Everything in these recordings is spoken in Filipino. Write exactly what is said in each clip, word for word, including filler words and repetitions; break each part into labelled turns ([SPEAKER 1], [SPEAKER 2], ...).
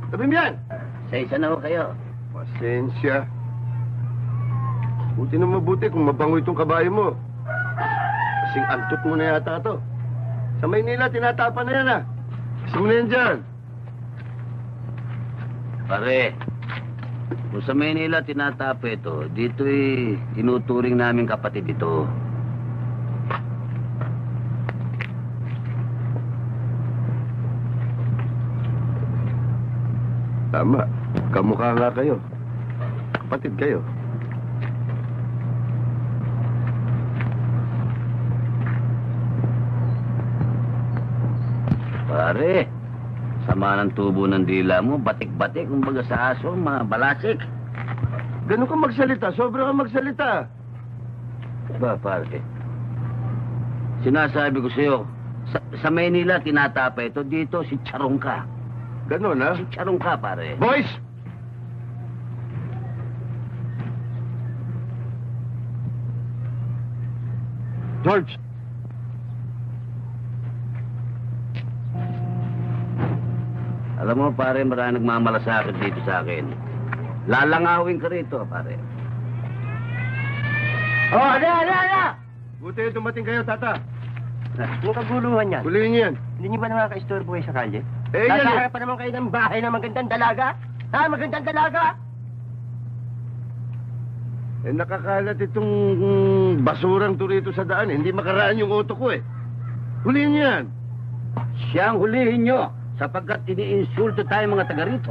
[SPEAKER 1] Tabi mo yan!
[SPEAKER 2] Sa-isa na ho kayo.
[SPEAKER 1] Pasensya. Buti na mabuti kung mabango itong kabayo mo. Kasing antot mo na yata to. Sa Maynila, tinatapa na yan ah. Kasi mo na yan dyan.
[SPEAKER 2] Pare, kung sa Maynila tinatapa ito, dito'y tinuturing namin kapatid ito.
[SPEAKER 1] Tama. Kamukha nga kayo. Kapatid kayo.
[SPEAKER 2] Pare, sama ng tubo ng dila mo, batik-batik, kumbaga sa aso, mga balasik.
[SPEAKER 1] Ganun ka magsalita, sobra ka magsalita.
[SPEAKER 2] Ba, pare? Sinasabi ko sa'yo, sa, sa Maynila tinatapa ito, dito si Charong ka.
[SPEAKER 1] Ganun ha?
[SPEAKER 2] Si Charong ka, pare.
[SPEAKER 1] Boys! George!
[SPEAKER 2] Alam mo, pare, marami nagmamalasakit dito sa akin. Lalangawin ka rito, pare.
[SPEAKER 3] Oh, ada, ada, ada!
[SPEAKER 1] Buti dumating kayo, tata.
[SPEAKER 3] Yung kaguluhan yan.
[SPEAKER 1] Huliin niyo yan.
[SPEAKER 3] Hindi niyo ba nakaka-istorbo kayo sa kalye?
[SPEAKER 1] Eh, yan eh.
[SPEAKER 3] Nasa pa naman kayo ng bahay ng magandang dalaga? Ha? Magandang dalaga?
[SPEAKER 1] Eh, nakakalat itong mm, basurang to rito sa daan. Hindi makaraan yung auto ko eh. Huliin niyo yan.
[SPEAKER 2] Siyang hulihin nyo, sapagkat iniinsulto tayo mga taga rito.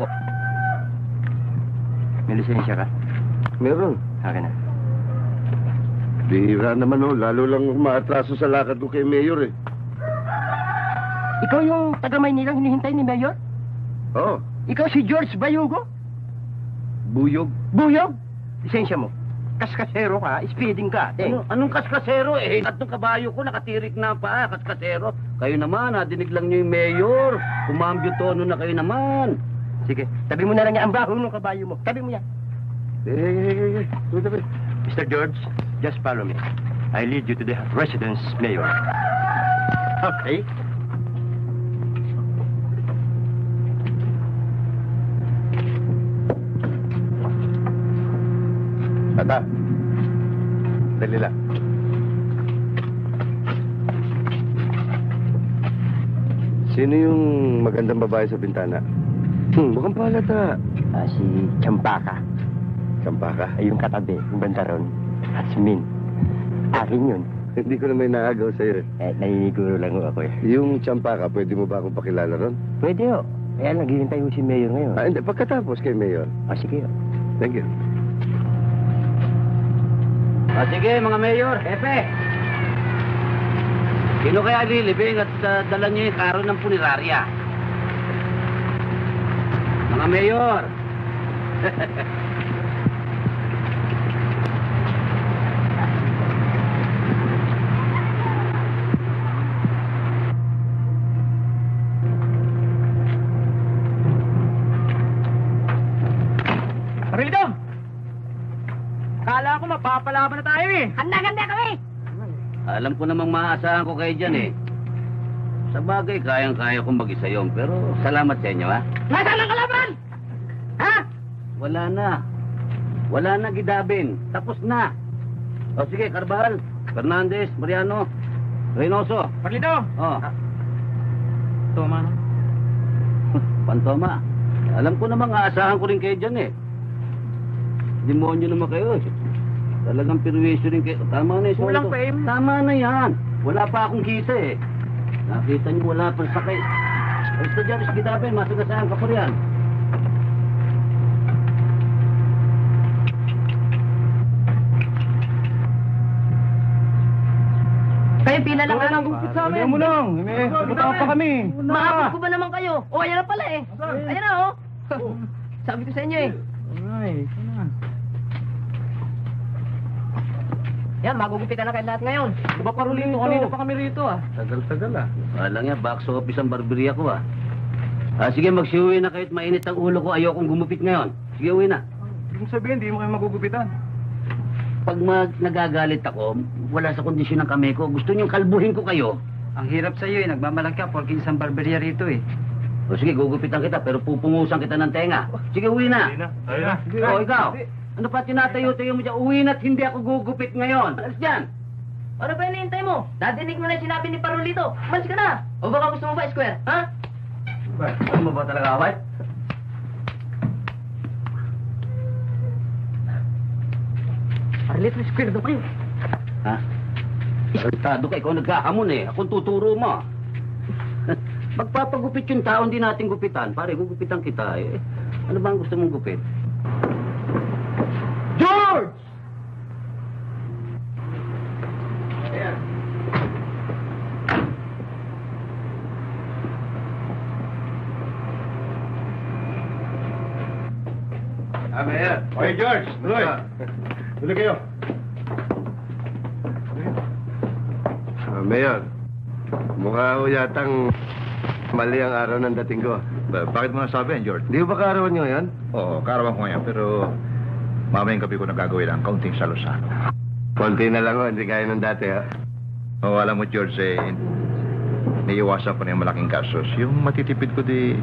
[SPEAKER 3] May lisensya ka?
[SPEAKER 1] Meron.
[SPEAKER 3] Akin na.
[SPEAKER 1] Bihira naman oh. Lalo lang umaatraso sa lakad ko kay Mayor eh.
[SPEAKER 3] Ikaw yung taga Maynila hinihintay ni Mayor?
[SPEAKER 1] Oo. Oh,
[SPEAKER 3] Ikaw si George Bayugo?
[SPEAKER 1] buyog.
[SPEAKER 3] Buyog? Lisensya mo. Kaskasero ka, speeding ka.
[SPEAKER 2] Ano, anong kaskasero eh? Tatlong kabayo ko, nakatirik na pa, kaskasero. Kayo naman, nadinig lang nyo yung mayor. Kumambyo tono na kayo naman.
[SPEAKER 3] Sige, tabi mo na lang yan ang baho ng kabayo mo. Tabi mo yan.
[SPEAKER 1] Eh, eh, eh, eh. Tuloy tabi.
[SPEAKER 3] Mister George, just follow me. I lead you to the residence, Mayor. Okay.
[SPEAKER 1] Tata. Dali lang. Sino yung magandang babae sa bintana? Hmm, mukhang palata.
[SPEAKER 3] Ah, si Champaka.
[SPEAKER 1] Sampaka.
[SPEAKER 3] Ay, yung katabi, yung bandaron. Asmin. Akin yun.
[SPEAKER 1] Hindi ko na may naagaw sa'yo eh.
[SPEAKER 3] Eh, naniniguro lang ho ako eh.
[SPEAKER 1] Yung Champaka, pwede mo ba akong pakilala ron?
[SPEAKER 3] Pwede ho. Eh, naghihintay ho si Mayor ngayon.
[SPEAKER 1] Ah, hindi. Pagkatapos kay Mayor.
[SPEAKER 3] Ah, sige ho.
[SPEAKER 1] Thank you.
[SPEAKER 2] Ah, sige, mga mayor, Epe. Sino kaya lilibing at uh, dala niyo yung karo ng punerarya? Mga mayor.
[SPEAKER 3] Parildo! Kala ko mapapalaban na tayo eh. Handa-handa kami!
[SPEAKER 2] Alam ko namang maaasahan ko kayo dyan eh. Sa bagay, kayang-kaya kong mag-isa yun. Pero salamat sa inyo, ha?
[SPEAKER 3] Nasaan ang kalaban? Ha?
[SPEAKER 2] Wala na. Wala na, Gidabin. Tapos na. O sige, Carvajal, Fernandez, Mariano, Reynoso.
[SPEAKER 3] Parildo!
[SPEAKER 2] Oh.
[SPEAKER 3] Toma na.
[SPEAKER 2] Pantoma. Alam ko namang aasahan ko rin kayo dyan eh. Demonyo naman kayo eh. Talagang pirwisyo rin kayo. Tama na yung
[SPEAKER 3] Kulang
[SPEAKER 2] sweldo.
[SPEAKER 3] pa, eh.
[SPEAKER 2] Tama na yan. Wala pa akong kita eh. Nakita niyo wala pa sakay. Basta dyan, Gidabin, masagasaan ka po riyan.
[SPEAKER 3] Kayo pila lang ang
[SPEAKER 4] Gupit sa amin. mo lang. May pupunta pa kami.
[SPEAKER 3] Maabot ko ba naman kayo? O, ayan na pala eh. Ayan na oh. Sabi ko sa inyo eh.
[SPEAKER 4] Ay, ito na.
[SPEAKER 3] Yan, magugupitan na kayo lahat ngayon.
[SPEAKER 4] Diba parulito? Kanina pa kami rito ah.
[SPEAKER 1] Tagal-tagal ah.
[SPEAKER 2] Wala nga, box office ang barberia ko ah. Ah, sige, magsiuwi na kayo at mainit ang ulo ko. Ayokong gumupit ngayon. Sige, uwi na.
[SPEAKER 4] Ibig sabihin, di mo kayo magugupitan.
[SPEAKER 2] Pag mag nagagalit ako, wala sa kondisyon ng kamay ko. Gusto niyong kalbuhin ko kayo.
[SPEAKER 4] Ang hirap sa'yo eh. Nagmamalang ka porque isang barberia rito eh.
[SPEAKER 2] O sige, gugupitan kita pero pupungusan kita ng tenga. Sige, uwi na.
[SPEAKER 3] Ayun na.
[SPEAKER 2] O ikaw, ano pa tinatayo-tayo mo dyan? Uwi na't hindi ako gugupit ngayon. Alas dyan.
[SPEAKER 5] Ano ba hinihintay mo? Nadinig mo na yung sinabi ni Parolito. Malis ka na. O baka gusto mo ba, Square? Ha?
[SPEAKER 2] Ano mo ba talaga, away?
[SPEAKER 5] Parolito, Square daw kayo.
[SPEAKER 2] Ha? Saltado ka, ikaw nagkahamon eh. Akong tuturo mo. Magpapagupit yung tao, hindi natin gupitan. Pare, gugupitan kita eh. Ano ba ang gusto mong gupit?
[SPEAKER 1] George! Ah, Mayor. Okay, George. Tuloy. Tuloy kayo. Ah, Mayor. Mukha ko yatang mali ang araw ng dating ko.
[SPEAKER 6] Ba- bakit mo nasabi yan, George?
[SPEAKER 1] Di ba kaarawan nyo ngayon?
[SPEAKER 6] Oo, karawan ko ngayon, pero mamayang gabi ko nagagawin ang kaunting salusalo.
[SPEAKER 1] Konti na lang ho, hindi kaya ng dati ha.
[SPEAKER 6] Oo, alam mo, George, eh, naiiwasan ko na yung malaking kasos. Yung matitipid ko di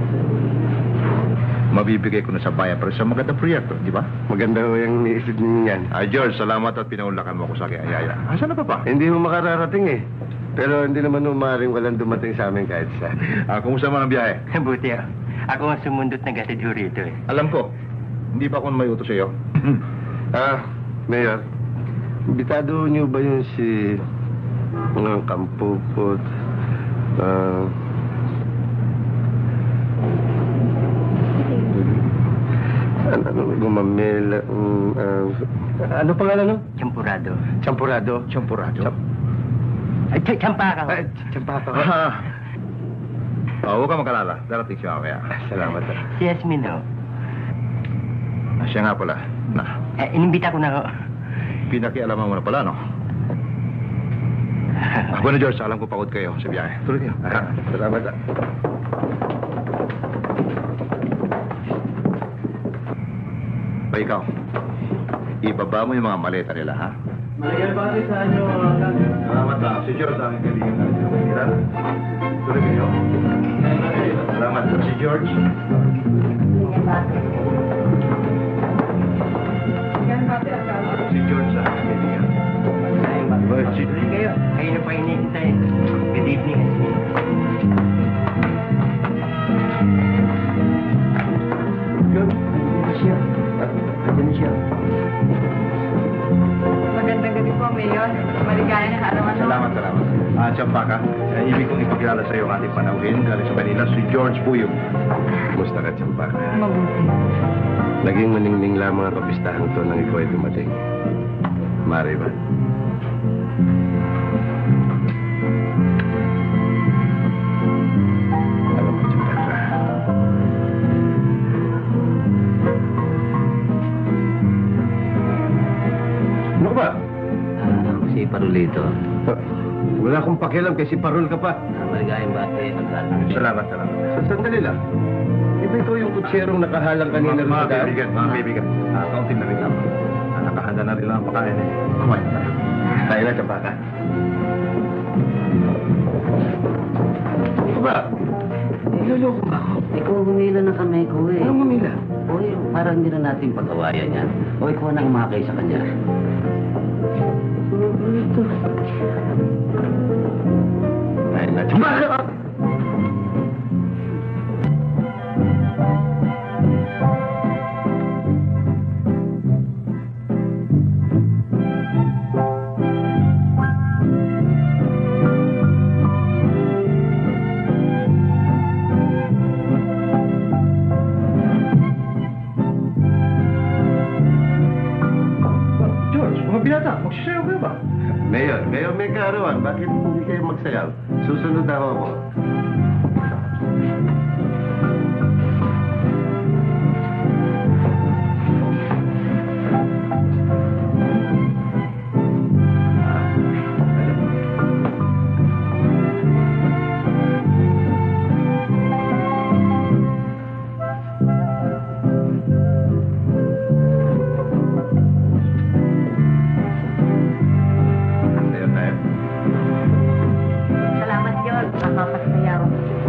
[SPEAKER 6] mabibigay ko na sa bayan para sa magandang proyekto, di ba?
[SPEAKER 1] Maganda ho yung niisip ninyo yan.
[SPEAKER 6] Ah, George, salamat at pinaulakan mo ako sa aking ayaya. Asan na pa ba?
[SPEAKER 1] Hindi mo makararating eh. Pero hindi naman umaring walang dumating sa amin kahit isa.
[SPEAKER 6] Ah, kumusta man ang biyahe?
[SPEAKER 3] Buti ah. Ako ang sumundot na gatid ho rito eh.
[SPEAKER 6] Alam ko, hindi pa ako may utos sa iyo.
[SPEAKER 1] Ah, Mayor, imbitado niyo ba yun si ng Kampupot? Ah... ano, ano, gumamela, um, ah, ano pangalan no?
[SPEAKER 3] Champurado.
[SPEAKER 1] Champurado.
[SPEAKER 6] Champurado.
[SPEAKER 1] Champ-
[SPEAKER 3] Ay, ch- champaka ho.
[SPEAKER 1] Ay, champaka.
[SPEAKER 6] Ah, oh, huwag ka makalala. Darating siya mamaya.
[SPEAKER 1] Salamat. ah.
[SPEAKER 3] Si Yasmin ho.
[SPEAKER 6] Ah, siya nga pala. Na,
[SPEAKER 3] Eh, inimbita ko na ho.
[SPEAKER 6] pinakialaman mo na pala, no? Ah, bueno, George, alam ko pagod kayo sa biyahe. Tuloy kayo.
[SPEAKER 1] Ah, salamat. ah.
[SPEAKER 6] Pa ikaw, ibaba mo yung mga maleta nila, ha?
[SPEAKER 4] Malagyan ba sa inyo?
[SPEAKER 6] Salamat lang. Si George, ang kaibigan. Tuloy kayo. Salamat. Si George. Si George, ang kaibigan.
[SPEAKER 3] Tuloy kayo. Kayo na pa hinihintay. Good evening, Yasmin.
[SPEAKER 1] Yun. Siya. Ah, andyan siya.
[SPEAKER 5] Magandang gabi po, Mayor. Maligaya na kaarawan.
[SPEAKER 6] Salamat, salamat. Ah, Champaka, uh, ibig kong ipakilala sa iyo ang ating panauhin galing sa Manila, si George Puyong.
[SPEAKER 1] Kumusta ka, Champaka?
[SPEAKER 5] Mabuti.
[SPEAKER 1] Naging maningning lamang ang kapistahan to nang ikaw ay dumating. Mari ba? Alam mo, Champaka. Ano ka ba?
[SPEAKER 2] Ah, ako si Parolito.
[SPEAKER 1] Ah, Wala akong pakialam kasi parol ka pa.
[SPEAKER 2] Ah, maligayang bati.
[SPEAKER 6] Salamat, salamat.
[SPEAKER 1] Sa sandali lang. Di ba ito yung kutserong nakahalang kanina
[SPEAKER 6] Mga,
[SPEAKER 1] rin
[SPEAKER 6] mga
[SPEAKER 1] sa daan?
[SPEAKER 6] kaibigan, mga kaibigan. Ah, kaunting na rin lang. Ah, nakahanda na rin lang ang pakain eh. Kumain na tayo.
[SPEAKER 1] Tayo na, Champaka. Ano ba? Niloloko ba ako?
[SPEAKER 2] Ikaw humila ng kamay ko eh.
[SPEAKER 1] Anong mamila?
[SPEAKER 2] Oy, parang hindi na natin pag-awayan yan. O ikaw na umakay sa kanya.
[SPEAKER 1] Ito. Tayo na, Champaka!
[SPEAKER 6] George, mga binata, magsisayaw kayo ba?
[SPEAKER 1] Mayor, ngayon may kaarawan. Bakit hindi kayo magsayaw? Susunod ako ako.
[SPEAKER 6] Sayaw tayo.
[SPEAKER 5] Salamat, George. Nakakasayaw.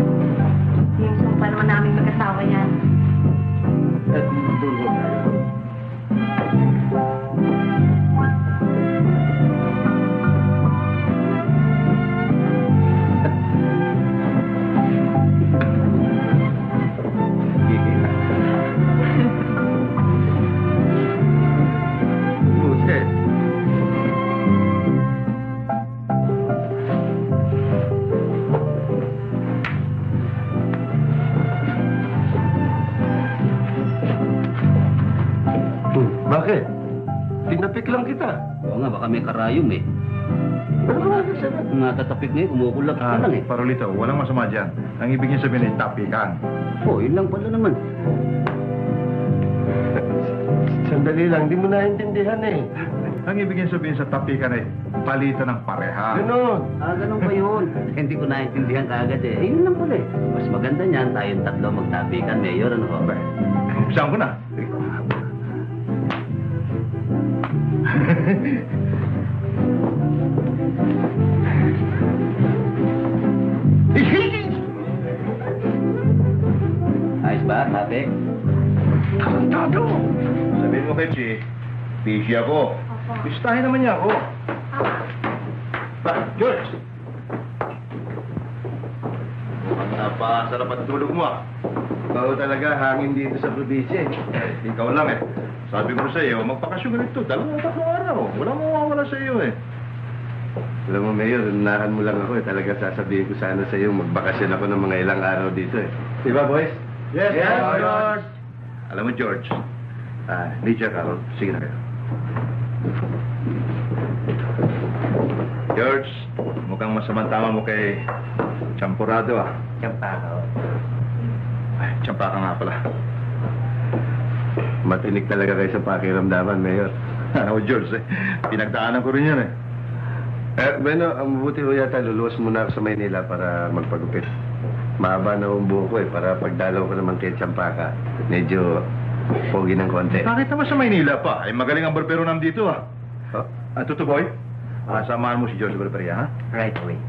[SPEAKER 2] kami karayom eh. Mga tatapik ngayon, kumukulap
[SPEAKER 6] Ah,
[SPEAKER 2] ka lang eh.
[SPEAKER 6] Parolito, walang masama dyan. Ang ibig niya sabihin ay tapikan.
[SPEAKER 2] Oh, yun lang pala naman.
[SPEAKER 1] Sandali lang, di mo naintindihan eh.
[SPEAKER 6] Ang ibig niya sabihin sa tapikan ay palitan ng pareha.
[SPEAKER 1] Ganon.
[SPEAKER 2] Ah, ganun pa yun. Hindi ko naintindihan kaagad eh. Ayun lang pala eh. Mas maganda niyan, tayong tatlo magtapikan, Mayor, ano ko?
[SPEAKER 6] Ba, umpisahan ko na. Sige.
[SPEAKER 2] Ayos ba, tapi?
[SPEAKER 6] Tarantado! Sabihin mo kay Chi, busy ako. Bistahin naman niya ako. Ba, George! Ang napasarap at tulog mo ah.
[SPEAKER 1] Ikaw talaga hangin dito sa probinsya eh.
[SPEAKER 6] Ikaw lang eh. Sabi ko sa iyo, magpakasyon ka nito. Dalawang tatlong araw. Wala mawawala sa iyo eh.
[SPEAKER 1] Alam mo, Mayor, unahan mo lang ako eh. Talaga sasabihin ko sana sa iyo, magbakasyon ako ng mga ilang araw dito eh. Di ba, boys?
[SPEAKER 6] Yes,
[SPEAKER 1] Yes,
[SPEAKER 6] George! Alam mo, George, ah, Lydia, Carol, sige na kayo. George, mukhang masamantama mo kay Champurado ah.
[SPEAKER 2] Champaka.
[SPEAKER 6] Ay, Champaka nga pala.
[SPEAKER 1] Matinik talaga kayo sa pakiramdaman, Mayor.
[SPEAKER 6] Ano, George, eh, pinagdaanan ko rin yan eh.
[SPEAKER 1] Eh, bueno, ang mabuti ko yata, luluwas muna ako sa Maynila para magpagupit. Mahaba na ang buhok ko eh, para pagdalaw ko naman kay Champaka. Medyo pogi ng konti.
[SPEAKER 6] Bakit naman sa Maynila pa? Ay, magaling ang barbero nam dito ah.
[SPEAKER 1] Oh,
[SPEAKER 6] Ah, Tutuboy, ah, samahan mo si George sa barberia, ha?
[SPEAKER 2] Right away.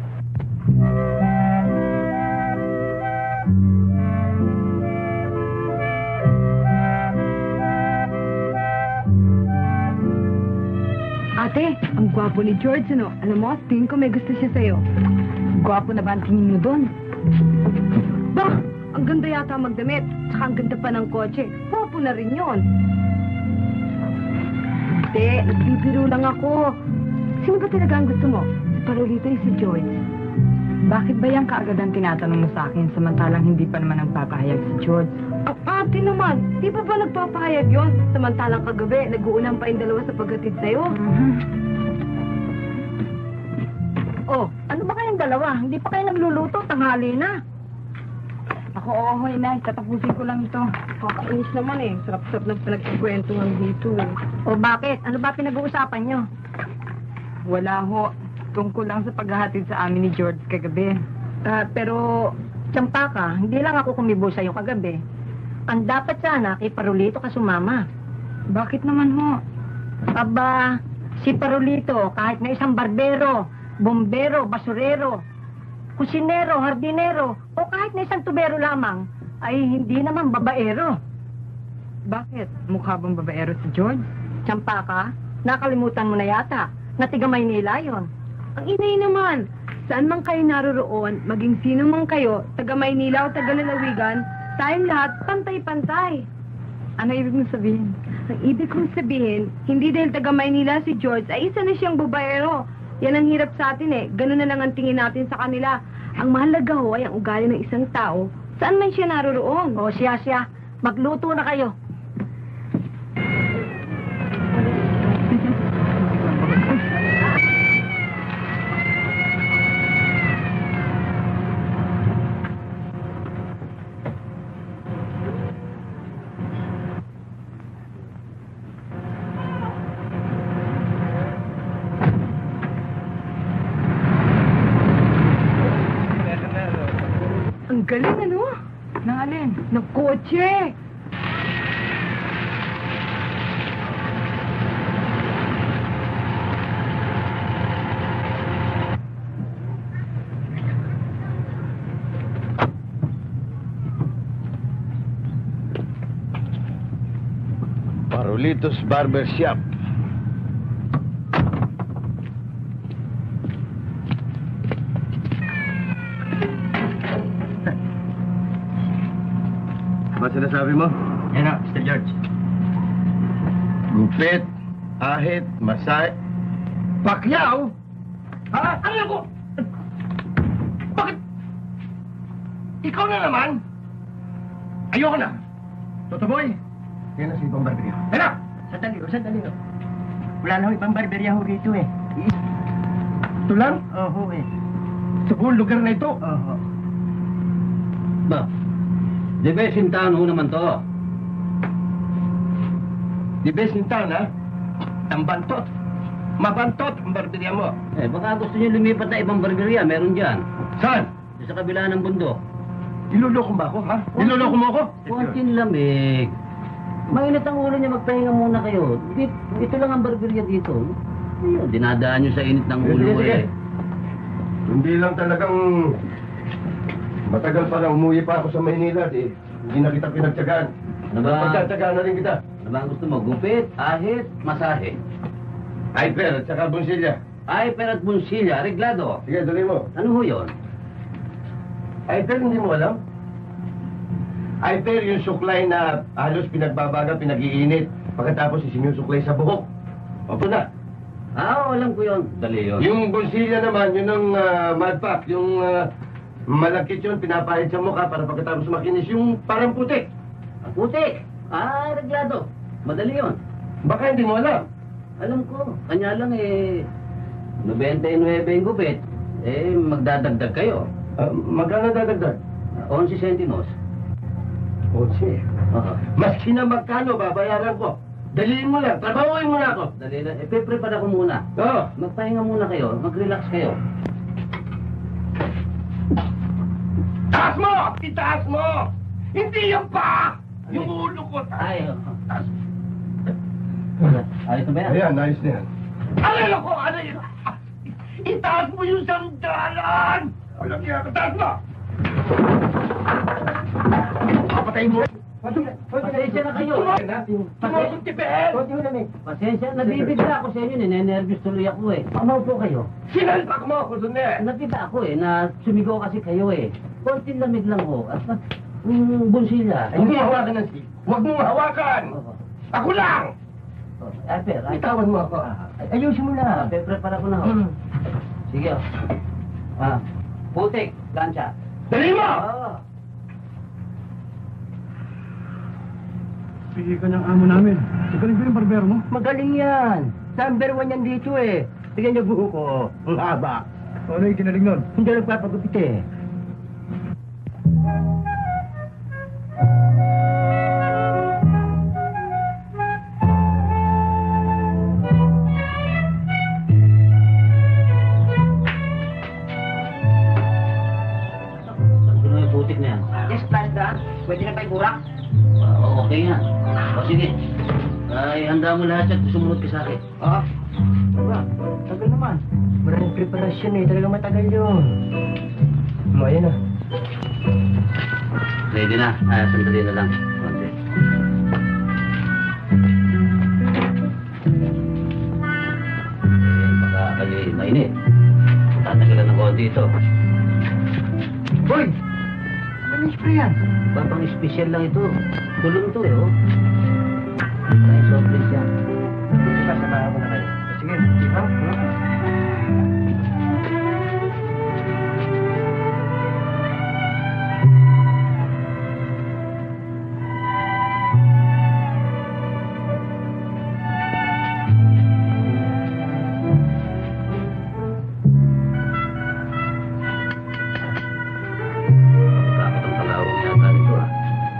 [SPEAKER 7] Ate, ang gwapo ni George, ano? Alam mo, tingin ko may gusto siya sa'yo. Gwapo na ba ang tingin mo doon? Bah, ang ganda yata magdamit. Tsaka ang ganda pa ng kotse. Gwapo na rin yon. Ate, nagbibiro lang ako. Sino ba talaga ang gusto mo? Si Parolito o si George? Bakit ba yan kaagad ang tinatanong mo sa akin samantalang hindi pa naman nagpapahayag si George? Ang ate naman, di ba ba nagpapahayag yon? Samantalang kagabi, nag-uulam pa yung dalawa sa paghatid sa'yo.
[SPEAKER 8] Mm-hmm.
[SPEAKER 7] Oh, ano ba kayong dalawa? Hindi pa kayo nagluluto, tanghali na.
[SPEAKER 8] Ako, ohoy na. Tatapusin ko lang ito.
[SPEAKER 7] Kakainis naman eh. Sarap-sarap ng pinagkikwentuhan dito eh.
[SPEAKER 8] O bakit? Ano ba pinag-uusapan nyo? Wala ho. Tungkol lang sa paghahatid sa amin ni George kagabi.
[SPEAKER 7] Ah, pero, Champaka, hindi lang ako kumibo sa'yo kagabi. Ang dapat sana kay Parolito ka sumama.
[SPEAKER 8] Bakit naman ho?
[SPEAKER 7] Aba, si Parolito, kahit na isang barbero, bombero, basurero, kusinero, hardinero, o kahit na isang tubero lamang, ay hindi naman babaero.
[SPEAKER 8] Bakit? Mukha bang babaero si George?
[SPEAKER 7] Champaka, nakalimutan mo na yata, na tiga Maynila yon.
[SPEAKER 9] Ang inay naman, saan man kayo naroroon, maging sino man kayo, taga Maynila o taga Lalawigan, tayong lahat pantay-pantay.
[SPEAKER 8] Ano ibig mong sabihin?
[SPEAKER 9] Ang ibig kong sabihin, hindi dahil taga Maynila si George ay isa na siyang babaero. Yan ang hirap sa atin eh. Ganun na lang ang tingin natin sa kanila. Ang mahalaga ho ay ang ugali ng isang tao, saan man siya naroroon.
[SPEAKER 7] O siya siya, magluto na kayo.
[SPEAKER 9] Ang galing ano?
[SPEAKER 8] Nang alin?
[SPEAKER 9] Ng kotse.
[SPEAKER 1] Parolitos Barbershop. Ano sinasabi mo?
[SPEAKER 3] Yan na, Mister George.
[SPEAKER 1] Gupit, ahit, masay. Pacquiao? Ha? Ano ko? Bakit? Ikaw na naman? Ayoko na. Toto boy. Yan na si Ibang Barberio. Yan na!
[SPEAKER 5] Sandali, sandali.
[SPEAKER 3] Wala na ho ibang barberya ho rito eh.
[SPEAKER 6] Ito lang?
[SPEAKER 3] Oo eh.
[SPEAKER 6] Sa buong lugar na ito?
[SPEAKER 3] Oo.
[SPEAKER 2] Ba, di ba sintahan ho naman to?
[SPEAKER 6] Di best in town, ha? Ang bantot. Mabantot ang barberya mo.
[SPEAKER 2] Eh, baka gusto niyo lumipat na ibang barberya, meron dyan.
[SPEAKER 6] Saan?
[SPEAKER 2] Sa kabila ng bundok.
[SPEAKER 6] Niloloko ba ako, ha? Niloloko mo ako?
[SPEAKER 2] Konting lamig. Mainit ang ulo niya, magpahinga muna kayo. Ito, ito lang ang barberya dito. Ayun, dinadaan niyo sa init ng ulo
[SPEAKER 6] Sige, sige.
[SPEAKER 2] eh.
[SPEAKER 1] Hindi lang talagang matagal pa na umuwi pa ako sa Maynila, di. Hindi na kita pinagtyagaan.
[SPEAKER 2] Ano ba?
[SPEAKER 1] Pagtatagaan na rin kita.
[SPEAKER 2] Ano ba ang gusto mo? Gupit, ahit, masahe.
[SPEAKER 1] Hyper at saka Bonsilya.
[SPEAKER 2] Hyper at Bonsilya, reglado.
[SPEAKER 1] Sige, dali mo.
[SPEAKER 2] Ano ho yun?
[SPEAKER 1] Hyper, hindi mo alam? Hyper yung suklay na halos pinagbabaga, pinag-iinit. Pagkatapos isinusuklay sa buhok. Opo na.
[SPEAKER 2] Ah, alam ko yun. Dali yun.
[SPEAKER 1] Yung Bonsilya naman, yun ang uh, mud pack. Yung uh, malakit yun, pinapahid sa mukha para pagkatapos makinis. Yung parang putik.
[SPEAKER 2] Ah, putik. Ah, reglado. Madali yun.
[SPEAKER 1] Baka hindi mo alam.
[SPEAKER 2] Alam ko. Kanya lang eh, ninety-nine yung gupit. Eh, magdadagdag kayo.
[SPEAKER 1] Uh, magkano dadagdag?
[SPEAKER 2] eleven centimos.
[SPEAKER 1] Otse.
[SPEAKER 2] Oo.
[SPEAKER 1] Maski na magkano, babayaran ko. Daliin mo lang, trabahuin mo na ako.
[SPEAKER 2] Dali lang. Eh, pre-prepare ako muna.
[SPEAKER 1] Oo.
[SPEAKER 2] Magpahinga muna kayo. Mag-relax kayo.
[SPEAKER 6] Taas mo! Itaas mo! Hindi yan pa! Yung ulo ko.
[SPEAKER 2] Ay, oh. Ayos na ba yan?
[SPEAKER 1] Ayan, nice na yan.
[SPEAKER 6] Alala ko! Ano yun? Itaas mo yung sandalan! Walang kaya ka, taas mo! Papatayin mo!
[SPEAKER 2] Pasensya na kayo.
[SPEAKER 6] Tumusok si Ben!
[SPEAKER 2] Pasensya, nabibigla ako sa inyo. Ninenervyos tuloy ako eh. Pamaupo kayo.
[SPEAKER 6] Sinalpak mo ako dun eh!
[SPEAKER 2] Nakita ako eh, na sumigaw kasi kayo eh. Konting lamig lang ho. At mm, Bonsilya.
[SPEAKER 6] Huwag mo hawakan ng si. Huwag mo hawakan!
[SPEAKER 2] Oo.
[SPEAKER 6] Ako lang!
[SPEAKER 2] Ay, per, ay,
[SPEAKER 6] Bitawan mo ako.
[SPEAKER 2] ayusin mo na. Pre-prepare ako na ho.
[SPEAKER 6] Hmm.
[SPEAKER 2] Sige oh. Ah, putik, plancha.
[SPEAKER 6] Dali mo!
[SPEAKER 2] Oo.
[SPEAKER 4] Pili ka ng amo namin. Magaling ba yung barbero mo?
[SPEAKER 3] Magaling yan. Number one yan dito eh. Tignan niyo buho ko. Ang haba.
[SPEAKER 4] Ano yung ginaling nun?
[SPEAKER 3] Hindi na nagpapagupit eh.
[SPEAKER 2] Ano yung putik na yan?
[SPEAKER 5] Yes, banda. Pwede na tayo burak.
[SPEAKER 2] Ah, okay yan. O sige. Ay, handa mo lahat yan. Sumunod ka sa akin.
[SPEAKER 3] Ah, diba? Tagal naman. Maraming preparasyon eh. Talagang matagal yun. O, ayan na.
[SPEAKER 2] Ready na. Ah, sandali na lang. Konti. Eh, baka kayo mainit. Tatagalan ng konti ito.
[SPEAKER 3] Boy! Ano yung spray yan?
[SPEAKER 2] Babang special lang ito. Tulong to eh, oh. Ay, soft drinks yan.
[SPEAKER 3] Sasamahan ko na kayo. Sige, di ba?
[SPEAKER 2] Kapat ang palawang yata nito, ah.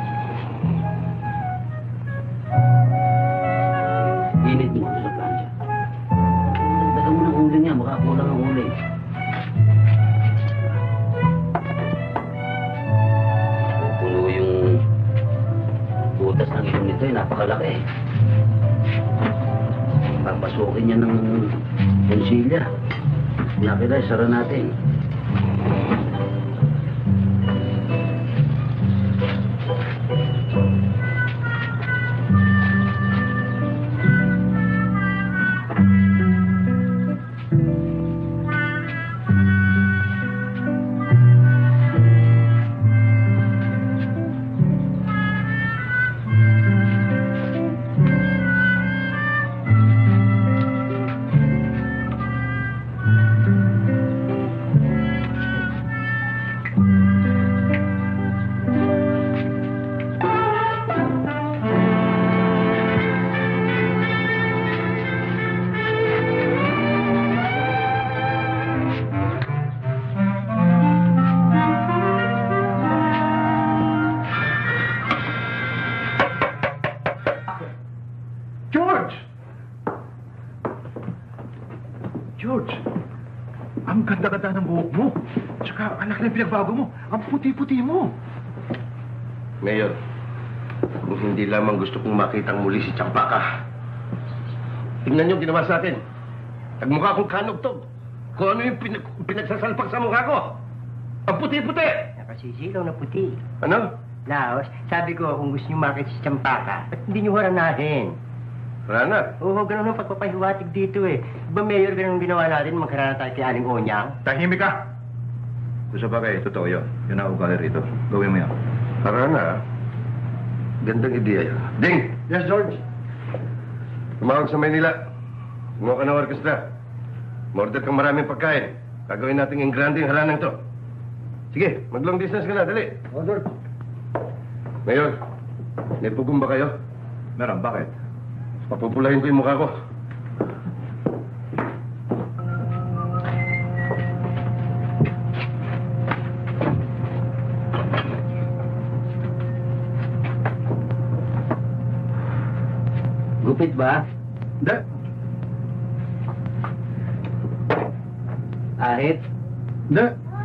[SPEAKER 2] Init mo sa plancha. Dagan mo ng huli niya, baka kulang ang huli. Puno yung butas ng ilong nito, eh, napakalaki. Papasukin niya ng Bonsilya. Nakita, sara natin.
[SPEAKER 6] Ang ganda-ganda ng buhok mo. Tsaka anak na yung pinagbago mo. Ang puti-puti mo.
[SPEAKER 1] Mayor, kung hindi lamang gusto kong makitang muli si Champaka. Tingnan niyo ang ginawa sa akin. Nagmukha akong kanugtog. Kung ano yung pinag pinagsasalpak sa mukha ko. Ang puti-puti!
[SPEAKER 3] Nakasisilaw na puti.
[SPEAKER 1] Ano?
[SPEAKER 3] Laos, sabi ko kung gusto niyo makita si Champaka, ba't hindi niyo haranahin?
[SPEAKER 1] Rana,
[SPEAKER 3] Oo, ganun ang pagpapahiwatig dito eh. Diba, Mayor, ganun ang ginawa natin, magkarana tayo kay Aling Onyang?
[SPEAKER 6] Tahimik ka! Kung sa bagay, totoo yun. Yun ang ugali rito. Gawin mo yan.
[SPEAKER 1] Rana, gandang ideya yan. Ding!
[SPEAKER 6] Yes, George?
[SPEAKER 1] Tumawag sa Maynila. Kumuha ka ng orkestra. Morder kang maraming pagkain. Gagawin natin yung grande yung halanang to. Sige, mag-long distance ka na, dali.
[SPEAKER 6] Order.
[SPEAKER 1] Mayor, may pugong ba kayo?
[SPEAKER 6] Meron, bakit?
[SPEAKER 1] Papupulahin ko yung mukha ko.
[SPEAKER 2] Gupit ba?
[SPEAKER 6] Hindi.
[SPEAKER 2] Ahit?
[SPEAKER 6] Hindi.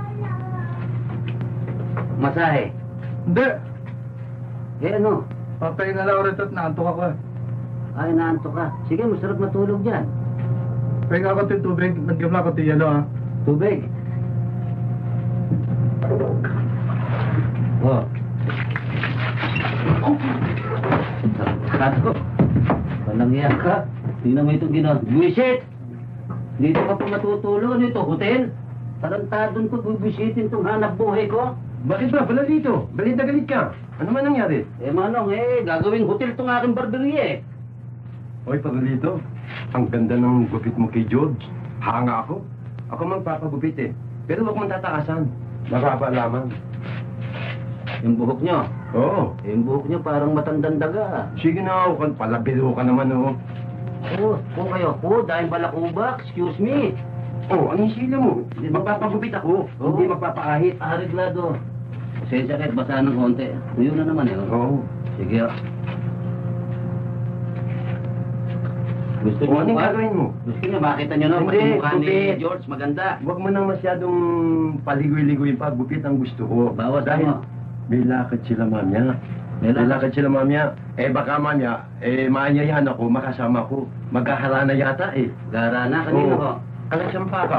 [SPEAKER 2] Masahe?
[SPEAKER 4] Hindi.
[SPEAKER 2] Eh ano?
[SPEAKER 4] Papahinga lang ako rito at naantok ako eh.
[SPEAKER 2] Ay, naantok ka. Sige, masarap matulog dyan.
[SPEAKER 4] Pahinga ako ng tubig, nagkamla ko tiyalo ha.
[SPEAKER 2] Tubig. Oh. Tarantado. Walang iyak ka. Tingnan mo itong ginawa. Buwisit! Dito ka pa matutulog. Ano ito? Hotel? Tarantadon ko, bubisitin itong hanap buhay ko.
[SPEAKER 1] Bakit ba? Bala dito. Galit na galit ka. Ano man nangyari?
[SPEAKER 2] Eh, Manong, eh, gagawing hotel itong aking barberia eh.
[SPEAKER 1] Hoy, Parolito. Ang ganda ng gupit mo kay George. Hanga ako. Ako magpapagupit eh. Pero huwag mong tatakasan. Maraba lamang.
[SPEAKER 2] Yung buhok nyo.
[SPEAKER 1] Oo.
[SPEAKER 2] Eh, yung buhok nyo parang matandang daga.
[SPEAKER 1] Sige na, huwag palabiro ka naman, oh.
[SPEAKER 2] Oo, kung kayo po, dahil balakubak, excuse me.
[SPEAKER 1] Oh, ang sila mo. Magpapagupit ako.
[SPEAKER 2] Oo.
[SPEAKER 1] Hindi magpapaahit.
[SPEAKER 2] Areglado. Pasensya kahit basahan ng konti. Ngayon na naman eh.
[SPEAKER 1] Oo.
[SPEAKER 2] Sige. oh. Gusto
[SPEAKER 1] O,
[SPEAKER 2] niyo
[SPEAKER 1] anong
[SPEAKER 2] ba?
[SPEAKER 1] gagawin mo?
[SPEAKER 2] Gusto niyo makita niyo no?
[SPEAKER 1] Hindi,
[SPEAKER 2] Pati mukha ni
[SPEAKER 1] hindi.
[SPEAKER 2] George, maganda.
[SPEAKER 1] Huwag mo nang masyadong paligoy-ligoy pa. Gupit ang gusto ko.
[SPEAKER 2] Bawas
[SPEAKER 1] Dahil
[SPEAKER 2] mo.
[SPEAKER 1] may lakad sila, mamya.
[SPEAKER 2] May
[SPEAKER 1] May
[SPEAKER 2] lakad?
[SPEAKER 1] lakad sila, mamya. Eh, baka, mamya, eh, maanyayahan ako, makasama ko. Magkaharana yata, eh.
[SPEAKER 2] Garana, kanino
[SPEAKER 1] Oo.
[SPEAKER 2] ko?
[SPEAKER 1] Alam siyang paka.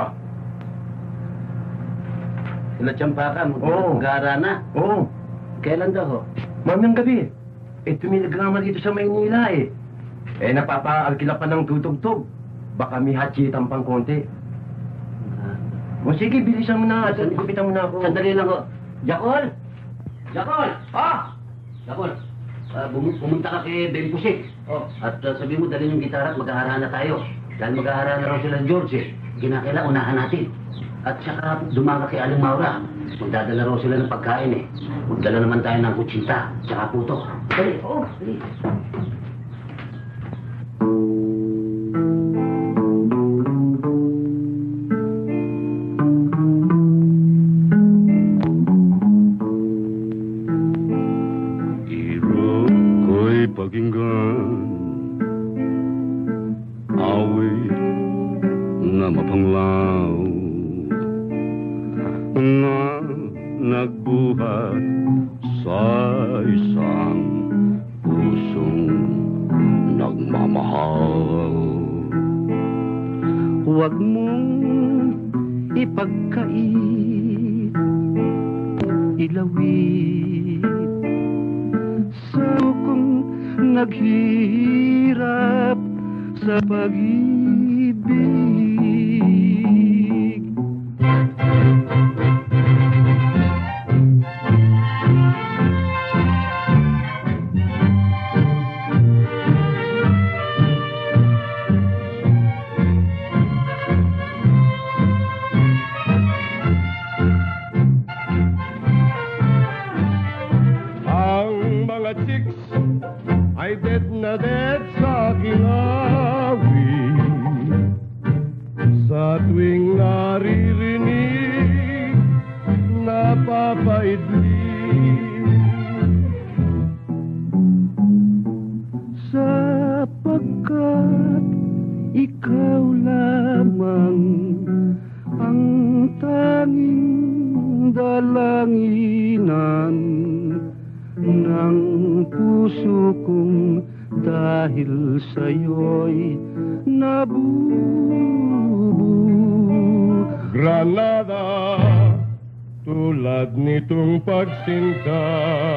[SPEAKER 2] Sila Champaka,
[SPEAKER 1] Oo.
[SPEAKER 2] Garana.
[SPEAKER 1] Oo.
[SPEAKER 2] Kailan daw ho?
[SPEAKER 1] Mamayang gabi. Eh, tumilagrama dito sa Maynila, eh. Eh, napapaalkila pa ng tutugtog. Baka may hatsitan pang konti. O sige, bilisan mo na.
[SPEAKER 2] Sandali.
[SPEAKER 1] Gupitan mo na ako.
[SPEAKER 2] Sandali lang ho. Jakol! Jakol! Ah! Jakol, ah, bum- pumunta ka kay Ben Pusik. Oh. At uh, sabi mo, dalhin yung gitara at maghaharana tayo. Dahil maghaharana raw sila ng George eh. Ginakila, unahan natin. At saka dumaka kay Aling Maura. Magdadala raw sila ng pagkain eh. Magdala naman tayo ng kutsinta, tsaka puto. Dali, oo, dali.
[SPEAKER 10] Ko'y pakinggan awit na mapanglaw na nagbuhat sa isang pusong nagmamahal. Huwag mong ipagkait, ilawit sa kong naghihirap sa pag-ibig. Ang mga chicks ay dead na dead sa aking awit. Sa tuwing naririnig, napapaidling. Sapagkat ikaw lamang ang
[SPEAKER 2] kalanginan ng puso kong dahil sa'yo'y nabubu.
[SPEAKER 10] Granada, tulad nitong pagsinta,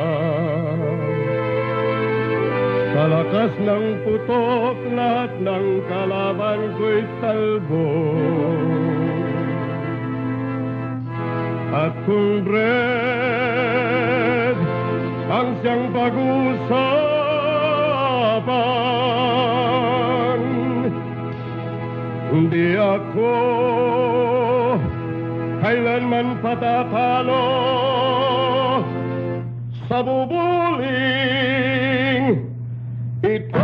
[SPEAKER 10] sa lakas ng putok, lahat ng kalaban ko'y talbo. At kung bread ang siyang pag-usapan, hindi ako kailanman patatalo sa bubuling ito.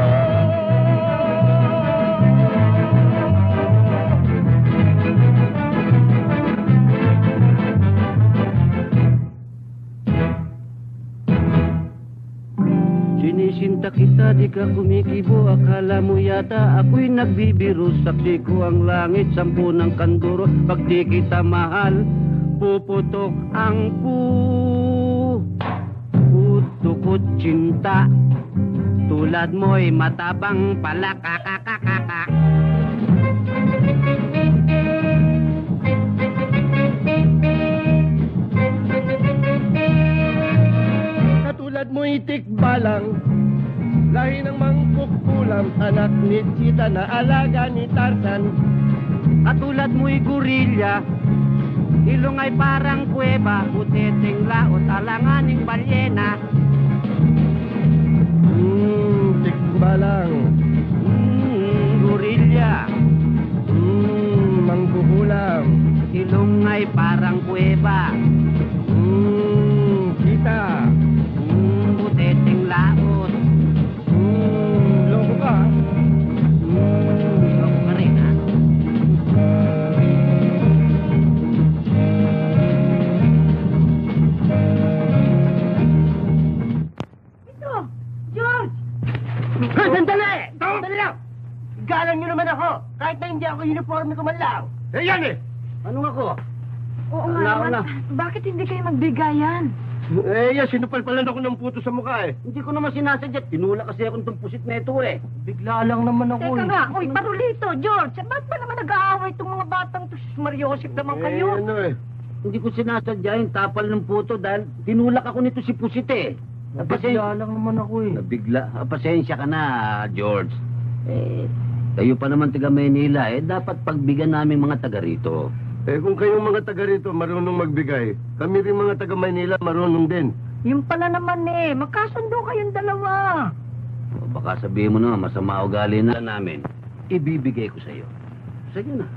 [SPEAKER 2] Sinisinta kita, di ka kumikibo. Akala mo yata ako'y nagbibiro. Saksi ko ang langit, sampu ng kanduro. Pag di kita mahal, puputok ang pu putukot cinta. Tulad mo'y matabang pala, kakakakaka.
[SPEAKER 10] Katulad mo'y tikbalang, lahi ng mangkok kulam, anak ni Chita na alaga ni Tarzan.
[SPEAKER 2] Katulad mo'y gorilya, ilong ay parang kuweba, butiting laot, alanganing balyena.
[SPEAKER 10] Hmm, tikbalang.
[SPEAKER 2] Hmm, gorilya,
[SPEAKER 10] Hmm, mangkukulam.
[SPEAKER 2] ilong ay parang kuweba.
[SPEAKER 10] Hmm, kita.
[SPEAKER 2] Hmm, butiting laot.
[SPEAKER 10] Hmm, loko ka.
[SPEAKER 2] Hmm, loko ka rin, ha?
[SPEAKER 9] Ito! George!
[SPEAKER 1] Hey, sandali! Sandali lang! Galang nyo naman ako, kahit na hindi ako uniforme ko man lang. Eh, yan eh!
[SPEAKER 2] Anong ako?
[SPEAKER 7] Oo
[SPEAKER 2] Wala,
[SPEAKER 7] nga
[SPEAKER 2] wala.
[SPEAKER 7] naman. Bakit hindi kayo magbigayan?
[SPEAKER 1] Eh, yan, sinupalpalan ako ng puto sa mukha eh.
[SPEAKER 2] Hindi ko naman sinasadya. Tinula kasi ako nitong pusit na ito eh.
[SPEAKER 3] Bigla lang naman ako.
[SPEAKER 9] Teka
[SPEAKER 3] eh.
[SPEAKER 9] nga, uy, Parulito, George, ba't ba naman nag-aaway itong mga batang to? Mariosip naman
[SPEAKER 1] Eh,
[SPEAKER 9] kayo.
[SPEAKER 1] ano eh.
[SPEAKER 2] Hindi ko sinasadya yung tapal ng puto dahil tinulak ako nito si pusit eh.
[SPEAKER 3] Bigla lang naman ako eh.
[SPEAKER 2] Nabigla. Ah, pasensya ka na, George. Eh, kayo pa naman taga Maynila eh. Dapat pagbigyan namin mga taga rito.
[SPEAKER 1] Eh, kung kayong mga taga rito marunong magbigay, kami rin mga taga Maynila marunong din.
[SPEAKER 9] Yung pala naman eh, magkasundo kayong dalawa.
[SPEAKER 2] O, baka sabihin mo na masama ugali na namin. Ibibigay ko sa iyo. Sige na.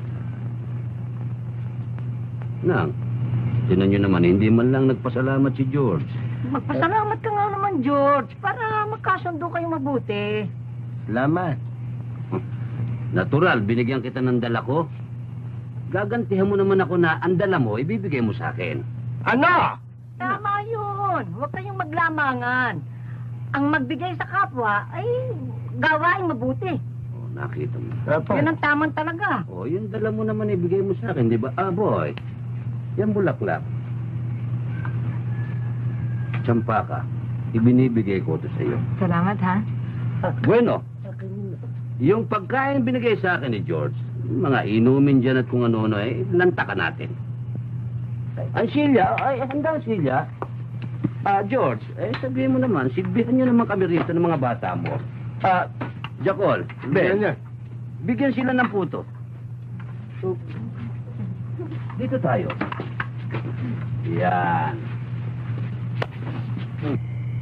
[SPEAKER 2] Nang, tinan nyo naman, hindi man lang nagpasalamat si George.
[SPEAKER 9] Magpasalamat ka nga naman, George, para magkasundo kayong mabuti.
[SPEAKER 2] Salamat. Natural, binigyan kita ng dala ko. Gagantihan mo naman ako na ang dala mo, ibibigay mo sa akin.
[SPEAKER 1] Ano?
[SPEAKER 9] Tama yun. Huwag kayong maglamangan. Ang magbigay sa kapwa ay gawain mabuti.
[SPEAKER 2] Oh, nakita mo.
[SPEAKER 1] Apo.
[SPEAKER 9] Yan ang tamang talaga.
[SPEAKER 2] Oh, yung dala mo naman ibigay mo sa akin, di ba? Ah, boy. Yan bulaklak. Tsampaka. Ibinibigay ko to sa iyo.
[SPEAKER 7] Salamat, ha?
[SPEAKER 2] Bueno, yung pagkain binigay sa akin ni George, mga inumin dyan at kung ano-ano, eh, lantakan natin. Ay, Silya, ay, handa, Silya. Ah, George, eh, sabihin mo naman, silbihan nyo naman kami rito ng mga bata mo. Ah, Jacol, Ben,
[SPEAKER 1] Yan, yan.
[SPEAKER 2] bigyan sila ng puto. So, dito tayo. Yan. Hmm.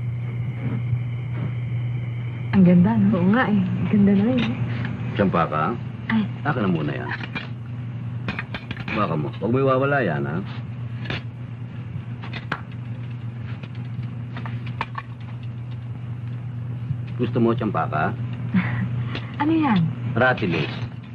[SPEAKER 7] Ang ganda, no?
[SPEAKER 9] Oo nga eh. Ganda na eh.
[SPEAKER 2] Tsampaka,
[SPEAKER 7] Ay.
[SPEAKER 2] akin na muna yan. Baka mo, huwag mo iwawala yan, ha? Gusto mo, Tsampaka?
[SPEAKER 7] Ano yan?
[SPEAKER 2] Ratilis.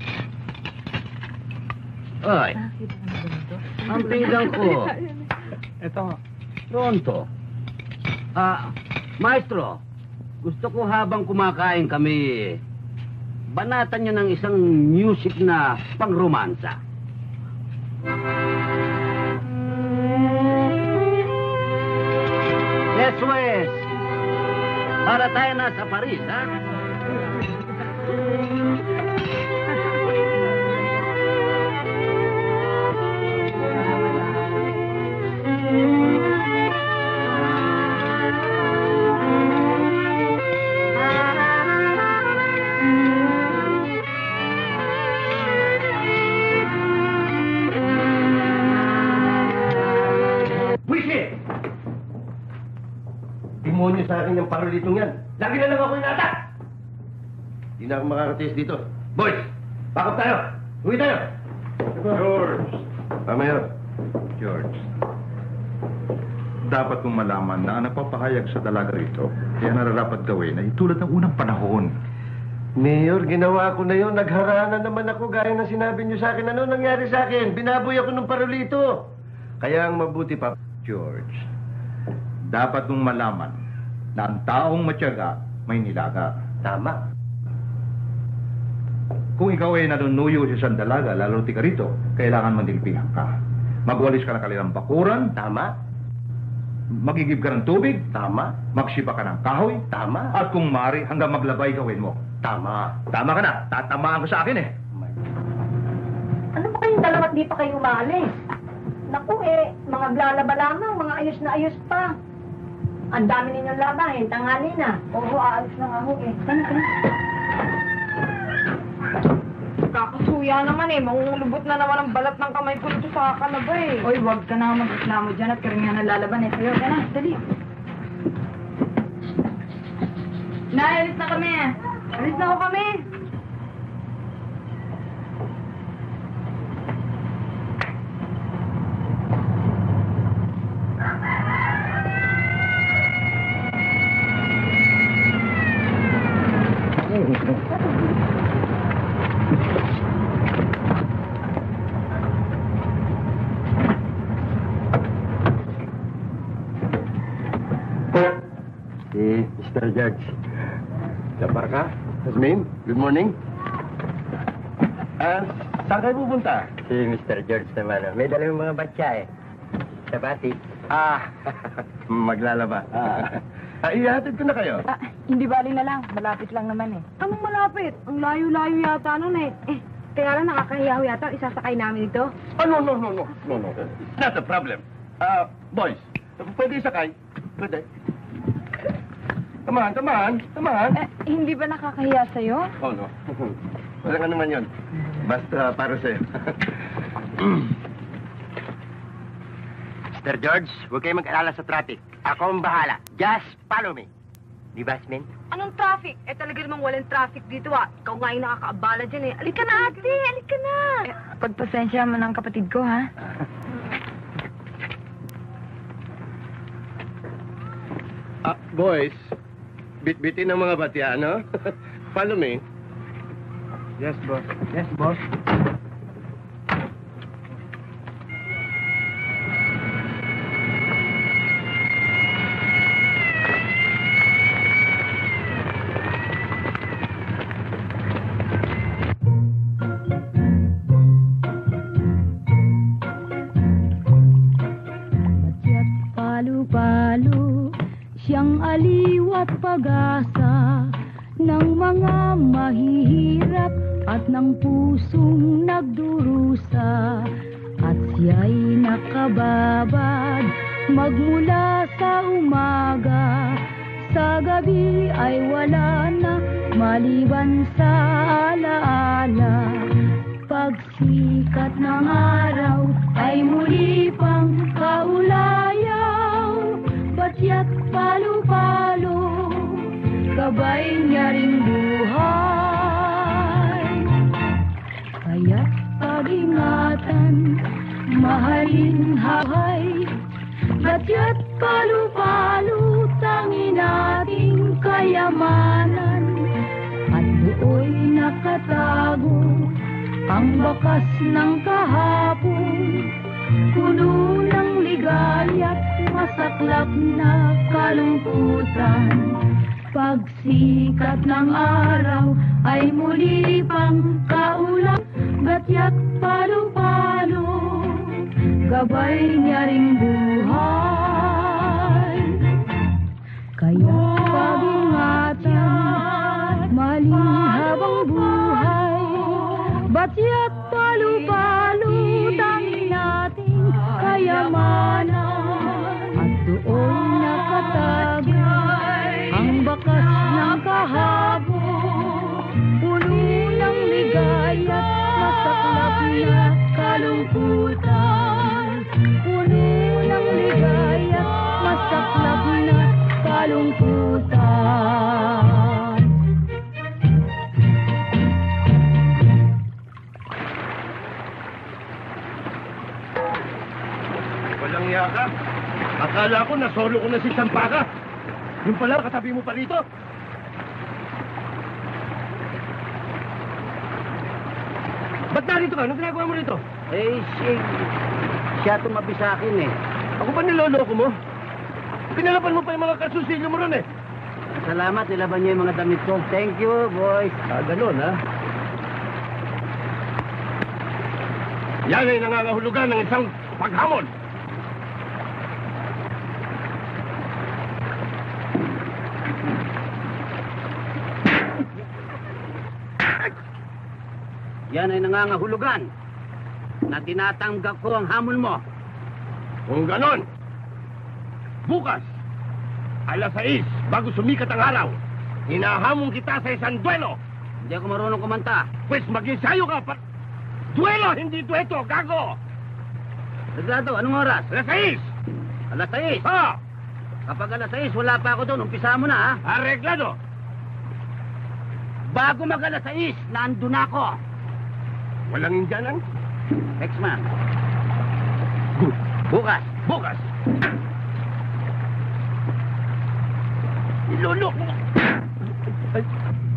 [SPEAKER 2] Ay,
[SPEAKER 7] Nakakita ka na ba nito?
[SPEAKER 2] ang pinggan ko.
[SPEAKER 3] Ito.
[SPEAKER 2] Pronto. Ah, maestro, gusto ko habang kumakain kami, banatan nyo ng isang music na pangromansa. Suez. Para tayo na sa Paris, ha?
[SPEAKER 1] Buisit! Demonyo sa akin yung parolitong yan. Lagi na lang ako inatak! Hindi na ako makakatiis dito. Boys! Bakit tayo? Uwi tayo!
[SPEAKER 6] George!
[SPEAKER 1] Ah, Mayor.
[SPEAKER 6] George, dapat mong malaman na ang nagpapahayag sa dalaga rito, kaya nararapat gawin ay tulad ng unang panahon.
[SPEAKER 1] Mayor, ginawa ko na yun. Nagharana naman ako gaya ng sinabi niyo sa akin. Ano nangyari sa akin? Binaboy ako ng parolito. Kaya ang mabuti pa...
[SPEAKER 6] George, dapat mong malaman na ang taong matyaga may nilaga.
[SPEAKER 1] Tama.
[SPEAKER 6] Kung ikaw ay nanunuyo sa isang dalaga, lalo tika rito, kailangan mandilpihan ka. Magwalis ka ng kanilang bakuran.
[SPEAKER 1] Tama.
[SPEAKER 6] Magigib ka ng tubig.
[SPEAKER 1] Tama.
[SPEAKER 6] Magsipa ka ng kahoy.
[SPEAKER 1] Tama.
[SPEAKER 6] At kung mari, hanggang maglabay gawin mo.
[SPEAKER 1] Tama.
[SPEAKER 6] Tama ka na. Tatamaan ko sa akin eh.
[SPEAKER 5] Ano ba kayong dalawa't di pa kayo umalis? Naku eh, mga glalaba lamang, mga ayos na ayos pa. Ang dami ninyong labahin, tanghali na. Oo, aalis na nga ho eh. Tana, tana.
[SPEAKER 8] Kakasuya naman eh. Mangungulubot na naman ang balat ng kamay ko dito sa kanaba eh. Oy, wag ka na mag-reklamo dyan at karamihan na lalaban eh. Sayo ka na, dali. Nay, alis na kami. Alis na ako kami.
[SPEAKER 1] Si Mister George. Dabar ka? Jasmine, good morning. Ah, saan kayo pupunta?
[SPEAKER 3] Si Mister George naman, oh. May dala yung mga batya eh. Sa bati.
[SPEAKER 1] Ah, maglalaba. Ah, ah ihatid ko na kayo.
[SPEAKER 8] Ah, hindi bali na lang. Malapit lang naman eh.
[SPEAKER 9] Anong malapit? Ang layo-layo yata nun eh. Eh, kaya lang nakakahiyaw yata. Isasakay namin ito.
[SPEAKER 1] Oh, no, no, no, no, no, no. It's not a problem. Ah, boys, pwede isakay? Pwede. Come on, come on, come on.
[SPEAKER 8] Eh, hindi ba nakakahiya sa'yo?
[SPEAKER 1] Oh, no. Wala ka naman yun. Basta para sa'yo.
[SPEAKER 3] Mister George, huwag kayo mag-alala sa traffic. Ako ang bahala. Just follow me. Di ba, Asmin?
[SPEAKER 9] Anong traffic? Eh, talaga namang walang traffic dito ah. Ikaw nga yung nakakaabala dyan eh. Alika na, ate! Alika na!
[SPEAKER 8] Eh, pagpasensya mo ng kapatid ko, ha?
[SPEAKER 1] Ah, boys, bit-bitin ang mga batya, no? Follow me.
[SPEAKER 4] Yes, boss. Yes, boss.
[SPEAKER 11] Batya't palu-palo, siyang aliw at pag-asa ng mga mahihirap at ng pusong nagdurusa. At siya'y nakababad magmula sa umaga, sa gabi ay wala na maliban sa alaala. Pagsikat ng araw ay muli pang kaulayaw, batya't palu-palo, gabay niya ring buhay. Kaya't pag-ingatan, mahalin hahay, batya't palu-palo, tangin nating kayamanan. At do'y nakatago ang bakas ng kahapon, puno ng ligaya't masaklap na kalungkutan. Pagsikat ng araw ay muli pang kaulang, batya't palu-palo, gabay niya ring buhay. Kaya pag-ingatan, maling habang buhay, batya't palu-palu, tanging nating kayamanan. At doon nakatagay ang bakas ng kahapon, puno ng ligaya, masaklap na kalungkutan. Puno ng ligaya, masaklap na kalungkutan.
[SPEAKER 1] Walang yaka. Akala ko na solo ko na si Champaka. Yung pala, katabi mo pa rito. Ba't narito ka? Anong ginagawa mo rito?
[SPEAKER 2] Eh, si... siya tumabi sa akin eh.
[SPEAKER 1] Ako ba niloloko mo? Pinalaban mo pa yung mga kasusilyo mo ron eh.
[SPEAKER 2] Salamat, nilaban niyo yung mga damit ko. Thank you, boy.
[SPEAKER 1] Ah, ganun ha? Yan ay nangangahulugan ng isang paghamon.
[SPEAKER 2] Yan ay nangangahulugan na tinatanggap ko ang hamon mo.
[SPEAKER 1] Kung ganon, bukas, alas sais, bago sumikat ang araw, hinahamon kita sa isang duelo.
[SPEAKER 2] Hindi ako marunong kumanta.
[SPEAKER 1] Pues mag-ensayo ka pa. Duelo, hindi dueto, gago!
[SPEAKER 2] Reglado, anong oras?
[SPEAKER 1] Alas sais!
[SPEAKER 2] Alas sais?
[SPEAKER 1] Ha!
[SPEAKER 2] Kapag alas sais, wala pa ako doon. Umpisa mo na, ha?
[SPEAKER 1] Arreglado!
[SPEAKER 2] Bago mag alas sais, nandun ako.
[SPEAKER 1] Walang indyanan?
[SPEAKER 2] X-Man.
[SPEAKER 1] Good.
[SPEAKER 2] Bukas.
[SPEAKER 1] Bukas! Ilulok mo! Ay.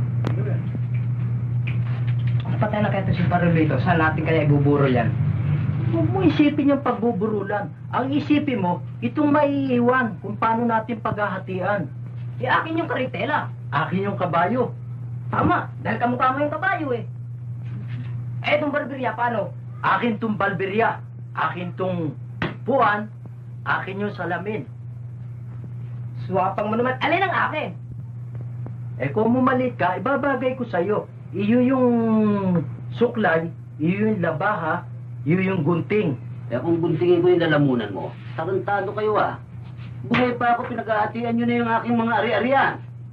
[SPEAKER 3] Patay na kaya ito si Parolito. Saan natin kaya ibuburo yan? Huwag mo isipin yung pagbuburulan. Ang isipin mo, itong maiiwan kung paano natin paghahatian.
[SPEAKER 5] Eh, akin yung karitela.
[SPEAKER 3] Akin yung kabayo.
[SPEAKER 5] Tama, dahil kamukha mo yung kabayo eh. Eh, itong barberya, paano?
[SPEAKER 3] Akin tong balberya. Akin tong puan. Akin yung salamin.
[SPEAKER 5] Swapang mo naman. Alin ang akin?
[SPEAKER 3] Eh kung mumalit ka, ibabagay ko sa'yo. Iyo yung suklay, iyo yung labaha, iyo yung gunting.
[SPEAKER 2] Eh kung guntingin ko yung lalamunan mo, tarantado kayo ah. Buhay pa ako, pinag-aatian nyo na yung aking mga ari-arian.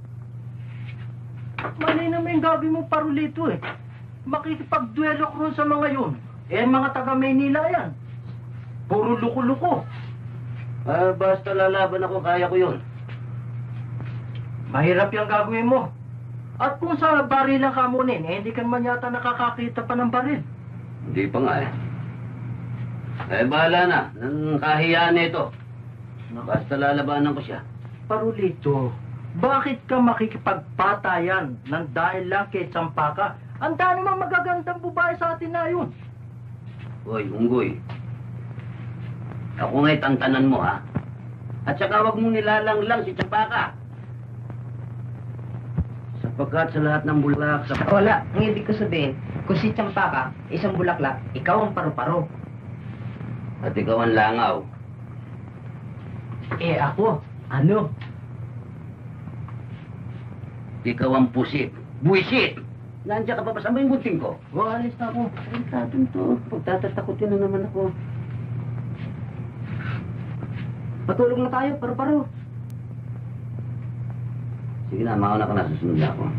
[SPEAKER 3] Malay naman yung gabi mo, Parolito eh. Makikipagduelo ko ron sa mga yun. Eh mga taga Maynila yan. Puro luko-luko.
[SPEAKER 2] Ah, basta lalaban ako, kaya ko yun.
[SPEAKER 3] Mahirap yung gagawin mo. At kung sa baril lang kamunin, eh hindi ka naman yata nakakakita pa ng baril.
[SPEAKER 2] Hindi pa nga eh. Eh, bahala na. Nang kahiyaan nito. Basta lalabanan ko siya.
[SPEAKER 3] Parolito, bakit ka makikipagpatayan ng dahil lang kay Champaka? Ang dami naman magagandang babae sa atin na yun.
[SPEAKER 2] Hoy, Unggoy. Ako nga'y tantanan mo, ha? At saka huwag mong nilalanglang si Champaka. Sapagkat sa lahat ng bulaklak sa...
[SPEAKER 5] Wala, ang ibig ko sabihin, kung si Champaka, isang bulaklak, ikaw ang paro-paro.
[SPEAKER 2] At ikaw ang langaw.
[SPEAKER 3] Eh ako, ano?
[SPEAKER 2] Ikaw ang pusit. Buisit! Nandiyan ka pa ba? Saan ba yung gunting ko?
[SPEAKER 3] O, alis na ako.
[SPEAKER 2] Ay, tatong to. Pagtatatakotin na naman ako.
[SPEAKER 5] Patulog na tayo, paro-paro.
[SPEAKER 2] Sige na, mauna ka na. Susunod na ako.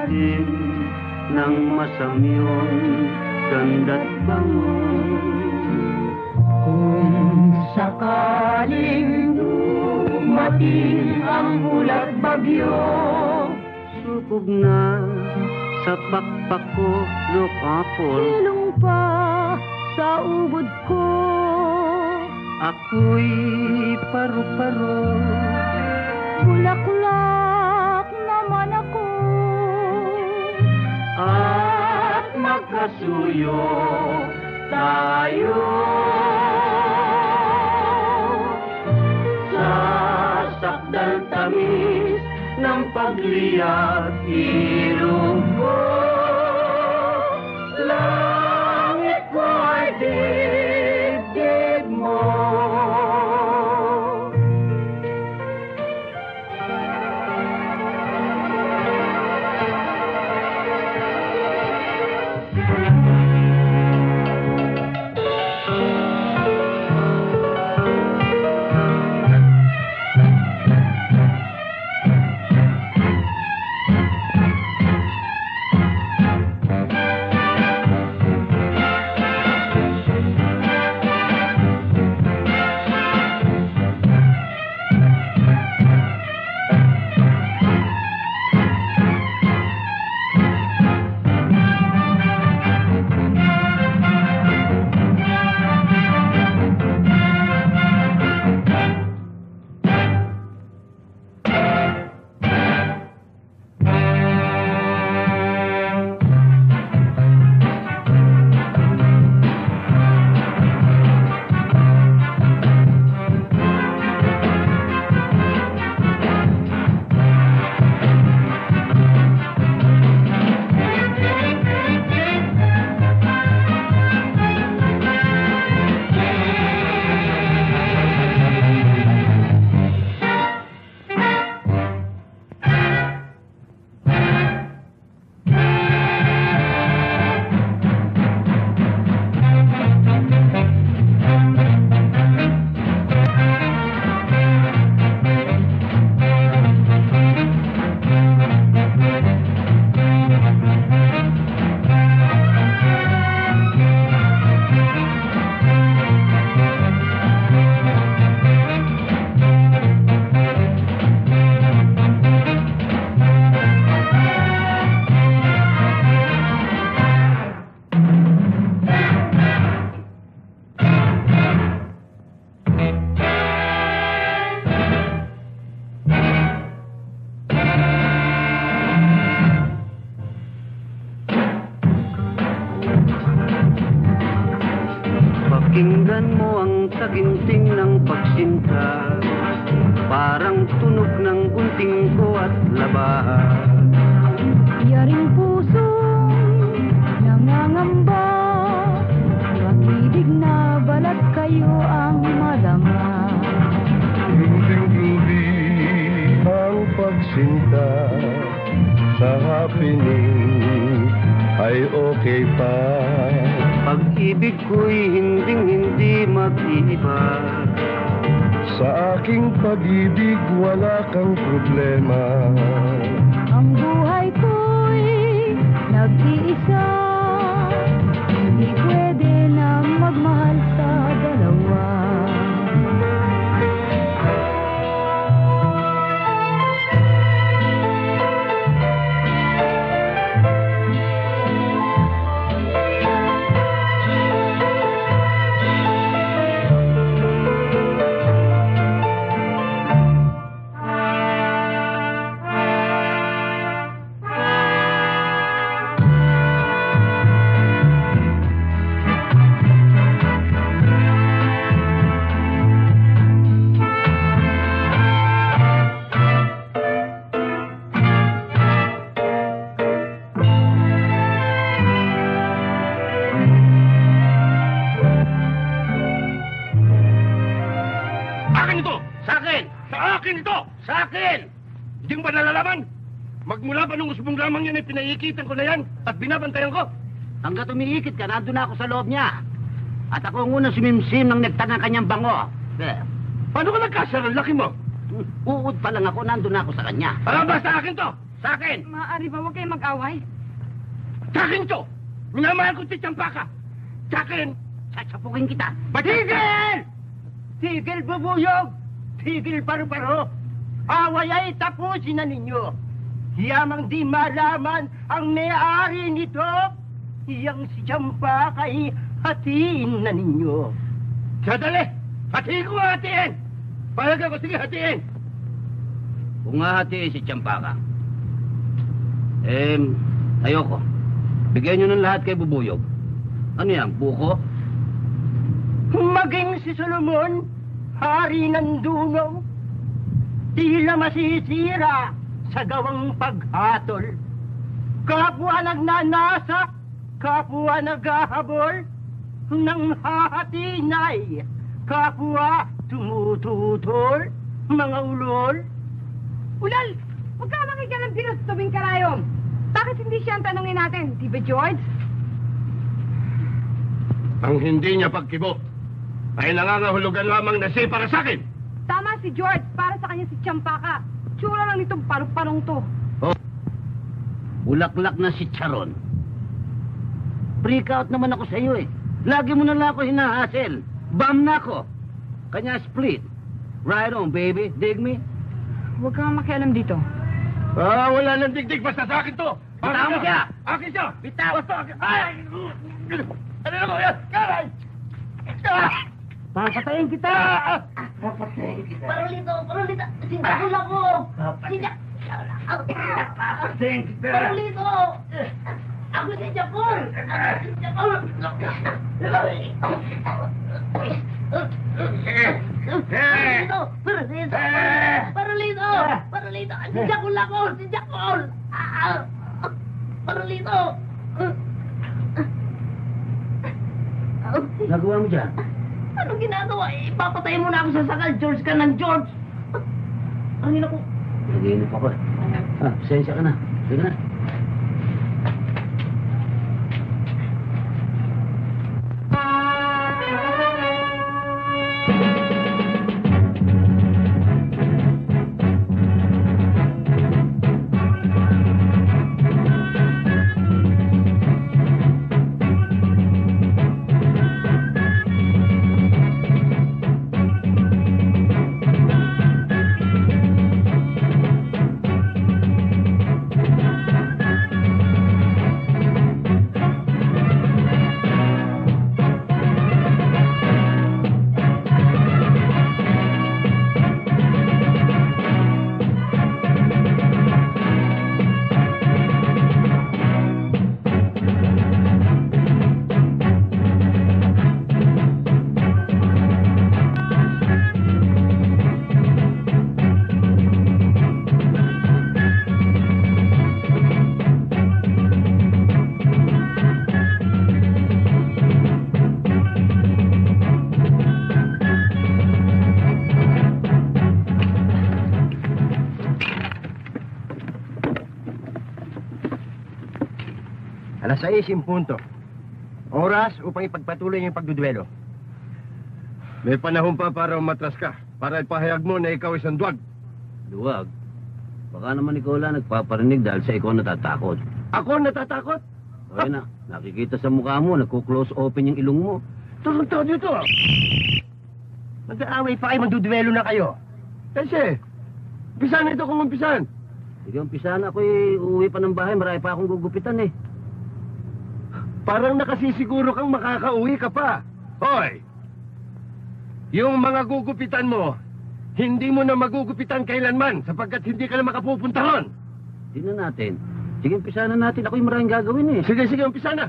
[SPEAKER 2] natin ng masamyong ganda't bango.
[SPEAKER 11] Kung sakaling dumating ang ulat bagyo,
[SPEAKER 2] Sukob na sa pakpak ko, look apple.
[SPEAKER 11] ilong pa sa ubod ko.
[SPEAKER 2] Ako'y paru-paro.
[SPEAKER 11] Bulaklak naman ako.
[SPEAKER 2] At magkasuyo tayo sa sakdal tamis ng pagliyak ilong ko. Langit ko ay dibdib mo. Pakinggan mo ang taginting ng pagsinta, parang tunog ng gunting ko at labahan.
[SPEAKER 11] Yaring puso nangangamba, pag-ibig na balat kayo ang madama.
[SPEAKER 10] Grooving-groovy ang pagsinta, sa happening ay okay pa.
[SPEAKER 2] Pag-ibig ko'y hinding-hindi mag-iiba.
[SPEAKER 10] Sa aking pag-ibig wala kang problema.
[SPEAKER 11] Ang buhay ko'y nag-iisa, hindi pwede na magmahal sa dalawa.
[SPEAKER 1] Akin ito! Sa akin! Sa akin ito! Sa akin! Hindi mo ba nalalaman? Magmula pa nung usbong lamang yan ay pinaikitan ko na yan at binabantayan ko.
[SPEAKER 2] Hanggat umiikit ka, nandun ako sa loob niya. At ako ang unang sumimsim ng nektar ng kanyang bango. Eh,
[SPEAKER 1] Paano ka nagkasya? Ang laki mo.
[SPEAKER 2] uud pa lang ako, nandun ako sa kanya.
[SPEAKER 1] Ah, basta akin to! Sa akin!
[SPEAKER 7] Maaari ba huwag kayong mag-away?
[SPEAKER 1] Sa akin to! Minamahal ko si Champaka! Sa akin! Sasapukin kita! Tigil! Tigil, bubuyog! Tigil, paru-paro! Away ay tapusin na ninyo! Hiyamang di malaman ang may-ari nito! Iyang si Champaka ay hatiin na ninyo! Sadali! Hatiin ko nga hatiin! Palaga ko, sige, hatiin!
[SPEAKER 2] Kung nga hatiin si Champaka, eh, ayoko. Bigyan nyo ng lahat kay Bubuyog. Ano yan, buko?
[SPEAKER 3] Maging si Solomon, hari ng dunong, tila masisira sa gawang paghatol. Kapwa nagnanasa, kapwa naghahabol, nang hahatinay, kapwa tumututol, mga ulol.
[SPEAKER 7] Ulal! Huwag ka makikita ng bilos tuming karayom. Bakit hindi siya ang tanongin natin? Di ba, George?
[SPEAKER 1] Ang hindi niya pagkibo ay nangangahulugan lamang na siya para sa akin.
[SPEAKER 7] Tama si George. Para sa kanya si Champaka. Tsura lang nitong parong-parong to.
[SPEAKER 2] Oh, bulaklak na si Charon. Freak out naman ako sa iyo eh. Lagi mo na lang ako hinahassle. Bam na ako. Kanya split. Right on, baby. Dig me?
[SPEAKER 7] Huwag kang makialam dito.
[SPEAKER 1] Ah, wala nang digdig. Basta sa akin to.
[SPEAKER 2] Bitaw mo siya.
[SPEAKER 1] Akin siya. Bitaw. Basta akin. Ay! Ano na ko yan? Karay!
[SPEAKER 3] Papatayin kita!
[SPEAKER 1] Papatayin kita!
[SPEAKER 5] Parolito, Parolito, sinjakol ako! Sinjak...
[SPEAKER 1] Papatayin kita!
[SPEAKER 5] Parolito! Ako sinjakol! Sinjakol! Parolito! Parolito! Parolito! Parolito! Sinjakol ako! Sinjakol! Parolito!
[SPEAKER 2] Nagawa mo dyan?
[SPEAKER 5] Anong ginagawa? Ipapatay mo na ako sa sakal. George ka ng George. Ang ina ko.
[SPEAKER 2] Nag-iinip ako eh. Ah, pasensya ka na. Sige na.
[SPEAKER 1] Alas sais yung punto. Oras upang ipagpatuloy yung pagduduelo. May panahon pa para umatras ka. Para ipahayag mo na ikaw isang duwag.
[SPEAKER 2] Duwag? Baka naman ikaw lang nagpaparinig dahil sa ikaw natatakot.
[SPEAKER 1] Ako natatakot?
[SPEAKER 2] O yun na, nakikita sa mukha mo, nagko-close open yung ilong mo.
[SPEAKER 1] Tulong tao dito. Mag-aaway pa kayo, magduduelo na kayo. Kasi, umpisan na ito kung umpisan.
[SPEAKER 2] Sige, umpisan ako'y uuwi pa ng bahay, marami pa akong gugupitan eh.
[SPEAKER 1] Parang nakasisiguro kang makakauwi ka pa. Hoy! Yung mga gugupitan mo, hindi mo na magugupitan kailanman sapagkat hindi ka na makapupuntahon.
[SPEAKER 2] Tingnan natin. Sige, umpisa na natin. Ako'y maraming gagawin eh.
[SPEAKER 1] Sige, sige, umpisa na.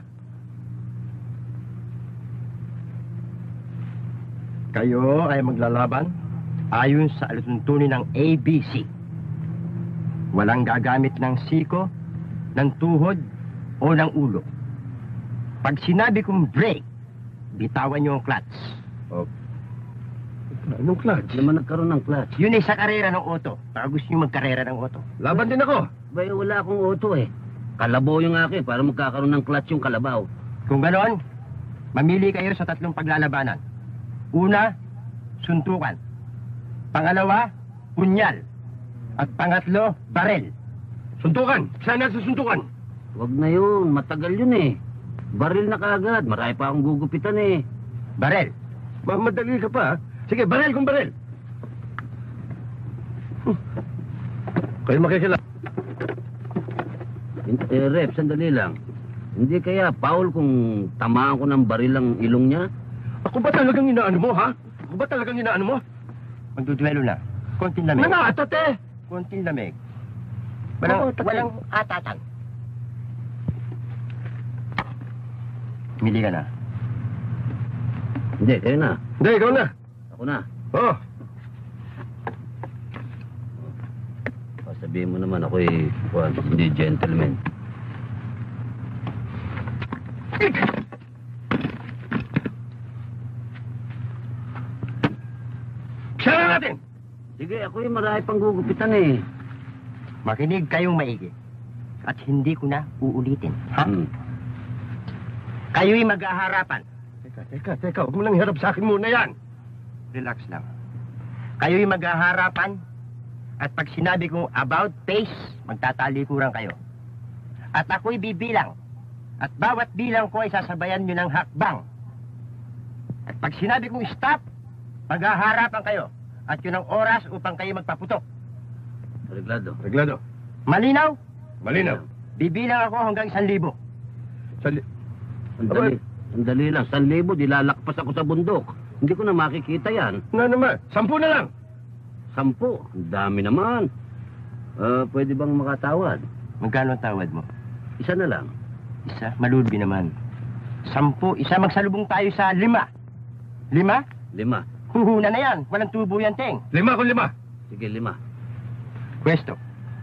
[SPEAKER 1] Kayo ay maglalaban ayon sa alituntunin ng A B C. Walang gagamit ng siko, ng tuhod, o ng ulo. Pag sinabi kong break, bitawan niyo ang clutch. Oh. Anong clutch?
[SPEAKER 2] Hindi naman nagkaroon ng clutch.
[SPEAKER 1] Yun ay sa karera ng auto. Baka gusto niyo magkarera ng auto. Laban din ako.
[SPEAKER 2] Bay, wala akong auto eh. Kalabaw yung akin para magkakaroon ng clutch yung kalabaw.
[SPEAKER 1] Kung ganoon, mamili kayo sa tatlong paglalabanan. Una, suntukan. Pangalawa, punyal. At pangatlo, barel. Suntukan! Saan na sa suntukan?
[SPEAKER 2] Huwag na yun, matagal yun eh. Baril na kaagad, marami pa akong gugupitan eh.
[SPEAKER 1] Barel. Mamadali ka pa, ha? Sige, barel kung barel. Hmm. Kayo makikila.
[SPEAKER 2] Eh, Rep, sandali lang. Hindi kaya foul kung tamaan ko ng baril ang ilong niya?
[SPEAKER 1] Ako ba talagang inaano mo, ha? Ako ba talagang inaano mo? Magduduelo na. Konting lamig. Mga atat eh! Konting lamig. Walang, Oo, walang atatan. Mili ka na.
[SPEAKER 2] Hindi, kayo na.
[SPEAKER 1] Hindi, ikaw na.
[SPEAKER 2] Ako na.
[SPEAKER 1] Oo.
[SPEAKER 2] Sabihin mo naman ako eh, well, hindi gentleman.
[SPEAKER 1] Siya na natin!
[SPEAKER 2] Sige, ako yung marami pang gugupitan eh.
[SPEAKER 3] Makinig kayong maigi. At hindi ko na uulitin. Ha?
[SPEAKER 2] Hmm.
[SPEAKER 3] Kayo'y mag-aharapan.
[SPEAKER 1] Teka, teka, teka. Huwag mo lang iharap sa akin muna yan.
[SPEAKER 3] Relax lang. Kayo'y mag-aharapan. At pag sinabi kong about face, magtatalikuran kayo. At ako'y bibilang. At bawat bilang ko ay sasabayan nyo ng hakbang. At pag sinabi kong stop, mag-aharapan kayo. At yun ang oras upang kayo magpaputok.
[SPEAKER 2] Reglado.
[SPEAKER 1] Reglado.
[SPEAKER 3] Malinaw?
[SPEAKER 1] Malinaw.
[SPEAKER 3] Bibilang ako hanggang isang libo.
[SPEAKER 1] Sali...
[SPEAKER 2] Sandali. Sandali lang. San libo, dilalakpas ako sa bundok. Hindi ko na makikita yan.
[SPEAKER 1] Na naman. Sampu na lang.
[SPEAKER 2] Sampu. Ang dami naman. Uh, pwede bang makatawad?
[SPEAKER 3] Magkano ang tawad mo?
[SPEAKER 2] Isa na lang.
[SPEAKER 3] Isa? Malulbi naman. Sampu. Isa magsalubong tayo sa lima. Lima?
[SPEAKER 2] Lima.
[SPEAKER 3] Huhuna na yan. Walang tubo yan, Teng.
[SPEAKER 1] Lima kung lima.
[SPEAKER 2] Sige, lima.
[SPEAKER 3] Pwesto.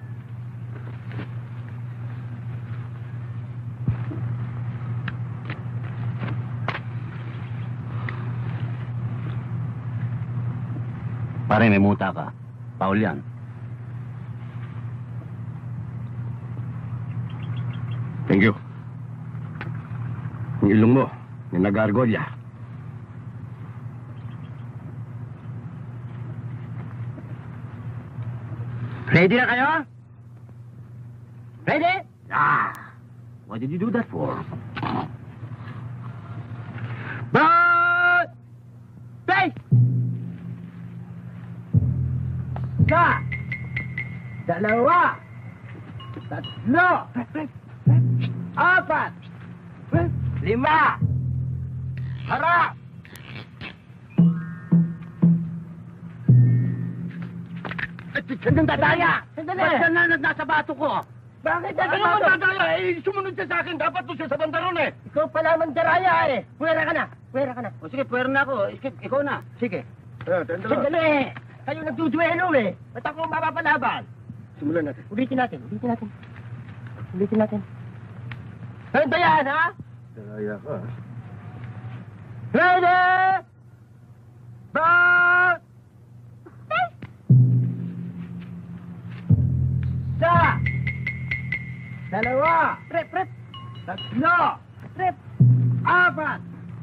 [SPEAKER 2] Pare, may muta ka. Paul yan.
[SPEAKER 1] Thank you. Yung ilong mo, yung nag-argolya.
[SPEAKER 3] Ready na kayo? Ready?
[SPEAKER 2] Ah! What did you do that for?
[SPEAKER 3] But! Face! Isa! Dalawa! Tatlo! Apat! Lima! Harap! Sandang dadaya! Sandali! Ba't ka na nasa bato ko? Bakit nasa
[SPEAKER 1] Ano
[SPEAKER 3] bato?
[SPEAKER 1] naman dadaya? Eh, sumunod siya sa akin. Dapat doon siya sa bandaron eh.
[SPEAKER 3] Ikaw pala mandaraya eh! Puwera ka na! Puwera ka na!
[SPEAKER 2] O sige, pwera na ako. Ik- ikaw na.
[SPEAKER 3] Sige.
[SPEAKER 1] Ah, tanda lang.
[SPEAKER 3] Sandali! Kayo nagduduelo eh! Ba't ako mapapalaban?
[SPEAKER 1] Simulan natin.
[SPEAKER 3] Ulitin natin, ulitin natin. Ulitin natin. Handa yan, ha?
[SPEAKER 1] Dadaya ka.
[SPEAKER 3] Ready! Back! Isa! Dalawa!
[SPEAKER 5] Rep, rep,
[SPEAKER 3] Tatlo!
[SPEAKER 5] rep.
[SPEAKER 3] Apat!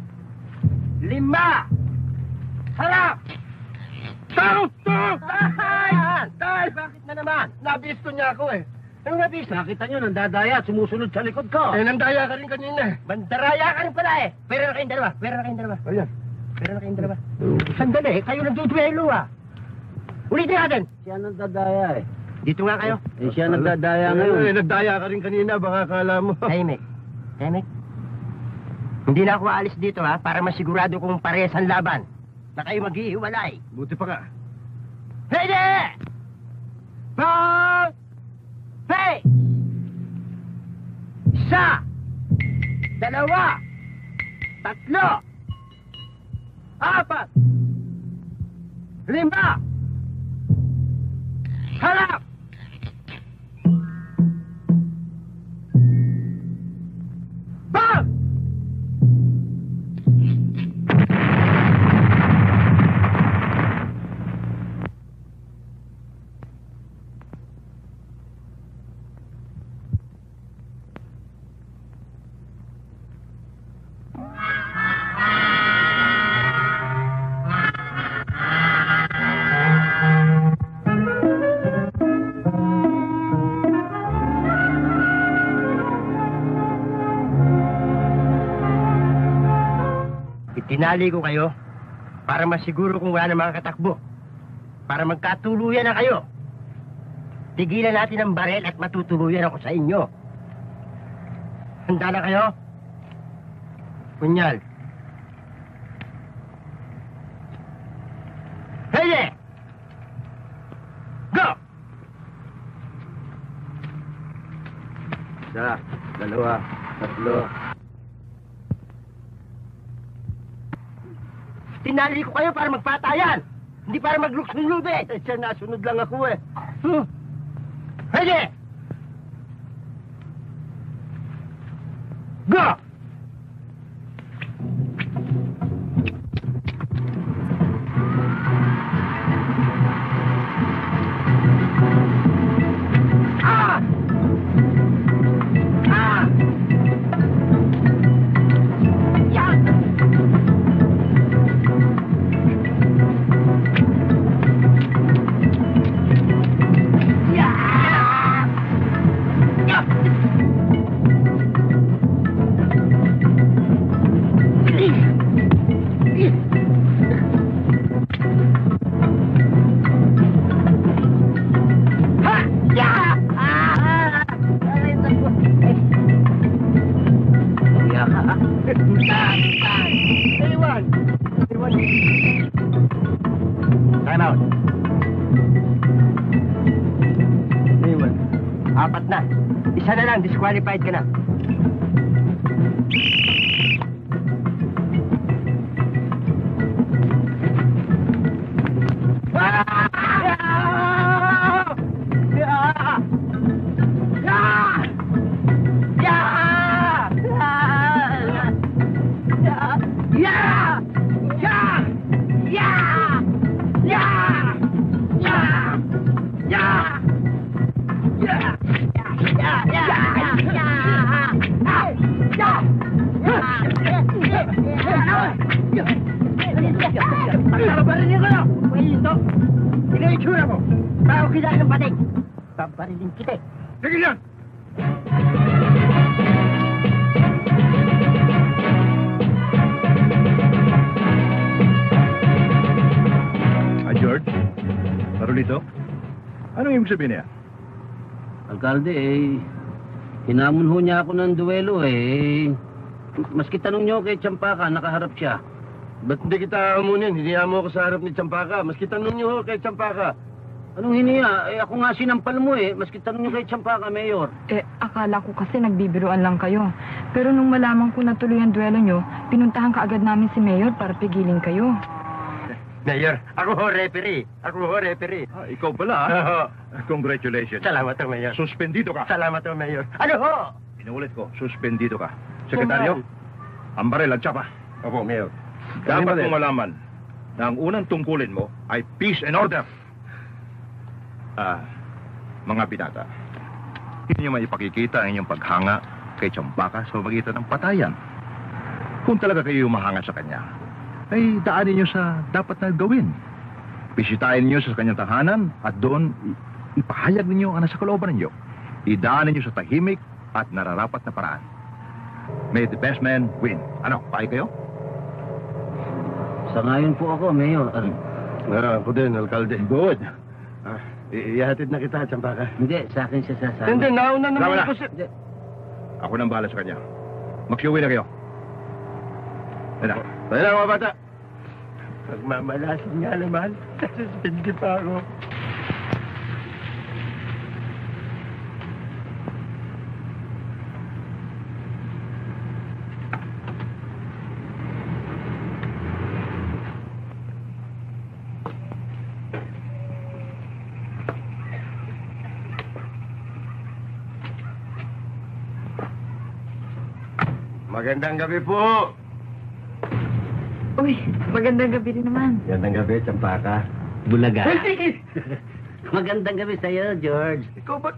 [SPEAKER 3] Lima! Harap!
[SPEAKER 1] Tao! Tao!
[SPEAKER 3] Tay! Tay! Bakit na naman?
[SPEAKER 1] Nabisto niya ako eh.
[SPEAKER 3] Ano nabisa?
[SPEAKER 2] Nakita nyo, nandadaya at sumusunod sa likod ko.
[SPEAKER 1] Eh, nandaya ka rin kanina eh.
[SPEAKER 3] Bandaraya ka rin pala eh! Pero na kayong dalawa, pero na kayong dalawa.
[SPEAKER 1] Ayan.
[SPEAKER 3] Pero na kayong dalawa. Sandali, kayo nagduduelo ah. Ulitin natin.
[SPEAKER 2] Siya nagdadaya eh.
[SPEAKER 3] Dito nga kayo.
[SPEAKER 2] Eh, siya nagdadaya
[SPEAKER 1] Eh,
[SPEAKER 2] ngayon.
[SPEAKER 1] nagdaya ka rin kanina. Baka kala mo.
[SPEAKER 3] Tahimik. Tahimik. Hindi na ako aalis dito ha, para masigurado kong parehas ang laban. Na kayo maghihiwalay.
[SPEAKER 1] Buti pa ka.
[SPEAKER 3] Ready! Bang! Hey! Isa! Dalawa! Tatlo! Apat! Lima! Harap! Bang! Tinali ko kayo para masiguro kung wala na mga katakbo. Para magkatuluyan na kayo. Tigilan natin ang barel at matutuluyan ako sa inyo. Handa na kayo? Punyal. Hele! Go! Isa, dalawa, tatlo. Tinali ko kayo para magpatayan! Hindi para magluksong-lube! Eh, siya nasunod lang ako eh. Hmm. Hele! Go! Ah! Ah! Yeah! Time out. Iwan. Apat na. Isa na lang, disqualified ka na. Paparilin ko na! Pwede ito! Tingnan yung tsura mo! Bago kilala ng pating! Paparilin kita eh!
[SPEAKER 6] Sige yan! Ah, George? Parolito? Anong ibig sabihin niya?
[SPEAKER 2] Alkalde, eh, hinamon ho niya ako ng duelo eh. Maski tanong niyo kay Champaka, nakaharap siya.
[SPEAKER 1] Ba't hindi kita amunin? Hiniya mo ako sa harap ni Champaka. Maski tanong niyo ho kay Champaka.
[SPEAKER 2] Anong hiniya? Eh, ako nga sinampal mo eh. Maski tanong niyo kay Champaka, Mayor.
[SPEAKER 7] Eh, akala ko kasi nagbibiruan lang kayo. Pero nung malaman ko na tuloy ang duelo nyo, pinuntahan ka agad namin si Mayor para pigilin kayo.
[SPEAKER 3] Mayor, ako ho referee. Ako ho referee.
[SPEAKER 6] Ah, ikaw pala ah. Congratulations.
[SPEAKER 3] Salamat ho, Mayor.
[SPEAKER 6] Suspendido ka.
[SPEAKER 3] Salamat ho, Mayor. Ano ho?
[SPEAKER 6] Inuulit ko, suspendido ka. Sekretaryo, ang baril at tsapa.
[SPEAKER 1] Opo, Mayor.
[SPEAKER 6] Dapat mong malaman na ang unang tungkulin mo ay peace and order. Ah, mga binata, hindi nyo maipakikita ang inyong paghanga kay Champaka sa magitan ng patayan. Kung talaga kayo mahanga sa kanya, ay daanin nyo sa dapat na gawin. Bisitahin nyo sa kanyang tahanan at doon ipahayag ninyo ang nasa kalooban ninyo. Idaanin nyo sa tahimik at nararapat na paraan. May the best man win. Ano, paay kayo?
[SPEAKER 2] Sa ngayon po ako, Mayor. Ano?
[SPEAKER 1] Ah, ako din, Alkalde.
[SPEAKER 6] Good.
[SPEAKER 1] Ah, i- ihatid na kita, Champaka.
[SPEAKER 2] Hindi, sa akin siya sasama.
[SPEAKER 1] Hindi, nauna
[SPEAKER 6] Tama
[SPEAKER 1] naman
[SPEAKER 6] na.
[SPEAKER 1] ako si...
[SPEAKER 6] Ako nang bahala sa kanya. Mag-uwi na kayo. Ano?
[SPEAKER 1] Tayo na, mga bata.
[SPEAKER 3] Pagmamalasin nga naman. Suspindi pa ako.
[SPEAKER 1] Magandang gabi po.
[SPEAKER 7] Uy, magandang gabi rin naman.
[SPEAKER 1] Magandang gabi, Champaka.
[SPEAKER 2] Bulaga. Magandang gabi sa'yo, George.
[SPEAKER 1] Ikaw ba?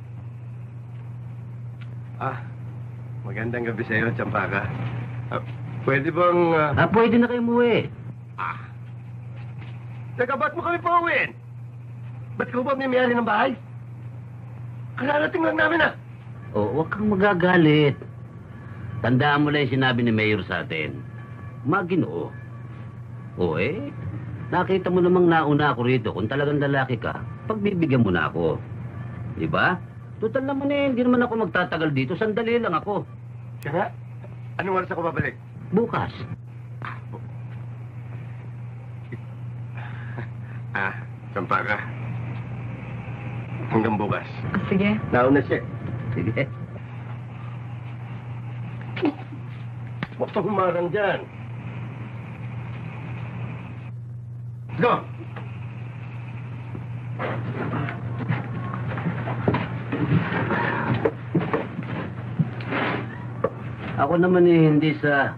[SPEAKER 1] Ah, magandang gabi sa iyo, Champaka. Ah, pwede bang... ah,
[SPEAKER 2] Ah, pwede na kayo umuwi.
[SPEAKER 1] Ah. Teka, ba't mo kami pauwiin? Ba't ka ba may-mayari ng bahay? Kalarating lang namin ah.
[SPEAKER 2] Oo, huwag kang magagalit. Tandaan mo lang yung sinabi ni Mayor sa atin. Maginoo. O eh, nakita mo namang nauna ako rito. Kung talagang lalaki ka, pagbibigyan mo na ako. Di ba? Total naman eh, hindi naman ako magtatagal dito. Sandali lang ako.
[SPEAKER 1] Saka, anong oras ako babalik?
[SPEAKER 2] Bukas.
[SPEAKER 1] Ah, sampa ka. Hanggang bukas.
[SPEAKER 7] Sige.
[SPEAKER 1] Nauna siya.
[SPEAKER 2] Sige.
[SPEAKER 1] Huwag kang humarang dyan. Go!
[SPEAKER 2] Ako naman eh, hindi sa...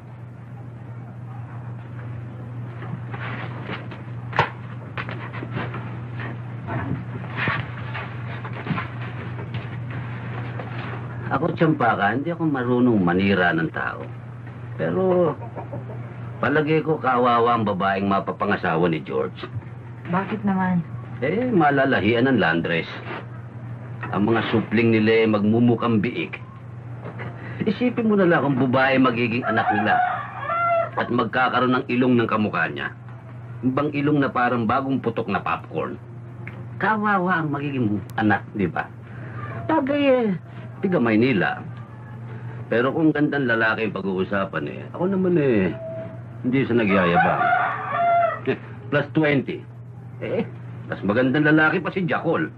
[SPEAKER 2] Ako, Tsampaka, hindi ako marunong manira ng tao. Pero, palagay ko kawawa ang babaeng mapapangasawa ni George.
[SPEAKER 7] Bakit naman?
[SPEAKER 2] Eh, malalahian ng landress. Ang mga supling nila eh, magmumukhang biik. Isipin mo na lang kung babae magiging anak nila at magkakaroon ng ilong ng kamukha niya. Ibang ilong na parang bagong putok na popcorn. Kawawa ang magiging anak, di ba? Bagay eh, tiga Maynila. Pero kung gandang lalaki yung pag-uusapan eh, ako naman eh, hindi sa nagyayabang. Eh, plus twenty. Eh, mas magandang lalaki pa si Jackal.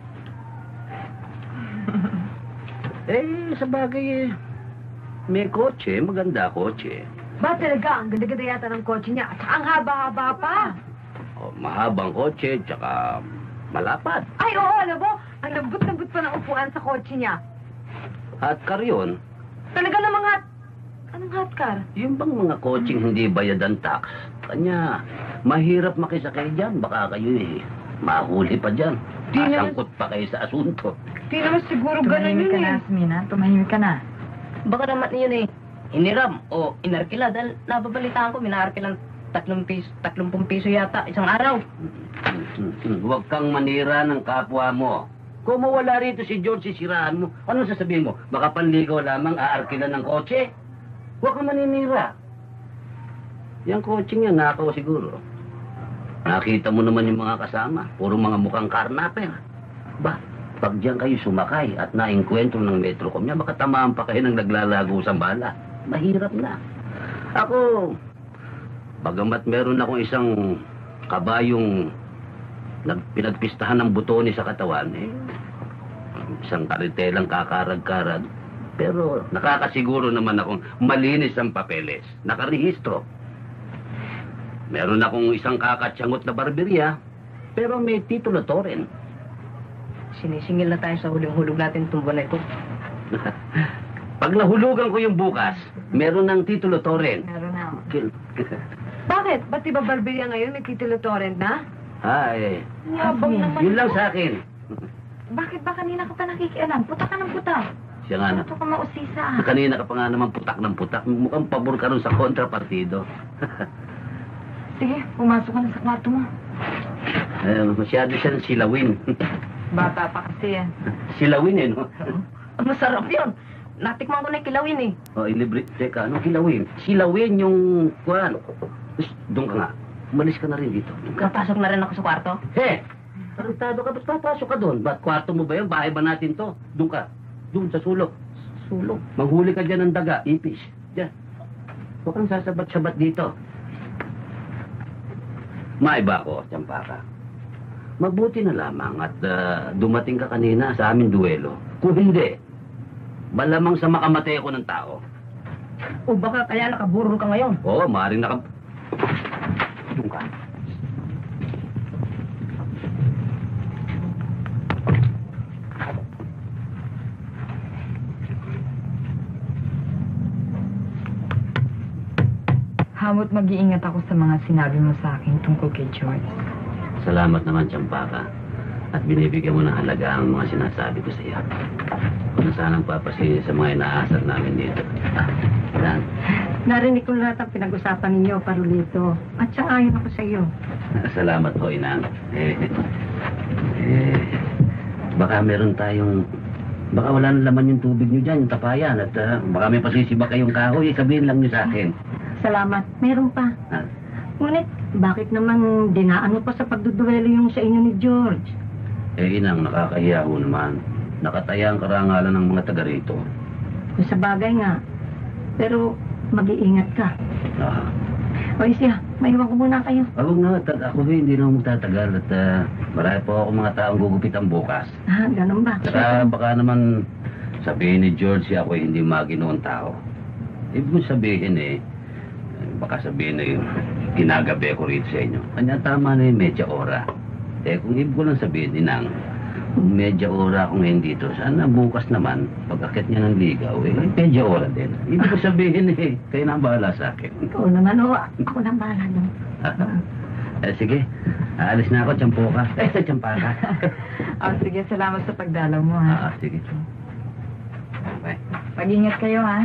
[SPEAKER 2] Eh, sa bagay eh, may kotse, maganda kotse.
[SPEAKER 9] Ba talaga, ang ganda-ganda yata ng kotse niya. At saka ang haba-haba pa.
[SPEAKER 2] Oh, mahabang kotse, tsaka malapad.
[SPEAKER 9] Ay, oo, alam mo, ang lambot-lambot pa ng upuan sa kotse niya.
[SPEAKER 2] At car yun.
[SPEAKER 9] Talaga namang hot... Anong hot car?
[SPEAKER 2] Yung bang mga kotseng hindi bayad ang tax? Kanya, mahirap makisakay dyan. Baka kayo eh, mahuli pa dyan.
[SPEAKER 9] Di naman-
[SPEAKER 2] Masangkot pa kayo sa asunto.
[SPEAKER 9] Di naman siguro ganun
[SPEAKER 7] Tumahimik
[SPEAKER 9] yun
[SPEAKER 7] ka na,
[SPEAKER 9] eh.
[SPEAKER 7] Asmina. Tumahimik ka na.
[SPEAKER 12] Baka naman yun eh, iniram o inarkila dahil nababalitaan ko, minaarkilang tatlong piso, tatlumpung piso yata isang araw.
[SPEAKER 2] Huwag kang manira ng kapwa mo. Kung mawala rito si George, sisirahan mo. Anong sasabihin mo? Baka panligaw lamang aarkilan ng kotse? Huwag kang maninira. Yang kotse niya, nakaw siguro. Nakita mo naman yung mga kasama. Puro mga mukhang karnaper. Ba, pag diyan kayo sumakay at naengkwentro ng Metrocom niya, baka tamaan pa kayo ng naglalago sa bala. Mahirap na. Ako, bagamat meron akong isang kabayong nag pinagpistahan ng butoni sa katawan, eh, isang karitelang kakarag-karag, pero nakakasiguro naman akong malinis ang papeles. Nakarehistro. Meron akong isang kakatsangot na barberya, pero may titulo to rin.
[SPEAKER 12] Sinisingil na tayo sa huling-hulog natin itong buwan na ito.
[SPEAKER 2] Pag nahulugan ko yung bukas, meron ng titulo to rin.
[SPEAKER 7] Meron na.
[SPEAKER 9] Bakit? Ba't di ba barberya ngayon may titulo torrent na?
[SPEAKER 2] Ay,
[SPEAKER 9] Yabang naman.
[SPEAKER 2] yun lang sa akin.
[SPEAKER 7] Bakit ba kanina ka pa nakikialam? Puta ka ng puta.
[SPEAKER 2] Siya nga na.
[SPEAKER 7] Ito ka mausisa ah.
[SPEAKER 2] Kanina ka pa nga naman putak ng putak. Mukhang pabor ka rin sa kontrapartido.
[SPEAKER 7] Sige, pumasok ka na sa kwarto mo.
[SPEAKER 2] Eh, masyado siyang silawin.
[SPEAKER 7] Bata pa kasi yan.
[SPEAKER 2] Silawin eh, no?
[SPEAKER 12] Masarap yun. Natikman ko na yung kilawin eh.
[SPEAKER 2] O, ilibre. Teka, anong kilawin? Silawin yung... Kuhan. Doon ka nga. Umalis ka na rin dito.
[SPEAKER 12] Kapasok na rin ako sa kwarto.
[SPEAKER 2] He! Tarantado ka, ba't papasok ka doon? Ba't kwarto mo ba yun? Bahay ba natin to? Doon ka. Doon sa sulok. Sulok. Manghuli ka dyan ng daga. Ipis. Diyan. Huwag kang sasabat-sabat dito. Maiba ako, Tsampaka. Mabuti na lamang at uh, dumating ka kanina sa aming duelo. Kung hindi, malamang sa makamatay ako ng tao.
[SPEAKER 12] O baka kaya nakaburol ka ngayon.
[SPEAKER 2] Oo, maaaring naka... Doon ka.
[SPEAKER 7] Hamot mag-iingat ako sa mga sinabi mo sa akin tungkol kay George.
[SPEAKER 2] Salamat naman, Tsampaka. At binibigyan mo ng halaga ang mga sinasabi ko sa iyo. Kung na sanang papasinin sa mga inaasar namin dito. Ah, Dan.
[SPEAKER 5] Narinig ko lahat ang pinag-usapan ninyo, Parulito. At saka ayon ako sa iyo.
[SPEAKER 2] Salamat po, Inang. Eh, eh, baka meron tayong... Baka wala na laman yung tubig nyo dyan, yung tapayan. At uh, baka may pasisiba kayong kahoy, sabihin lang nyo sa akin.
[SPEAKER 5] Salamat. Meron pa.
[SPEAKER 2] Ah,
[SPEAKER 5] Ngunit, bakit naman dinaan mo pa sa pagduduelo yung sa inyo ni George?
[SPEAKER 2] eh, inang, nakakahiya ho naman. Nakataya ang karangalan ng mga taga rito.
[SPEAKER 5] Kung sa bagay nga. Pero, mag-iingat ka.
[SPEAKER 2] Ah,
[SPEAKER 5] O siya, maiwan ko muna kayo.
[SPEAKER 2] Ako nga, at ako eh, hindi na ako magtatagal at uh, marami po ako mga taong gugupitan bukas.
[SPEAKER 5] Ah, ganun ba?
[SPEAKER 2] Saka baka naman sabihin ni George si ako ay hindi maginoong tao. Ibig kong sabihin eh, baka sabihin eh, ginagabi ako rito sa inyo. Kanya tama na yung medya ora. Eh kung ibig ko lang sabihin, inang, kung medya ora ako ngayon dito, sana bukas naman, pag-akit niya ng ligaw, eh, medya ora din. Ibig ko sabihin eh, kayo na ang bahala sa akin.
[SPEAKER 5] Ikaw naman, o. Ako nang bahala doon.
[SPEAKER 2] Eh sige, aalis na ako, tiyampo ka. Eh, sa tiyampa ka.
[SPEAKER 7] Oh, sige, salamat sa pagdalaw mo, ha?
[SPEAKER 2] Ah, sige. Bye.
[SPEAKER 7] Mag-ingat kayo, ha?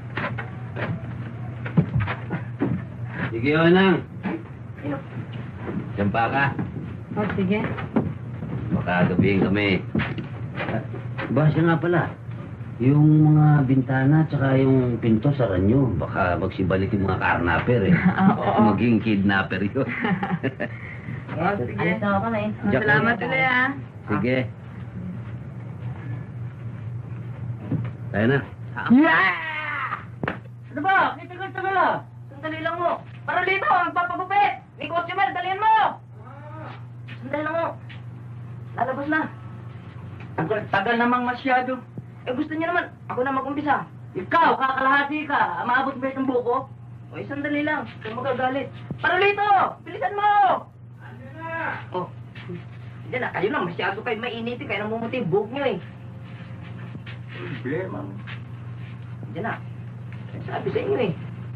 [SPEAKER 2] Sige, o nang. Tiyampa ka.
[SPEAKER 7] Oh, sige.
[SPEAKER 2] Baka gabihin kami. Ba, siya nga pala. Yung mga bintana tsaka yung pinto sara nyo. Baka magsibalik yung mga karnaper eh.
[SPEAKER 7] Oo.
[SPEAKER 2] Maging kidnapper yun.
[SPEAKER 7] Oh, sige.
[SPEAKER 12] Alis na ako kami.
[SPEAKER 7] Oh, salamat ulit, ha?
[SPEAKER 2] Sige. Tayo na.
[SPEAKER 12] Ano ba? Kita-kita ka. Sandali lang mo. Para dito, magpapagupit. May customer, dalihan mo. Sandali lang mo. Lalabas na. Tagal, tagal namang masyado. Eh gusto niyo naman, ako na mag-umpisa. Ikaw, kakalahati ka. Maabot ba itong buko? O, sandali lang. Kung magagalit. Parolito! Bilisan mo! Ano na? Oh. Diyan na, kayo na. Masyado kayo mainiti. Kaya namumuti yung buhok niyo eh. Problema. Diyan na. Sabi sa inyo eh.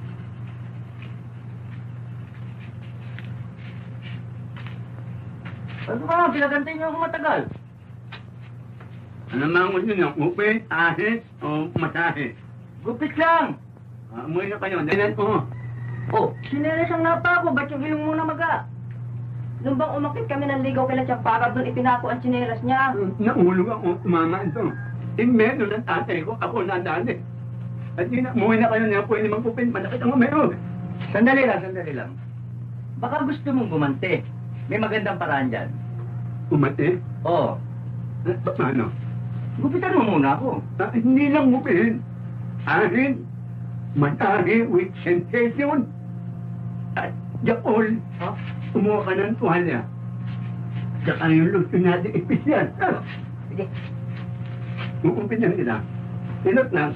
[SPEAKER 12] Ano ba? Pinagantay niyo ako matagal.
[SPEAKER 2] Ano mga gusto nyo? Upit, ahit, o masahe?
[SPEAKER 12] Gupit lang!
[SPEAKER 2] Ah, umuwi na kayo. Dahilan ko.
[SPEAKER 12] Oh, sineres ang napa ako. Ba't yung ilong muna maga? Nung bang umakit kami ng ligaw kay Tiyampaka, doon ipinako ang sineres niya.
[SPEAKER 2] Naulog ako, tumama ito. Inmedo ng tatay ko, ako nadali. At yun, umuwi na kayo niya, pwede magpupin. Manakit ang umayo.
[SPEAKER 3] Sandali lang, sandali lang. Baka gusto mong gumante. May magandang paraan dyan.
[SPEAKER 2] Umati?
[SPEAKER 3] Oo.
[SPEAKER 2] Eh, pa- paano?
[SPEAKER 3] Gupitan mo muna ako.
[SPEAKER 2] Ah, hindi lang ngupin. Ahin, matahi with sensation. At Jaol,
[SPEAKER 3] Ha?
[SPEAKER 2] kumuha ka ng tuwalya. Tsaka yung luto natin ipisyan.
[SPEAKER 12] Sige.
[SPEAKER 2] Uumpin yan nila. Sinot lang.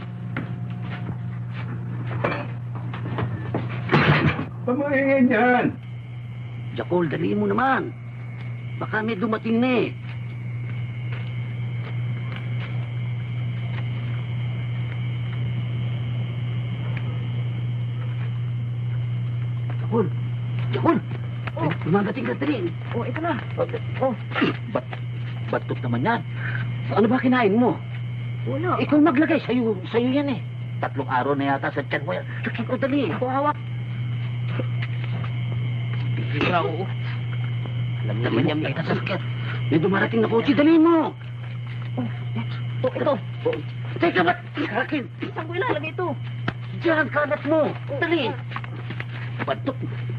[SPEAKER 2] Pamaingin yan.
[SPEAKER 13] Jackal, daliin mo naman. Baka may dumating na eh. Jackal! Jackal! Oh, dumadating na rin.
[SPEAKER 12] Oh, ito na.
[SPEAKER 13] Oh, bat, batok naman yan. Ano ba kinain mo?
[SPEAKER 12] Wala.
[SPEAKER 13] Ikaw maglagay. Sa'yo, sa'yo yan eh. Tatlong araw na yata sa tiyan mo yan. Laksan ko, dali.
[SPEAKER 12] Ako hawak.
[SPEAKER 13] Bihira, oo. Alam naman niya may nasasakyan. May dumarating na kotse, dali mo.
[SPEAKER 12] Oh, ito.
[SPEAKER 13] Oh, teka, ba't akin?
[SPEAKER 12] Saan ko ilalagay ito?
[SPEAKER 13] Diyan, kalat mo. Dali. Batok.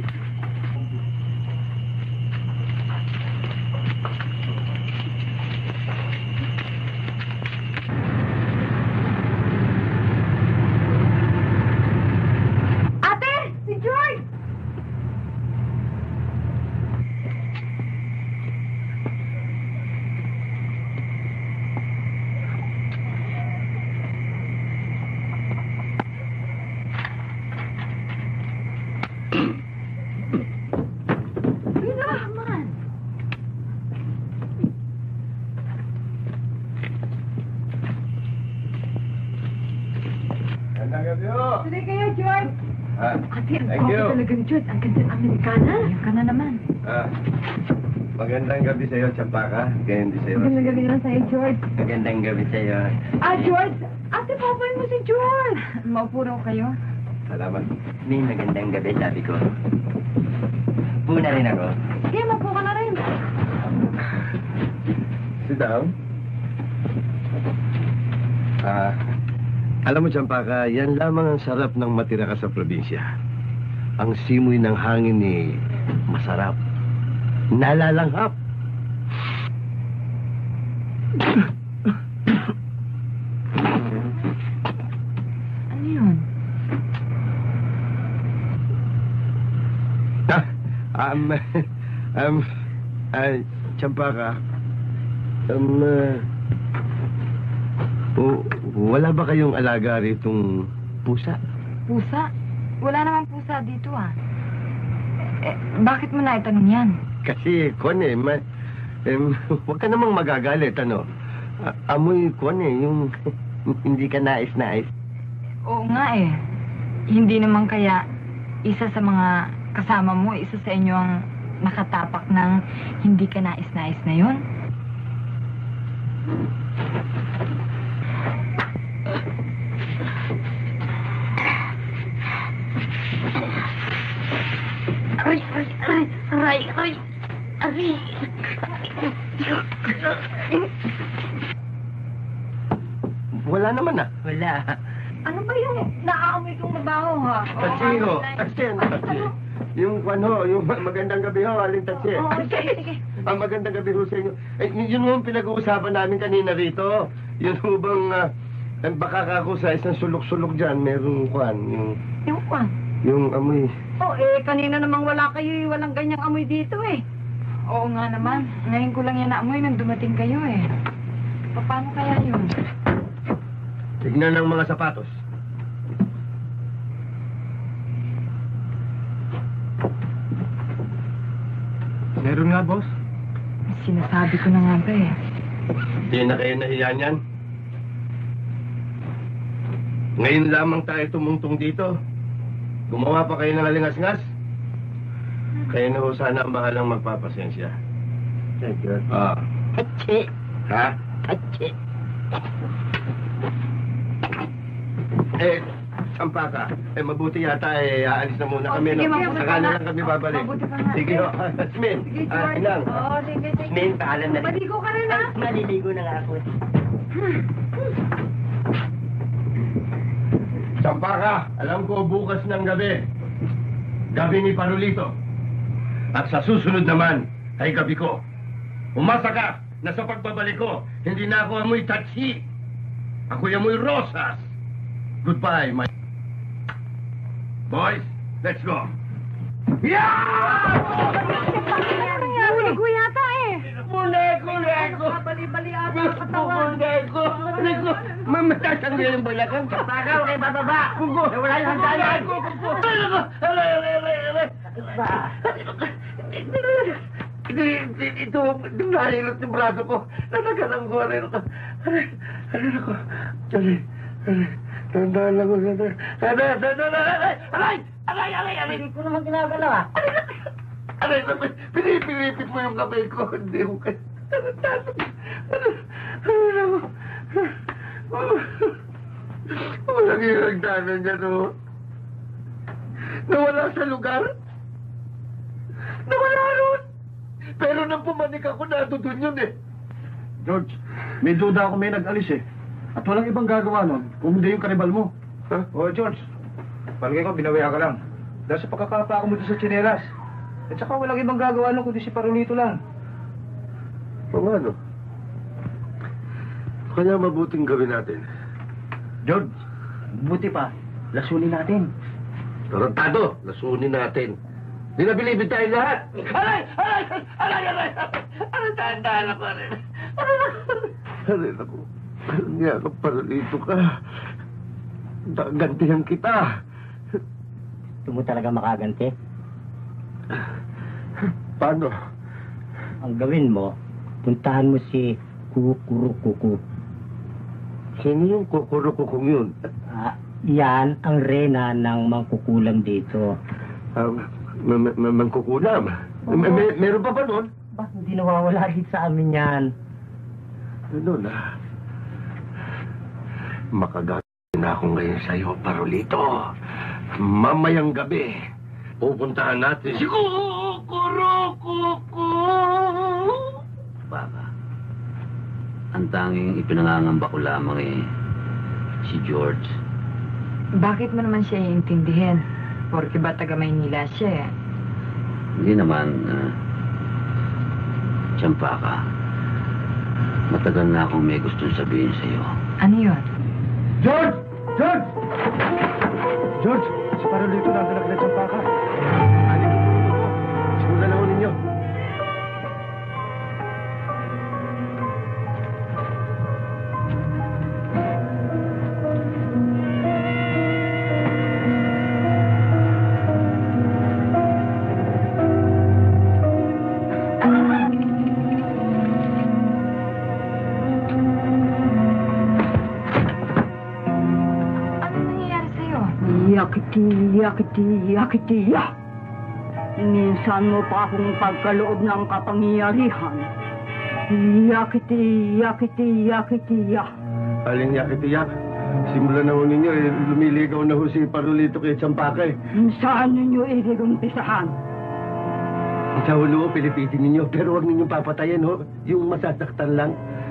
[SPEAKER 5] Ate! Si George! Naman!
[SPEAKER 1] Gandang gabi ho.
[SPEAKER 5] Tuloy kayo, George!
[SPEAKER 1] Ah,
[SPEAKER 5] Ate, ang
[SPEAKER 1] thank
[SPEAKER 5] gwapo
[SPEAKER 1] you.
[SPEAKER 5] talaga ni George. Ang ganda Amerikana.
[SPEAKER 7] Yan ka na naman.
[SPEAKER 1] Ah, magandang gabi sa iyo, Tiyampaka. Ganyan din sa iyo.
[SPEAKER 5] Magandang gabi naman sa'yo, George.
[SPEAKER 3] Magandang gabi sa'yo.
[SPEAKER 5] Ah, George! Ate, papain mo si George!
[SPEAKER 7] Maupo raw kayo.
[SPEAKER 1] Salamat.
[SPEAKER 3] May magandang gabi, sabi ko. Puna rin ako.
[SPEAKER 5] Sige, mapo ka na rin.
[SPEAKER 1] Sit down. Ah, alam mo, Tiyampaka, yan lamang ang sarap ng matira ka sa probinsya. ang simoy ng hangin ni masarap. Nalalanghap.
[SPEAKER 7] Ano yun?
[SPEAKER 1] Ah, um, um, ah, Champaka, um, uh, oh, wala ba kayong alaga ritong pusa?
[SPEAKER 7] Pusa? Wala namang pusa dito ah. Eh, bakit mo na itanong yan?
[SPEAKER 1] Kasi, kwan eh, ma, em, huwag ka namang magagalit, ano? A- amoy, kwan eh, yung hindi ka nais-nais.
[SPEAKER 7] Oo nga eh. Hindi naman kaya isa sa mga kasama mo, isa sa inyo ang nakatapak ng hindi ka nais-nais na yun?
[SPEAKER 5] Aray, aray, aray, aray, aray, aray.
[SPEAKER 1] Wala naman ah.
[SPEAKER 3] Wala.
[SPEAKER 5] Ano ba yung naaamoy kong mabaho, ha?
[SPEAKER 1] Tatsi ho, tatsi, tatsi. Yung kwan ho, yung ma- magandang gabi ho, aling tatsi.
[SPEAKER 5] Oo, sige, sige.
[SPEAKER 1] Ang magandang gabi ho sa inyo. Eh, y- yun ho ang pinag-uusapan namin kanina rito. Yun ho bang, ah, eh, baka ako sa isang sulok-sulok dyan, merong kwan, yung,
[SPEAKER 5] Yung kwan.
[SPEAKER 1] yung amoy.
[SPEAKER 5] Oh, eh, kanina namang wala kayo, eh, walang ganyang amoy dito, eh.
[SPEAKER 7] Oo nga naman. Ngayon ko lang yan naamoy nang dumating kayo eh. Paano kaya yun?
[SPEAKER 1] Tignan ng mga sapatos.
[SPEAKER 4] Meron nga, boss.
[SPEAKER 7] Sinasabi ko na nga ba eh.
[SPEAKER 1] Hindi na kayo nahiya niyan. Ngayon lamang tayo tumungtong dito. Gumawa pa kayo ng alingas-ngas. Kayo na ho sana ang bahalang magpapasensya.
[SPEAKER 3] Thank you.
[SPEAKER 1] Ah.
[SPEAKER 3] Tatsi.
[SPEAKER 1] Ha?
[SPEAKER 3] Tatsi.
[SPEAKER 1] Eh, Sampaka, eh mabuti yata eh aalis na muna
[SPEAKER 5] Oh,
[SPEAKER 1] kami.
[SPEAKER 5] sige,
[SPEAKER 1] no?
[SPEAKER 5] mabuti
[SPEAKER 1] Saka
[SPEAKER 5] ka
[SPEAKER 1] na
[SPEAKER 5] na.
[SPEAKER 1] lang kami babalik.
[SPEAKER 5] Mabuti ka na.
[SPEAKER 1] Sige ho. Asmin.
[SPEAKER 5] Sige,
[SPEAKER 1] Ah,
[SPEAKER 5] George.
[SPEAKER 1] Inang.
[SPEAKER 5] Oo, sige, sige.
[SPEAKER 3] Min, paalam na rin.
[SPEAKER 5] Maligo ka rin, ha?
[SPEAKER 3] Maliligo na nga ako.
[SPEAKER 1] Sampaka, alam ko bukas ng gabi. Gabi ni Parolito. At sa susunod naman, ay gabi ko. Umasa ka na sa pagbabalik ko, hindi na ako amoy tatsi. Ako'y amoy rosas. Goodbye, my... Boys, let's go.
[SPEAKER 5] Nahulog ko yata, eh.
[SPEAKER 1] Muneko, Neko!
[SPEAKER 5] Bali-bali ata ang katawan.
[SPEAKER 1] Muneko, Neko! Mamatasan niyo yung bulakan.
[SPEAKER 3] Tagaw kay bababa.
[SPEAKER 1] Kuko!
[SPEAKER 3] Wala yung handayan.
[SPEAKER 1] Kuko! Kuko! Aray, aray, aray, aray! Ito, nahilot yung braso ko. Natagalang ko, aray ako. Aray, aray ako. Aray, aray. Tandaan lang ko. Aray, aray, aray, aray, aray, aray, aray.
[SPEAKER 3] Hindi ko naman ginagalaw ah.
[SPEAKER 1] Aray, aray, pinipilipit mo yung kamay ko. Hindi ko kayo. Aray, aray ako. Walang hiragdanan niya, no? Nawala sa lugar. Nawala ron. Pero nang pumanik ako, natutun yun eh.
[SPEAKER 4] George, may duda ako may nag-alis eh. At walang ibang gagawa nun, kung hindi yung karibal mo.
[SPEAKER 1] Ha?
[SPEAKER 6] Oh, George. Palagay ko, binawian ka lang. Dahil sa pagkakapa mo dito sa tsinelas. At saka walang ibang gagawa nun, kundi si Parolito lang.
[SPEAKER 1] O nga, no? Kaya mabuting gawin natin.
[SPEAKER 3] George, buti pa. Lasunin natin.
[SPEAKER 1] Tarantado, lasunin natin. Di na bilibid tayo lahat. Aray! Aray! Aray! Aray! Aray! Tandaan ako rin. Aray ako. Hindi ako Parolito ka. Gantihan kita.
[SPEAKER 3] Gusto mo talaga makaganti?
[SPEAKER 1] Paano?
[SPEAKER 3] Ang gawin mo, puntahan mo si Kukurukuku.
[SPEAKER 1] Sino yung kukurukukong yun?
[SPEAKER 3] Ah, yan ang rena ng mangkukulam dito.
[SPEAKER 1] Um, ma- ma- mangkukulam?
[SPEAKER 3] Oo.
[SPEAKER 1] May- may- meron pa ba nun?
[SPEAKER 3] Ba, hindi nawawala dito sa amin yan.
[SPEAKER 1] Ano na? Makagagawin na ako ngayon sa'yo, Parolito. Mamayang gabi, pupuntahan natin si Kukurukuku.
[SPEAKER 2] Baba, ang tanging ipinangangamba ko lamang eh, si George.
[SPEAKER 7] Bakit mo naman siya iintindihin? Porque ba taga Maynila siya eh?
[SPEAKER 2] Hindi naman, uh, Champaka. Matagal na akong may gustong sabihin sa'yo.
[SPEAKER 7] Ano yun?
[SPEAKER 4] George! George! George, si Parolito nandala ka na siyang paka.
[SPEAKER 1] Aling tutulog. Simulan na ho ninyo.
[SPEAKER 11] Yakiti, yakiti, yakiti, ya. Minsan mo pa akong pagkaloob ng kapangyarihan. Yakiti, yakiti, yakiti, ya.
[SPEAKER 1] Aling yakitiyak. Simulan na ho ninyo. Eh, lumiligaw na ho si Parolito kay Champaka eh.
[SPEAKER 11] Saan ninyo iligumpisahan?
[SPEAKER 1] Sa hulo ho, pilipitin ninyo. Pero huwag ninyong papatayin ho. Yung masasaktan lang.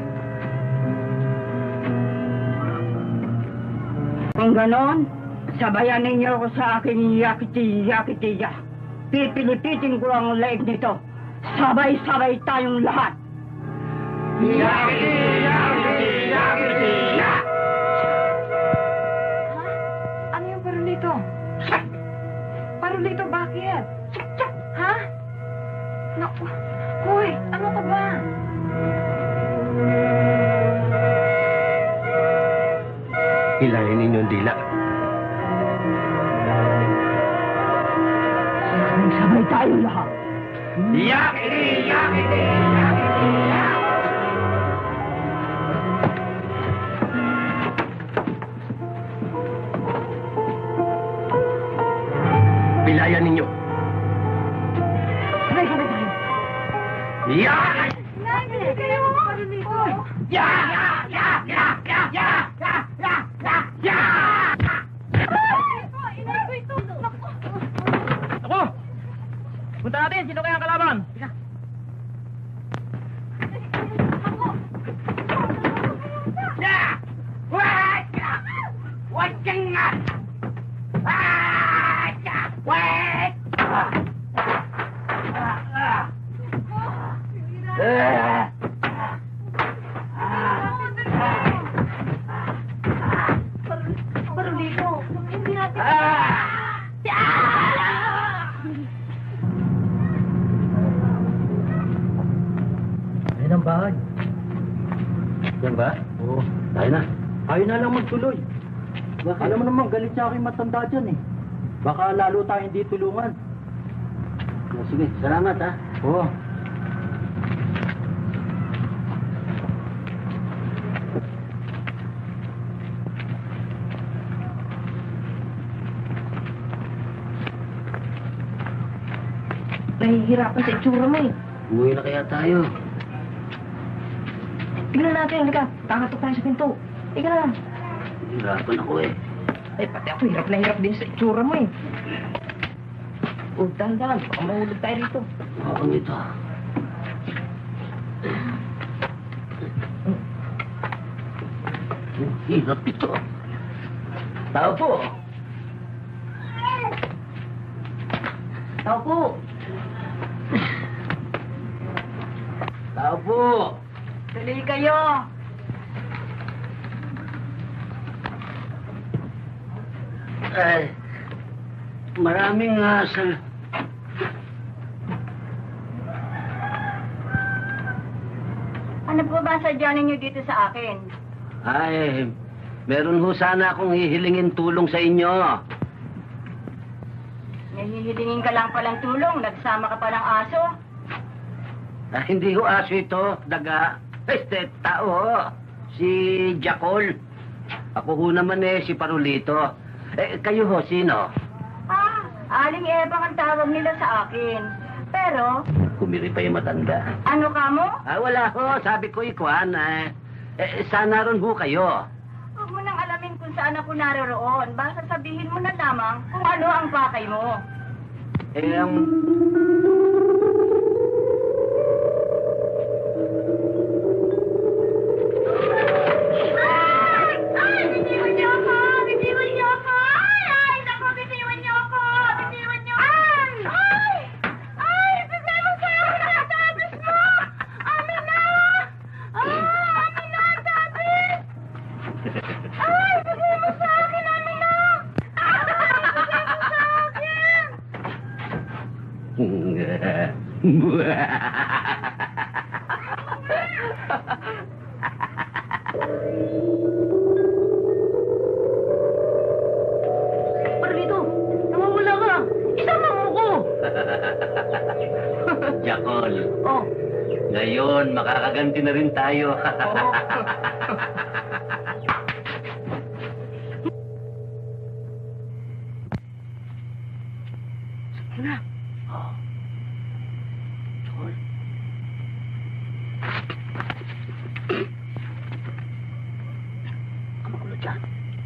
[SPEAKER 11] Kung ganon, sabayan ninyo ako sa aking yakiti, yakiti, ya. Pipilipitin ko ang leeg nito. Sabay-sabay tayong lahat. Yakiti, yakiti, yakiti, ya.
[SPEAKER 8] Ha? Ano yung Parolito? Parolito, bakit? Ha? Naku, hoy, ano ka ba?
[SPEAKER 1] Hilahin ninyo ang dila.
[SPEAKER 11] Sabay tayong lahat.
[SPEAKER 1] Yakiti, yakiti, yakiti, ya. Pilayan ninyo.
[SPEAKER 11] Sabay-sabay tayo.
[SPEAKER 1] Yak!
[SPEAKER 8] Nagli kayo, Parolito.
[SPEAKER 1] Ya! Ya! Ya! Ya! Ya! Ya! Ya! Ya! Ya! Ya!
[SPEAKER 8] Inay ko ito. Naku.
[SPEAKER 12] Ako! Punta natin, sino kaya ang kalaban?
[SPEAKER 1] Ya! Wait! Wait kang nga! Ah! Ya! Wait! Ah!
[SPEAKER 8] Parolito, hindi natin...
[SPEAKER 4] Ayun ang bahay.
[SPEAKER 2] Yan ba?
[SPEAKER 4] Oo.
[SPEAKER 2] Tayo na.
[SPEAKER 4] Ayaw na lang magtuloy.
[SPEAKER 2] Bakit?
[SPEAKER 4] Alam mo naman, galit sa akin matanda dyan eh. Baka lalo tayo hindi tulungan.
[SPEAKER 2] Oh, sige, salamat ha.
[SPEAKER 4] Oo.
[SPEAKER 5] Nahihirapan sa itsura mo eh.
[SPEAKER 2] Umuwi na kaya tayo.
[SPEAKER 5] Tignan natin, halika. Takatok tayo sa pinto. Ika na lang.
[SPEAKER 2] Hirapan ako eh.
[SPEAKER 5] Ay, pati ako, hirap na hirap din sa itsura mo eh. O, dahan-dahan. Baka mahulog tayo rito.
[SPEAKER 2] Oo, ito. Hirap ito. Tao po.
[SPEAKER 5] Tao po.
[SPEAKER 2] Tao po.
[SPEAKER 5] Dali kayo.
[SPEAKER 2] Ay, maraming uh, sal...
[SPEAKER 5] Ano po ba sadya ninyo dito sa akin?
[SPEAKER 2] Ay, meron ho sana akong hihilingin tulong sa inyo.
[SPEAKER 5] Nahihilingin ka lang palang tulong. Nagsama ka pa ng aso.
[SPEAKER 2] Ah, hindi ho aso ito, daga. Este, tao ho. Si Jacol. Ako ho naman eh, si Parolito. Eh, kayo ho, sino?
[SPEAKER 5] Ah, Aling Ebang ang tawag nila sa akin. Pero,
[SPEAKER 2] Kumiri pa yung matanda.
[SPEAKER 5] ano ka mo?
[SPEAKER 2] Ah, wala ho. Sabi ko, ikuan, eh. Eh, sana ron ho kayo.
[SPEAKER 5] Huwag mo nang alamin kung saan ako naroroon. Basta sabihin mo na lamang kung ano ang pakay mo.
[SPEAKER 2] Eh, um...
[SPEAKER 5] Ay! Ay! Bitiwan niyo ako! Bitiwan niyo ako! Ay! Naku, bitiwan niyo ako!
[SPEAKER 12] Parlito, nawawala ka. Isama mo ko.
[SPEAKER 2] Jackal,
[SPEAKER 12] Oh.
[SPEAKER 2] ngayon makakaganti na rin tayo.
[SPEAKER 12] Wala.
[SPEAKER 2] Oh. Jackal.
[SPEAKER 12] Ang magulo dyan.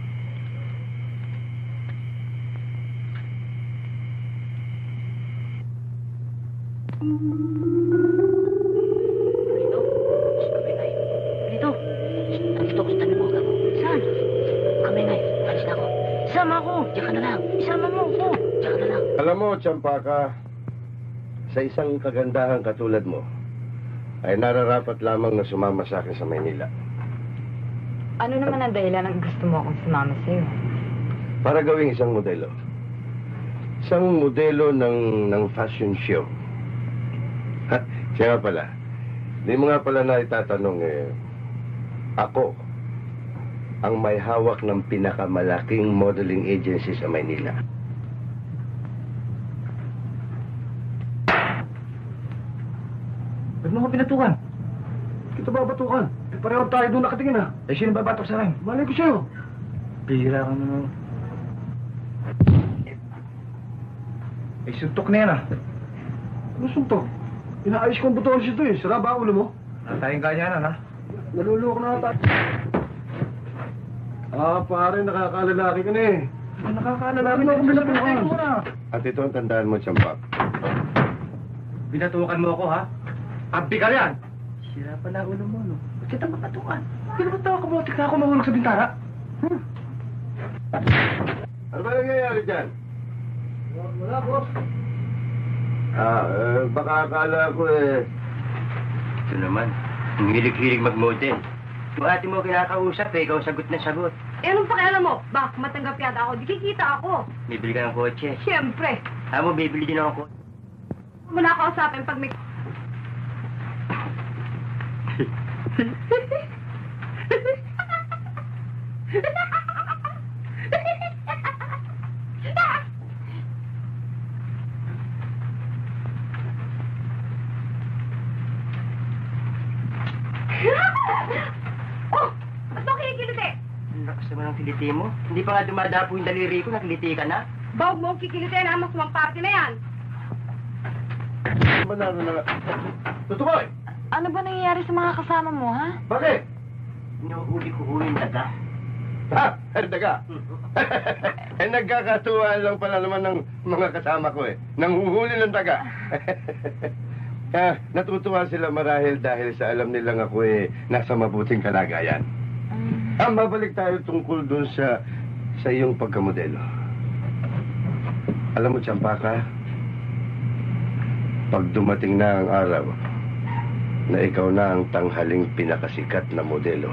[SPEAKER 12] Dito. Kamay Dito. Nandito ko sa tabi mo. Saan? Kamay alis na ako. Isama ako. Diyan ka na lang. Isama mo ako. Diyan ka na lang.
[SPEAKER 1] Alam mo, Champaka, sa isang kagandahan katulad mo, ay nararapat lamang na sumama sa akin sa Maynila.
[SPEAKER 7] Ano naman ang dahilan ng gusto mo akong sumama sa'yo?
[SPEAKER 1] Para gawing isang modelo. Isang modelo ng, ng fashion show. Ha, siya nga pala. Hindi mo nga pala na itatanong eh, ako ang may hawak ng pinakamalaking modeling agency sa Maynila.
[SPEAKER 4] Ba't mo ko pinatukan? Kita ba batukan? Eh, pareho tayo doon nakatingin ah. Eh, sino ba batok sa akin? Malay ko sa'yo. Bihira ka naman. Eh, suntok na yan ah. Ano suntok? Inaayos ko ang butuan siya ito eh. Sira ba ulo mo? Natayang ganyan ha? Naluloko na ata. Ah, pare, nakakalalaki ka na eh. Nakakalalaki na akong binatukan.
[SPEAKER 1] At ito ang tandaan mo, Champak.
[SPEAKER 4] Binatukan mo ako ha? Abdi ka yan! Sira pala ulo mo, no? Ba't kita mapatukan? Hindi naman tawa kamotik na ako mahulog sa bintara. Hmm?
[SPEAKER 1] Ano ba nangyayari dyan?
[SPEAKER 4] Wala, boss.
[SPEAKER 1] Ah, eh, baka akala ko eh...
[SPEAKER 3] Ito naman, ang hilig-hilig mag-model. Yung ate mo kinakausap eh, ikaw sagot na sagot.
[SPEAKER 9] Eh, anong pakialam mo? Bak, matanggap yata ako. Di kikita ako.
[SPEAKER 3] Bibili ka ng kotse.
[SPEAKER 9] Siyempre.
[SPEAKER 3] Ako, bibili din ako kotse.
[SPEAKER 9] Huwag mo na ako usapin pag may...
[SPEAKER 5] Oh! Ba't mo kinikiliti?
[SPEAKER 3] Ang lakas naman ng kiliti mo. Hindi pa nga dumadapo yung daliri ko, nakiliti ka na.
[SPEAKER 9] Bawag mo ang kikilitin ha, mas party na yan.
[SPEAKER 1] Manalo na nga. Tutukoy!
[SPEAKER 8] Ano ba nangyayari sa mga kasama mo, ha?
[SPEAKER 1] Bakit?
[SPEAKER 3] Inuhuli ko huli yung daga.
[SPEAKER 1] Ha? Herdaga? Eh, nagkakatuwaan lang pala naman ng mga kasama ko eh. Nanghuhuli ng daga. Ah, natutuwa sila marahil dahil sa alam nilang ako eh, nasa mabuting kalagayan. Ah, mabalik tayo tungkol dun sa, sa iyong pagkamodelo. Alam mo, Champaka, pag dumating na ang araw na ikaw na ang tanghaling pinakasikat na modelo,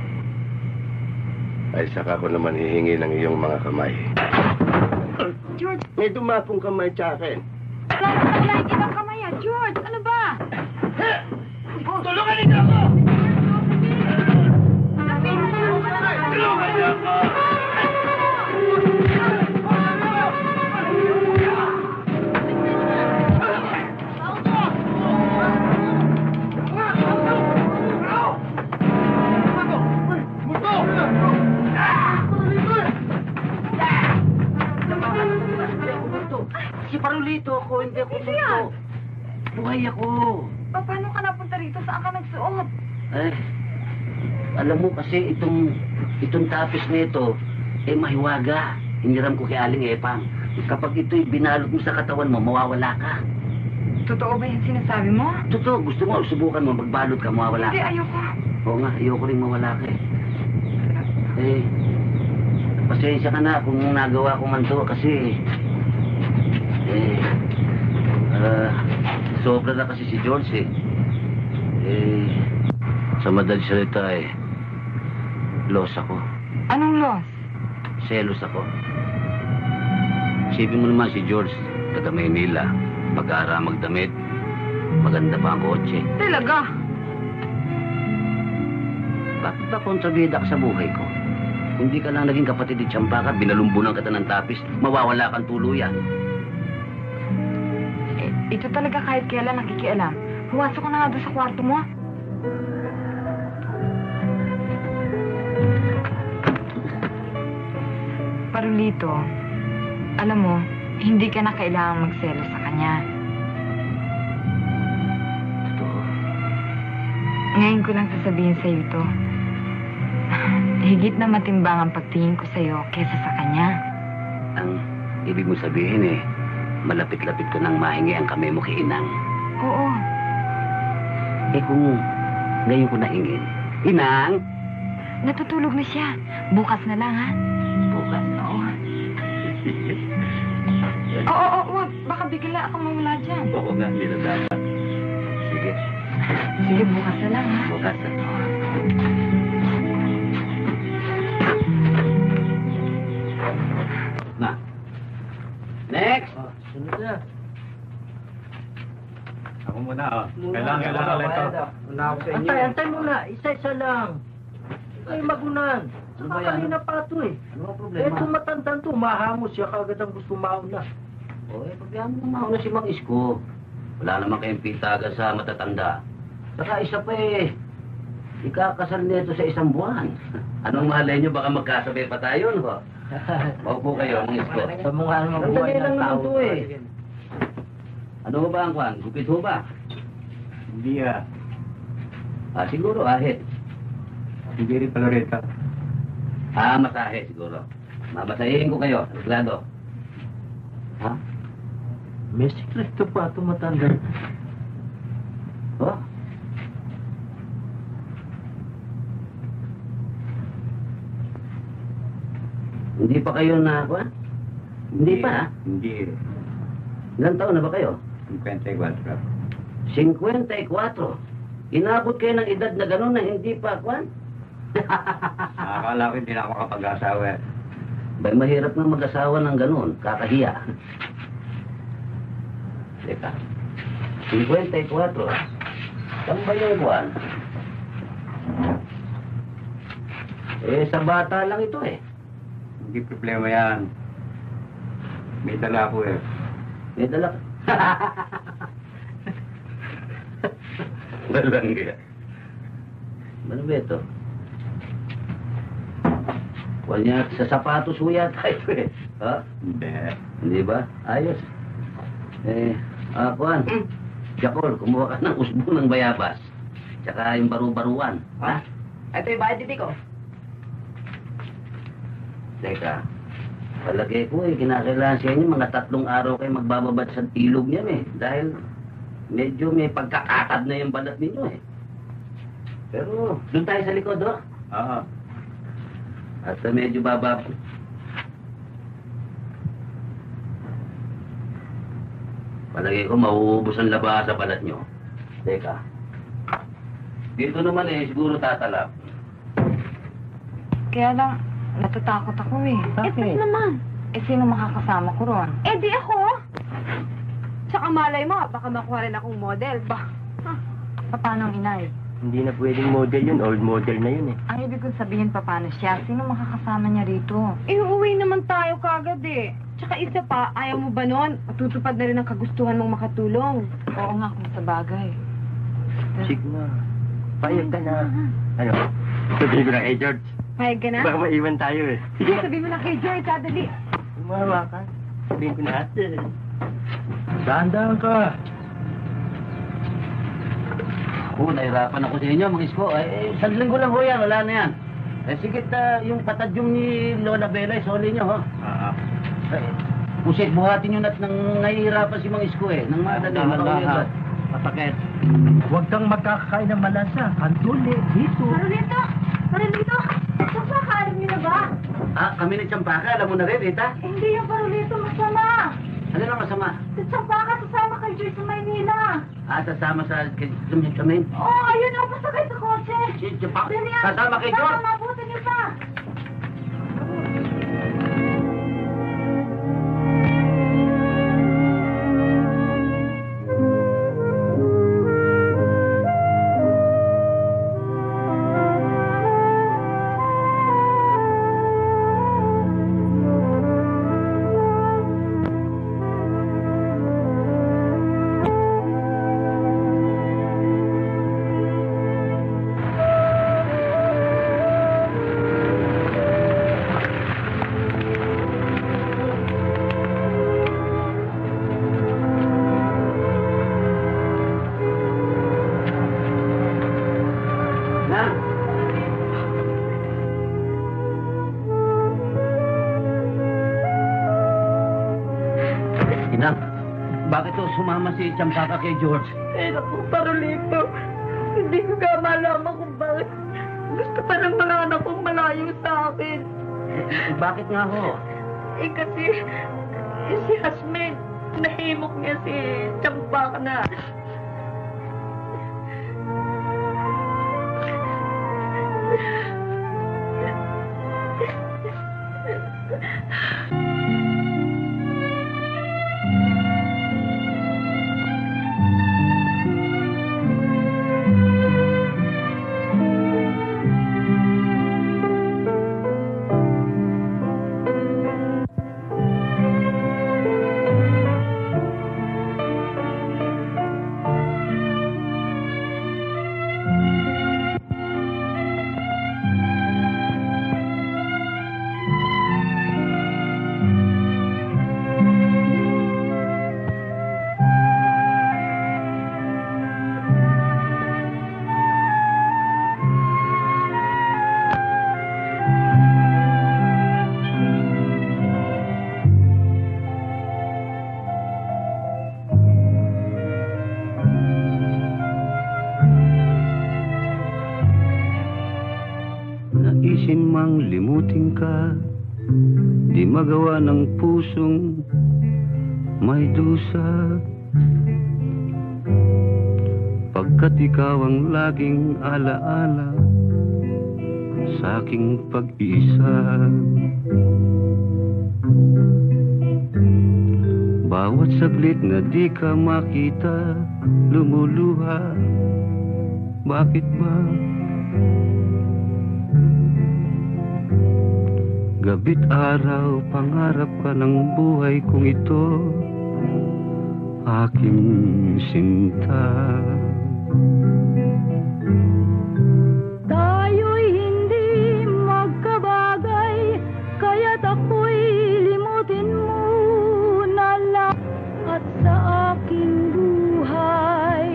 [SPEAKER 1] ay saka ko naman hihingi ng iyong mga kamay.
[SPEAKER 9] George,
[SPEAKER 1] May dumapong kamay sa akin.
[SPEAKER 9] wala na paglaing ibang kamay ah. George, ano ba?
[SPEAKER 1] Tulungan niyo ako!
[SPEAKER 9] Tulungan niyo ako!
[SPEAKER 2] Si Parolito ako, hindi ako multo. Buhay ako.
[SPEAKER 8] Pa, paano ka napunta rito? Saan ka nagsuot?
[SPEAKER 2] Eh, alam mo kasi itong, itong tapis nito, eh mahiwaga. Hiniram ko kay Aling Epang. Kapag ito'y binalot mo sa katawan mo, mawawala ka.
[SPEAKER 8] Totoo ba yung sinasabi mo?
[SPEAKER 2] Totoo, gusto mo, subukan mo, magbalot ka, mawawala
[SPEAKER 8] Hindi,
[SPEAKER 2] ka.
[SPEAKER 8] ayoko.
[SPEAKER 2] Oo nga, ayoko rin mawala ka eh. Eh, pasensya ka na kung nagawa ko man to kasi, eh, ah, sobra na kasi si George eh. Eh, sa madali salita eh, loss ako.
[SPEAKER 8] Anong loss?
[SPEAKER 2] Selos ako. Isipin mo naman si George, taga Maynila, mag-aara magdamit. maganda pa ang kotse.
[SPEAKER 7] Talaga?
[SPEAKER 2] Bakit ba kontrabida ka sa buhay ko? Hindi ka lang naging kapatid ni Champaka, binalumbunan kita ng tapis, mawawala kang tuluyan.
[SPEAKER 7] Eh, ito talaga kahit kailan nakikialam. Huwasok ko na nga doon sa kwarto mo. Parulito, alam mo, hindi ka na kailangang magselo sa kanya.
[SPEAKER 2] Totoo.
[SPEAKER 7] Ngayon ko lang sasabihin sa'yo ito. Higit na matimbang ang pagtingin ko sa'yo kesa sa kanya.
[SPEAKER 2] Ang ibig mo sabihin eh, malapit-lapit ko nang mahingi ang kamay mo kay Inang.
[SPEAKER 7] Oo.
[SPEAKER 2] Eh kung ngayon ko nahingin, Inang!
[SPEAKER 7] Natutulog na siya. Bukas na lang, ha?
[SPEAKER 2] Bukas?
[SPEAKER 7] Oo. Oo, oo, wag. Baka bigla ako mawala dyan.
[SPEAKER 2] Oo nga, hindi na dapat. Sige.
[SPEAKER 7] Sige, bukas na lang, ha?
[SPEAKER 2] Bukas na. Na. Next!
[SPEAKER 4] Ah, sunod na.
[SPEAKER 6] Ako muna, oh. Kailangan, kailangan ulit ito.
[SPEAKER 4] Una ako sa inyo.
[SPEAKER 12] Antay, antay muna. Isa-isa lang. Ay, magunan.
[SPEAKER 2] Ano ba yan?
[SPEAKER 12] Kanina pa ito eh.
[SPEAKER 2] Ano ang
[SPEAKER 12] Eh,
[SPEAKER 2] problema?
[SPEAKER 12] kung matandang to, mahamos siya kagad ang gusto mauna.
[SPEAKER 2] O, eh, pagbihan mo naman na si Mang Isko. Wala naman kayong pitagan sa matatanda. Saka isa pa eh, ikakasal nito sa isang buwan. Anong malay nyo, baka magkasabay pa tayo, no? Maupo kayo, Mang Isko.
[SPEAKER 12] Sa mga ano buhay
[SPEAKER 2] Sandali lang
[SPEAKER 12] ng
[SPEAKER 2] naman
[SPEAKER 12] tao.
[SPEAKER 2] to eh. Ano ba ang kwan? Gupit ho ba?
[SPEAKER 4] Hindi ah.
[SPEAKER 2] Ah, siguro ahit.
[SPEAKER 4] Hindi rin pala rito.
[SPEAKER 2] Ah, masahe siguro. Mamasahihin ko kayo, reglado. Ha?
[SPEAKER 12] May sikreto pa ito matanda.
[SPEAKER 2] Oh? Hindi pa kayo na, kwan? Hindi pa, ha?
[SPEAKER 4] Hindi.
[SPEAKER 2] Ilang taon na ba kayo?
[SPEAKER 4] fifty-four.
[SPEAKER 2] fifty-four. Inabot kayo ng edad na gano'n na hindi pa, kwan?
[SPEAKER 4] Akala ko hindi na ako makapag-asawa.
[SPEAKER 2] Bay, mahirap na mag-asawa ng gano'n. Kakahiya. Teka. fifty-four. Saan ba yung kwan? Eh, sa bata lang ito eh.
[SPEAKER 4] Hindi problema yan. May dala ko eh.
[SPEAKER 2] May dala ka. Walang kaya. Ano ba ito? Wanya, sa sapatos ho yata ito eh. Ha?
[SPEAKER 4] Hindi.
[SPEAKER 2] Hindi ba? Ayos. Eh, ah, kuhan. Jakol, kumuha ka ng usbo ng bayabas. Tsaka yung baru-baruan. Ha?
[SPEAKER 12] Ito yung bayad dito ko.
[SPEAKER 2] Teka. Palagay ko eh, kinakailangan sa inyo mga tatlong araw kayo magbababad sa ilog niyan eh. Dahil medyo may pagkakakad na yung balat ninyo eh. Pero doon tayo sa likod, oh.
[SPEAKER 4] Oo.
[SPEAKER 2] At uh, medyo babab. Palagay ko mauubos ang laba sa balat nyo. Teka. Dito naman eh, siguro tatalab.
[SPEAKER 7] Kaya lang, natatakot ako eh.
[SPEAKER 9] Eh, ba't naman?
[SPEAKER 7] Eh, sino makakasama ko ron?
[SPEAKER 9] Eh, di ako. Tsaka malay mo, baka makuha rin akong model. Ba?
[SPEAKER 7] Paano ang inay?
[SPEAKER 3] Hindi na pwedeng model yun. Old model na yun eh.
[SPEAKER 7] Ang ibig kong sabihin, paano siya? Sino makakasama niya rito?
[SPEAKER 9] Eh, uuwi naman tayo kagad eh. Tsaka isa pa, ayaw mo ba nun? Matutupad na rin ang kagustuhan mong makatulong.
[SPEAKER 7] Oo nga, kung sa bagay.
[SPEAKER 3] Sige na. Payag ka na. Ano? Sabihin ko na kay George.
[SPEAKER 9] Payag ka na?
[SPEAKER 3] Baka maiwan tayo eh.
[SPEAKER 9] Sige, sabihin mo na kay Joy, kadali.
[SPEAKER 3] Umawa ka. Sabihin ko na ate.
[SPEAKER 12] Dahan-dahan ka.
[SPEAKER 2] Oo, nahirapan ako sa inyo, mga isko. Eh, eh, isang linggo lang ho yan, wala na yan. Eh, sigit uh, yung patadyong ni Lola Bella, isoli niyo, ho.
[SPEAKER 4] Oo.
[SPEAKER 2] Eh, pusit, buhatin nyo na't nang nahihirapan si mga isko eh. Nang madali, makauwi agad.
[SPEAKER 12] Masakit. Huwag kang magkakain ng malasa. Anduli, dito.
[SPEAKER 5] Marulito! Marulito! Sasakalim niyo na ba?
[SPEAKER 2] Ah, kami ni Champaka, alam mo na rin, Rita?
[SPEAKER 5] Eh, hindi yung Marulito masama.
[SPEAKER 2] Ano na masama?
[SPEAKER 5] Si Champaka sasama kay Joy sa Maynila.
[SPEAKER 2] Ah, sasama sa kami kami.
[SPEAKER 5] Oo, oh, ayun ang pasakay sa kotse.
[SPEAKER 2] Si Champaka,
[SPEAKER 5] Dali yan.
[SPEAKER 2] sasama kay George?
[SPEAKER 5] Baka mabuti niyo pa.
[SPEAKER 2] bakit to sumama si Champaka kay George?
[SPEAKER 11] Eh, naku, Parolito. Hindi ko ka malaman kung bakit. Gusto pa ng mga anak kong malayo sa akin.
[SPEAKER 2] Eh, bakit nga ho?
[SPEAKER 11] Eh, kasi eh, si Hasmin, nahimok niya si Champaka na.
[SPEAKER 2] Naisin mang limutin ka, di magawa ng pusong may dusa. Pagkat ikaw ang laging alaala sa aking pag-iisa. Bawat saglit na di ka makita, lumuluha. Bakit ba? Gabit araw, pangarap ka ng buhay kong ito, aking sinta.
[SPEAKER 11] Tayo'y hindi magkabagay, kaya't ako'y limutin muna lang at sa aking buhay.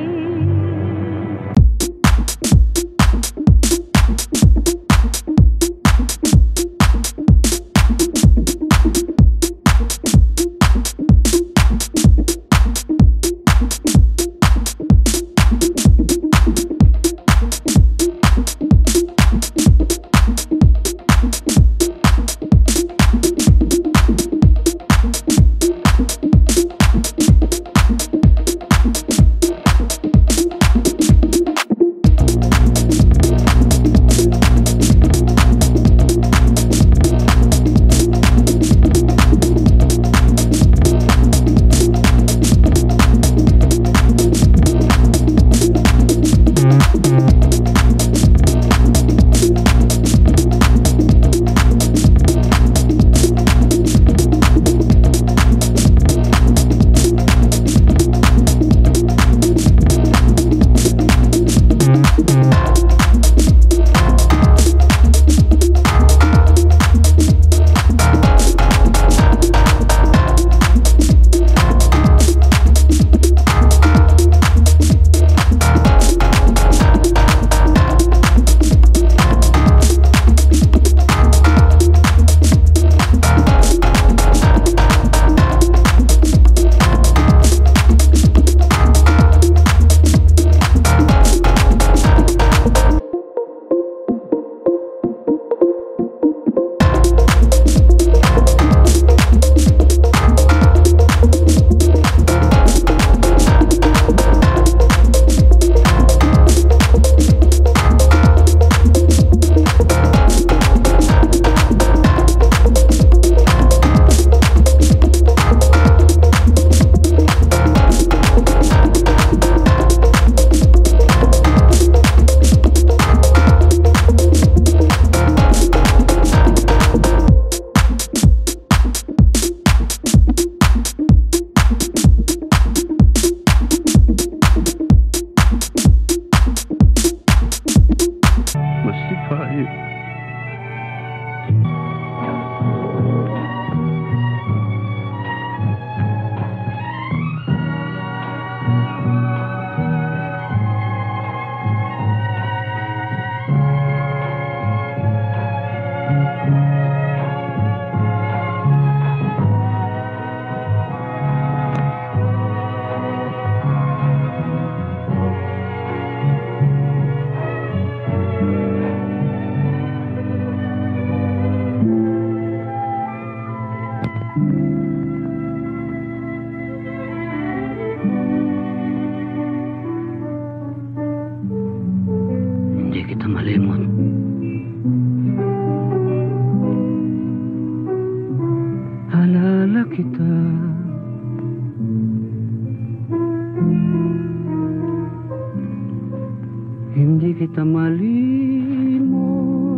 [SPEAKER 13] sa malimo.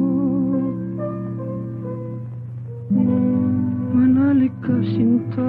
[SPEAKER 13] Manalik ka, sinta.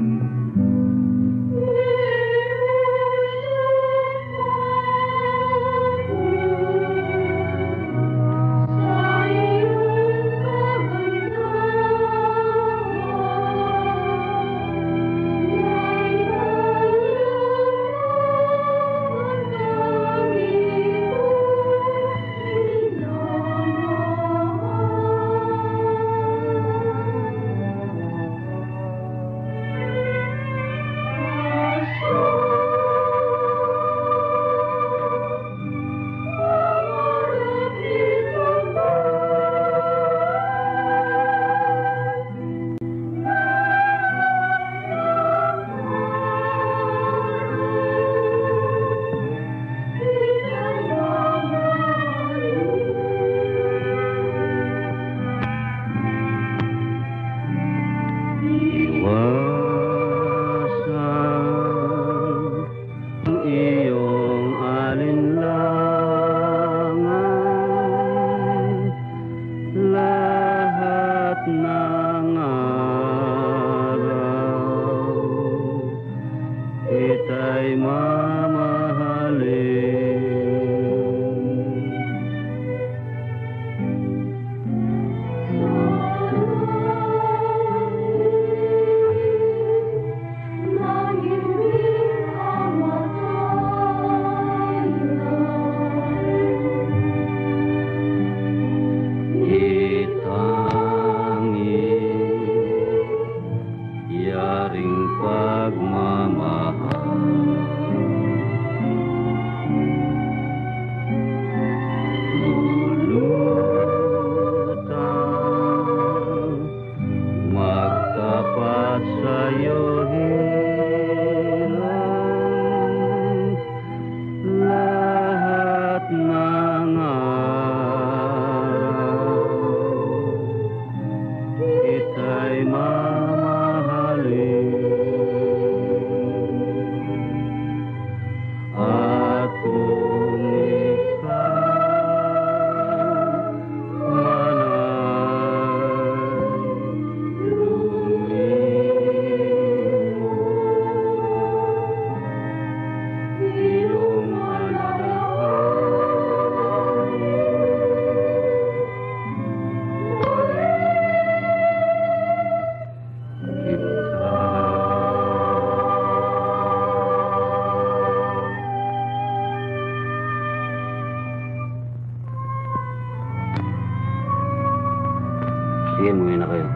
[SPEAKER 2] Sige, muwi na kayo.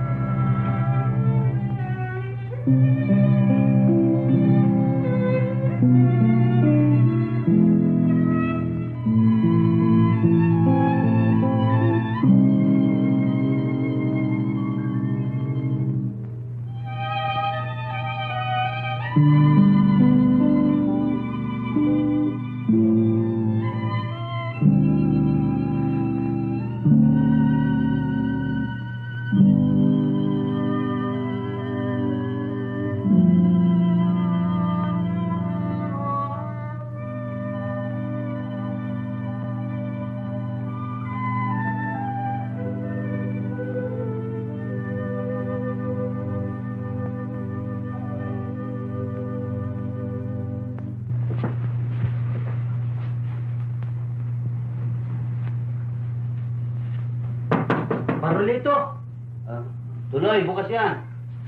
[SPEAKER 2] Parolito! Ah, tuloy, bukas yan.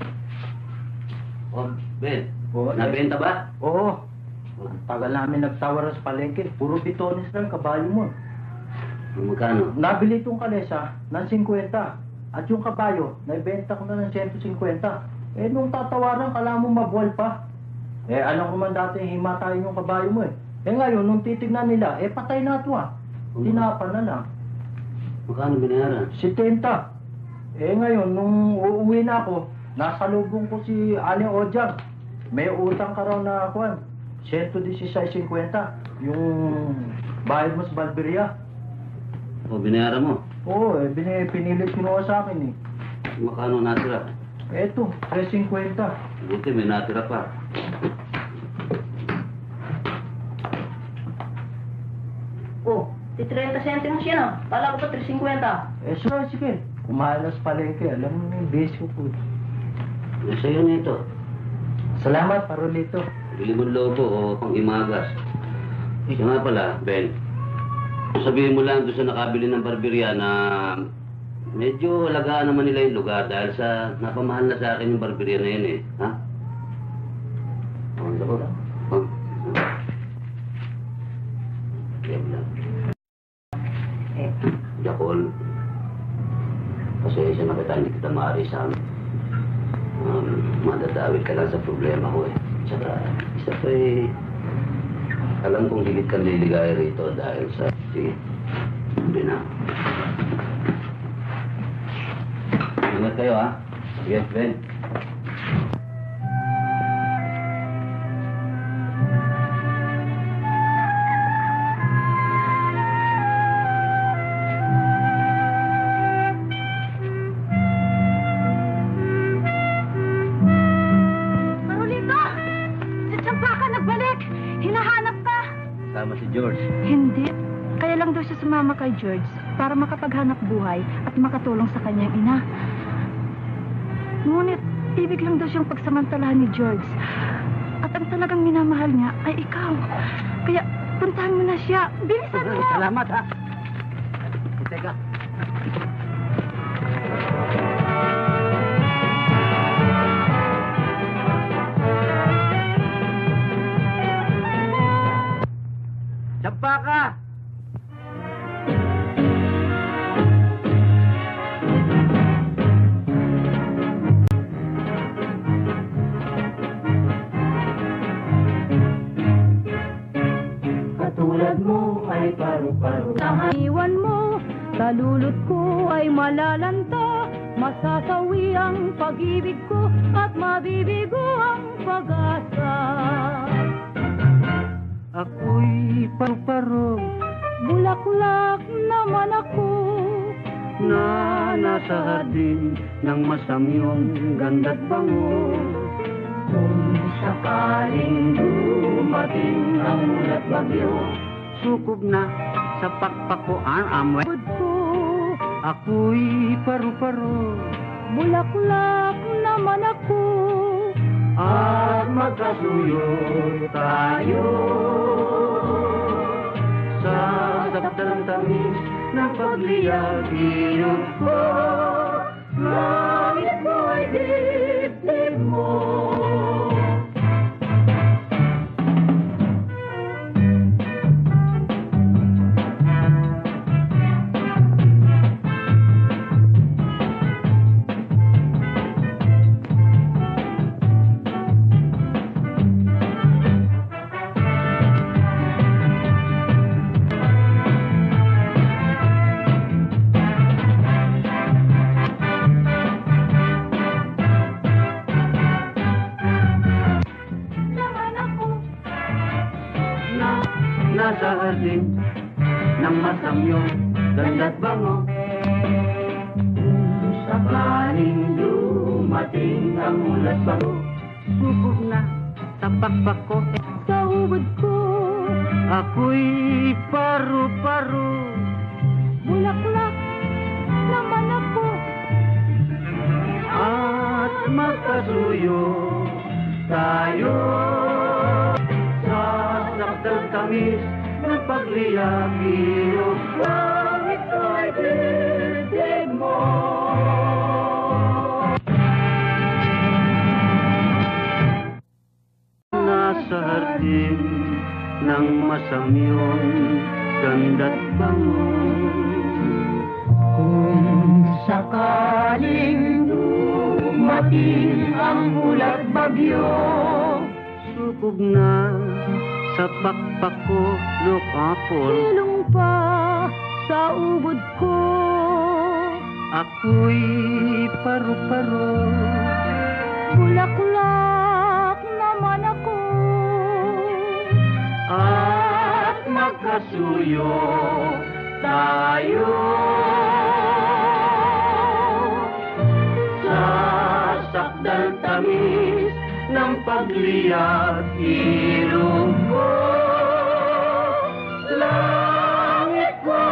[SPEAKER 2] Oh, Ben,
[SPEAKER 3] Oo,
[SPEAKER 2] nabenta ba?
[SPEAKER 3] Oo. Ang tagal namin nagtawar sa palengke. Puro bitones lang kabayo mo.
[SPEAKER 2] Magkano?
[SPEAKER 3] Nabili itong kalesa ng fifty. At yung kabayo, naibenta ko na ng one fifty. Eh, nung tatawaran, kala mo mabuwal pa. Eh, alam ko man dati, himatayin yung kabayo mo eh. Eh ngayon, nung titignan nila, eh, patay na ito ah. Tinapa na lang.
[SPEAKER 2] Magkano binayaran?
[SPEAKER 3] seventy. Eh ngayon, nung uuwi na ako, nasa lubong ko si Aling Ojang. May utang ka raw na akuan. one sixteen fifty. Yung bayad mo sa Balberia.
[SPEAKER 2] O, binayaran mo?
[SPEAKER 3] Oo, eh, bin- pinilit kinuha sa akin eh.
[SPEAKER 2] Magkano natira?
[SPEAKER 3] Eto, three fifty.
[SPEAKER 2] Buti, may natira pa.
[SPEAKER 3] Oh,
[SPEAKER 12] thirty centimos yan ah. Kala ko pa three fifty.
[SPEAKER 2] Eh, so, sige. Kumalas palengke. Alam mo na yung basic food. Eh, sa'yo nito.
[SPEAKER 4] Salamat, Parolito.
[SPEAKER 2] Bilimon lobo o pang imagas. Eh, nga pala, Ben. Sabihin mo lang doon sa nakabili ng barberya na medyo alagaan naman nila yung lugar dahil sa napamahal na sa akin yung barberya na yun eh. Ha? Ang ko. Oh. Kaya lang. Jakol. Pasensya na kita, hindi kita maaari sa amin. Um, madadawit ka lang sa problema ko eh. Tsaka, isa pa eh, alam kong higit kang liligaya rito dahil sa... Sige, hindi na. Ingat kayo ha. Sige, Ben. George.
[SPEAKER 7] Hindi. Kaya lang daw siya sumama kay George para makapaghanap buhay at makatulong sa kanyang ina. Ngunit, ibig lang daw siyang pagsamantalahan ni George. At ang talagang minamahal niya ay ikaw. Kaya, puntahan mo na siya. Bilisan mo!
[SPEAKER 2] Salamat, ha? Teka.
[SPEAKER 3] Sampaka!
[SPEAKER 11] Katulad mo ay paru-paro. Iwan mo, talulot ko ay malalanta. Masasawi ang pag-ibig ko at mabibigo ang pag-asa.
[SPEAKER 2] Ako'y paru-paro,
[SPEAKER 11] bulaklak naman ako,
[SPEAKER 2] na nasa hardin ng masamyong ganda't bango.
[SPEAKER 11] Kung sakaling dumating ang ulat bagyo,
[SPEAKER 2] sukob na sa pakpak ko ang amway.
[SPEAKER 11] ko,
[SPEAKER 2] Ako'y paru-paro,
[SPEAKER 11] bulaklak naman ako,
[SPEAKER 2] at magkasuyo tayo sa sabdang tamis ng pagliyag. Iyong ko, langit ko ay dibdib mo. Nasa hardin ng masamyong ganda't bango.
[SPEAKER 11] kung sakaling dumating ang ulat bagyo,
[SPEAKER 2] Sukob na sa pakpak ko,
[SPEAKER 11] sa ubod ko,
[SPEAKER 2] ako'y paru-paro,
[SPEAKER 11] bulaklak naman ako,
[SPEAKER 2] at magkasuyo tayo sa sakdang tamis ng pagliyag. Iyong langit ko ay dibdib mo. Nasa hardin ng masamyong ganda't bango.
[SPEAKER 11] kung sakaling dumating ang ulat bagyo,
[SPEAKER 2] Sukob na sa pakpak ko, lokapol.
[SPEAKER 11] ilong pa sa ubod ko,
[SPEAKER 2] Ako'y paru-paro,
[SPEAKER 11] bulaklak naman ako,
[SPEAKER 2] at magkasuyo tayo sa sakdang tamis ng pagliyag. Ilong ko, langit ko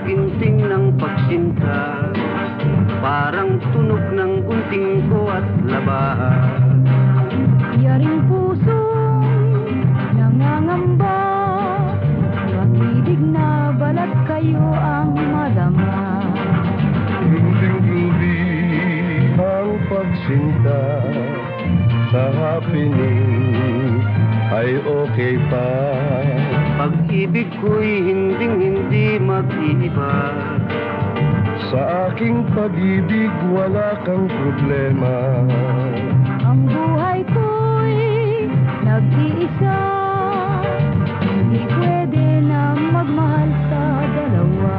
[SPEAKER 2] ginting ng pagsinta, parang tunog ng gunting ko at labahan.
[SPEAKER 7] Yaring puso nangangamba, pag-ibig na balat kayo ang madama.
[SPEAKER 10] Grubing-grubi ang pagsinta, sa happening ay okay pa.
[SPEAKER 2] Pag-ibig ko'y hinding-hindi mag-iiba.
[SPEAKER 10] Sa aking pag-ibig wala kang problema.
[SPEAKER 7] Ang buhay ko'y nag-iisa, hindi pwede na magmahal sa dalawa.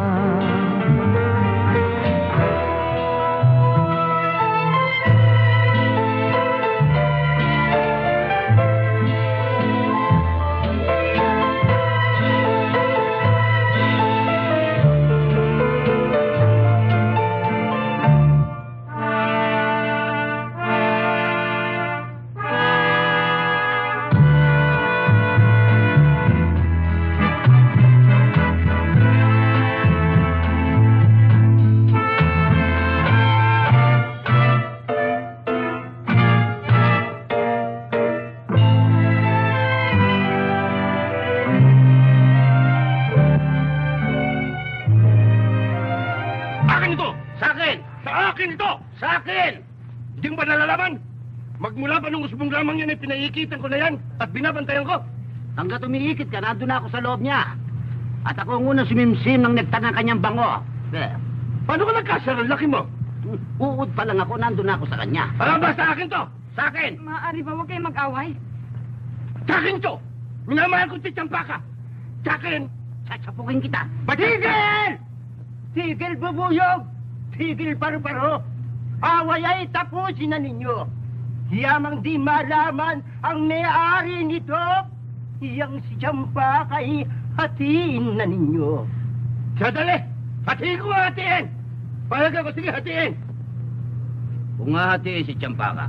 [SPEAKER 1] Hindi mo ba nalalaman? Magmula pa nung usbong lamang yan ay pinaiikitan ko na yan at binabantayan ko.
[SPEAKER 2] Hanggat umiikit ka, nandun ako sa loob niya. At ako ang unang sumimsim ng nektar ng kanyang bango. Eh.
[SPEAKER 1] Paano ka nagkasya ng laki mo?
[SPEAKER 2] Uud pa lang ako, nandun ako sa kanya.
[SPEAKER 1] Alam ba, sa akin to? Sa akin!
[SPEAKER 7] Maaari ba huwag kayong mag-away?
[SPEAKER 1] Sa akin to! Minamahal ko si Champaka! Sa akin!
[SPEAKER 2] Sasapukin kita!
[SPEAKER 3] Tigil! Tigil, bubuyog! Tigil, paru-paro! Away ay tapusin na ninyo! Yamang di malaman ang may-ari nito, iyang si Champaka ay hatiin na ninyo.
[SPEAKER 1] Sadali! Hatiin ko nga hatiin! Palaga ko, sige, hatiin!
[SPEAKER 2] Kung nga hatiin si Champaka,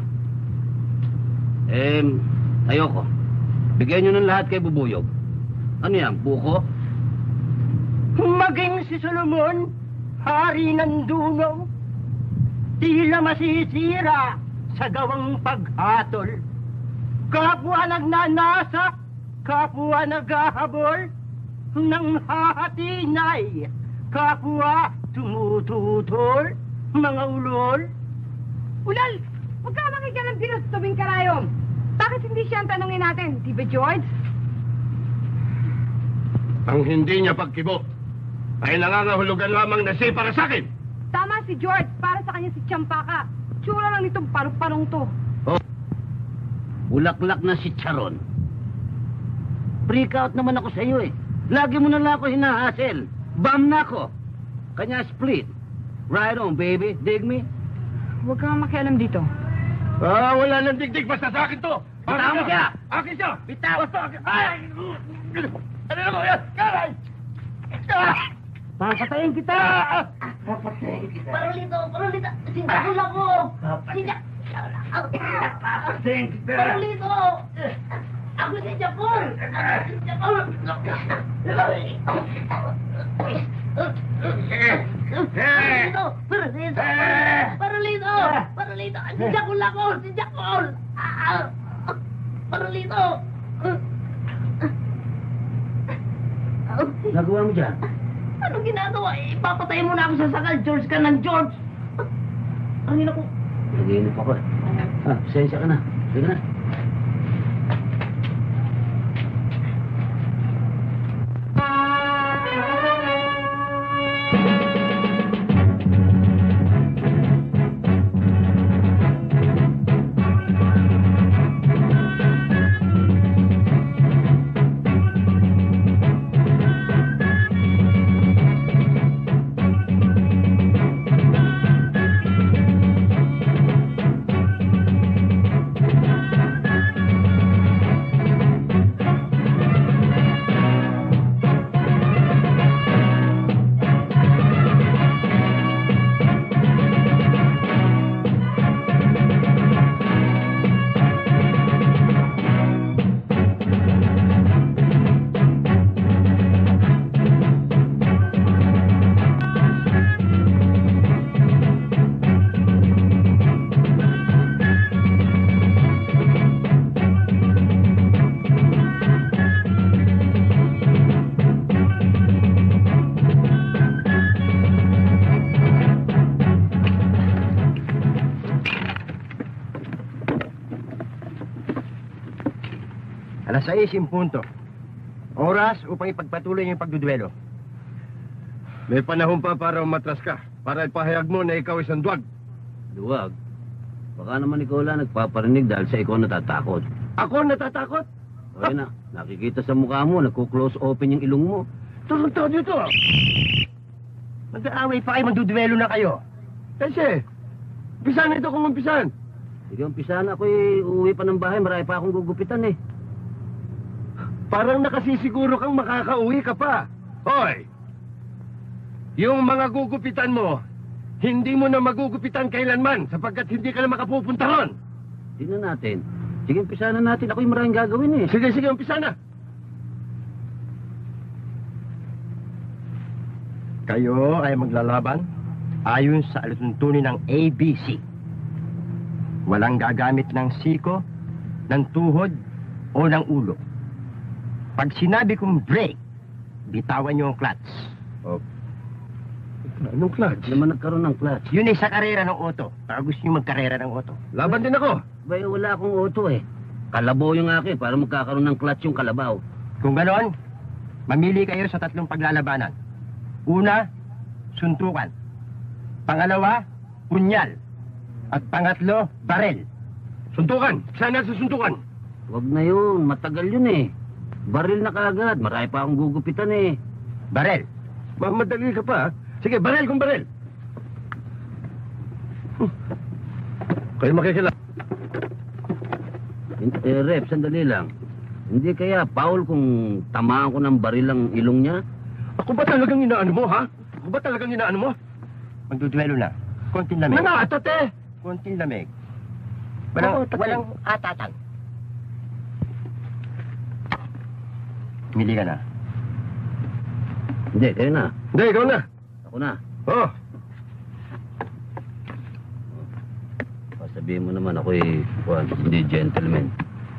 [SPEAKER 2] eh, ayoko. Bigyan nyo ng lahat kay Bubuyog. Ano yan, buko?
[SPEAKER 3] Maging si Solomon, hari ng dunong, tila masisira sa gawang paghatol. Kapwa nagnanasa, kapwa naghahabol, nang hahatinay, kapwa tumututol, mga ulol.
[SPEAKER 9] Ulal! Huwag ka makikita ng Diyos tuming karayom. Bakit hindi siya ang tanongin natin? Di ba, George?
[SPEAKER 1] Ang hindi niya pagkibo ay nangangahulugan lamang na siya para sa akin.
[SPEAKER 9] Tama si George. Para sa kanya si Champaka. Tsura lang nitong parong-parong to.
[SPEAKER 2] Oh, bulaklak na si Charon. Freak out naman ako sa iyo eh. Lagi mo na lang ako hinahassle. Bam na ako. Kanya split. Right on, baby. Dig me?
[SPEAKER 7] Huwag kang makialam dito.
[SPEAKER 1] Ah, wala nang digdig. Basta sa akin to.
[SPEAKER 2] Bitaw mo siya!
[SPEAKER 1] Akin siya! Bitaw! Basta akin! Ay! Ano na ko yan? Karay!
[SPEAKER 3] Papatayin kita!
[SPEAKER 1] Papatayin kita!
[SPEAKER 5] Parolito! Parolito! Sinjakul ako! Sinjak...
[SPEAKER 1] Papatayin kita!
[SPEAKER 5] Parolito! Ako si Jakul! Si Jakul! Parolito! Parolito! Parolito! Parolito! Si Jakul ako! Si Jakul! Parolito!
[SPEAKER 2] Nagawa mo dyan?
[SPEAKER 5] Anong ginagawa? Ipapatay mo na ako sa sakal. George ka ng George. Ang ina ko.
[SPEAKER 2] Naginip ako eh. Ah, pasensya ka na. Sige na.
[SPEAKER 3] Alas sais in punto. Oras upang ipagpatuloy yung pagduduelo.
[SPEAKER 1] May panahon pa para umatras ka. Para ipahayag mo na ikaw isang duwag.
[SPEAKER 2] Duwag. Baka naman ikaw lang nagpaparinig dahil sa ikaw natatakot.
[SPEAKER 1] Ako natatakot?
[SPEAKER 2] O yun na, nakikita sa mukha mo, nagko-close open yung ilong mo.
[SPEAKER 1] Turun to dito.
[SPEAKER 3] Mag-aaway pa kayo, magduduelo na kayo.
[SPEAKER 1] Kasi, umpisan ito kung umpisan.
[SPEAKER 2] Sige, umpisan ako eh, uuwi pa ng bahay, marami pa akong gugupitan eh.
[SPEAKER 1] Parang nakasisiguro kang makakauwi ka pa. Hoy! Yung mga gugupitan mo, hindi mo na magugupitan kailanman sapagkat hindi ka na makapupunta ron.
[SPEAKER 2] Tingnan natin. Sige, umpisan na natin. Ako'y maraming gagawin eh.
[SPEAKER 1] Sige, sige, umpisa na.
[SPEAKER 3] Kayo ay maglalaban ayon sa alituntunin ng A B C. Walang gagamit ng siko, ng tuhod, o ng ulo. Pag sinabi kong break, bitawan niyo ang clutch.
[SPEAKER 1] Oh. Anong clutch?
[SPEAKER 2] Hindi naman nagkaroon ng clutch.
[SPEAKER 3] Yun ay sa karera ng auto. Para gusto niyo magkarera ng auto.
[SPEAKER 1] Laban din ako.
[SPEAKER 2] Bay, wala akong auto eh. Kalabaw yung akin para magkakaroon ng clutch yung kalabaw.
[SPEAKER 3] Kung ganon, mamili kayo sa tatlong paglalabanan. Una, suntukan. Pangalawa, punyal. At pangatlo, barel.
[SPEAKER 1] Suntukan. Sana sa suntukan.
[SPEAKER 2] Huwag na yun. Matagal yun eh. Baril na kagad. Marami pa akong gugupitan eh.
[SPEAKER 3] Barel.
[SPEAKER 1] Mamadali ka pa. Sige, barel kung barel. Hmm. Kayo makikila.
[SPEAKER 2] Eh, Rep, sandali lang. Hindi kaya foul kung tamaan ko ng baril ang ilong niya?
[SPEAKER 1] Ako ba talagang inaano mo, ha? Ako ba talagang inaano mo?
[SPEAKER 3] Magduduelo na. Konting lamig.
[SPEAKER 1] Nangatat eh!
[SPEAKER 3] Konting lamig. Walang,
[SPEAKER 1] Oo,
[SPEAKER 3] walang atatan. Mili ka na.
[SPEAKER 2] Hindi, kayo na.
[SPEAKER 1] Hindi, ikaw na.
[SPEAKER 2] Ako na.
[SPEAKER 1] Oo.
[SPEAKER 2] Oh. Sabihin mo naman ako eh, well, hindi gentleman.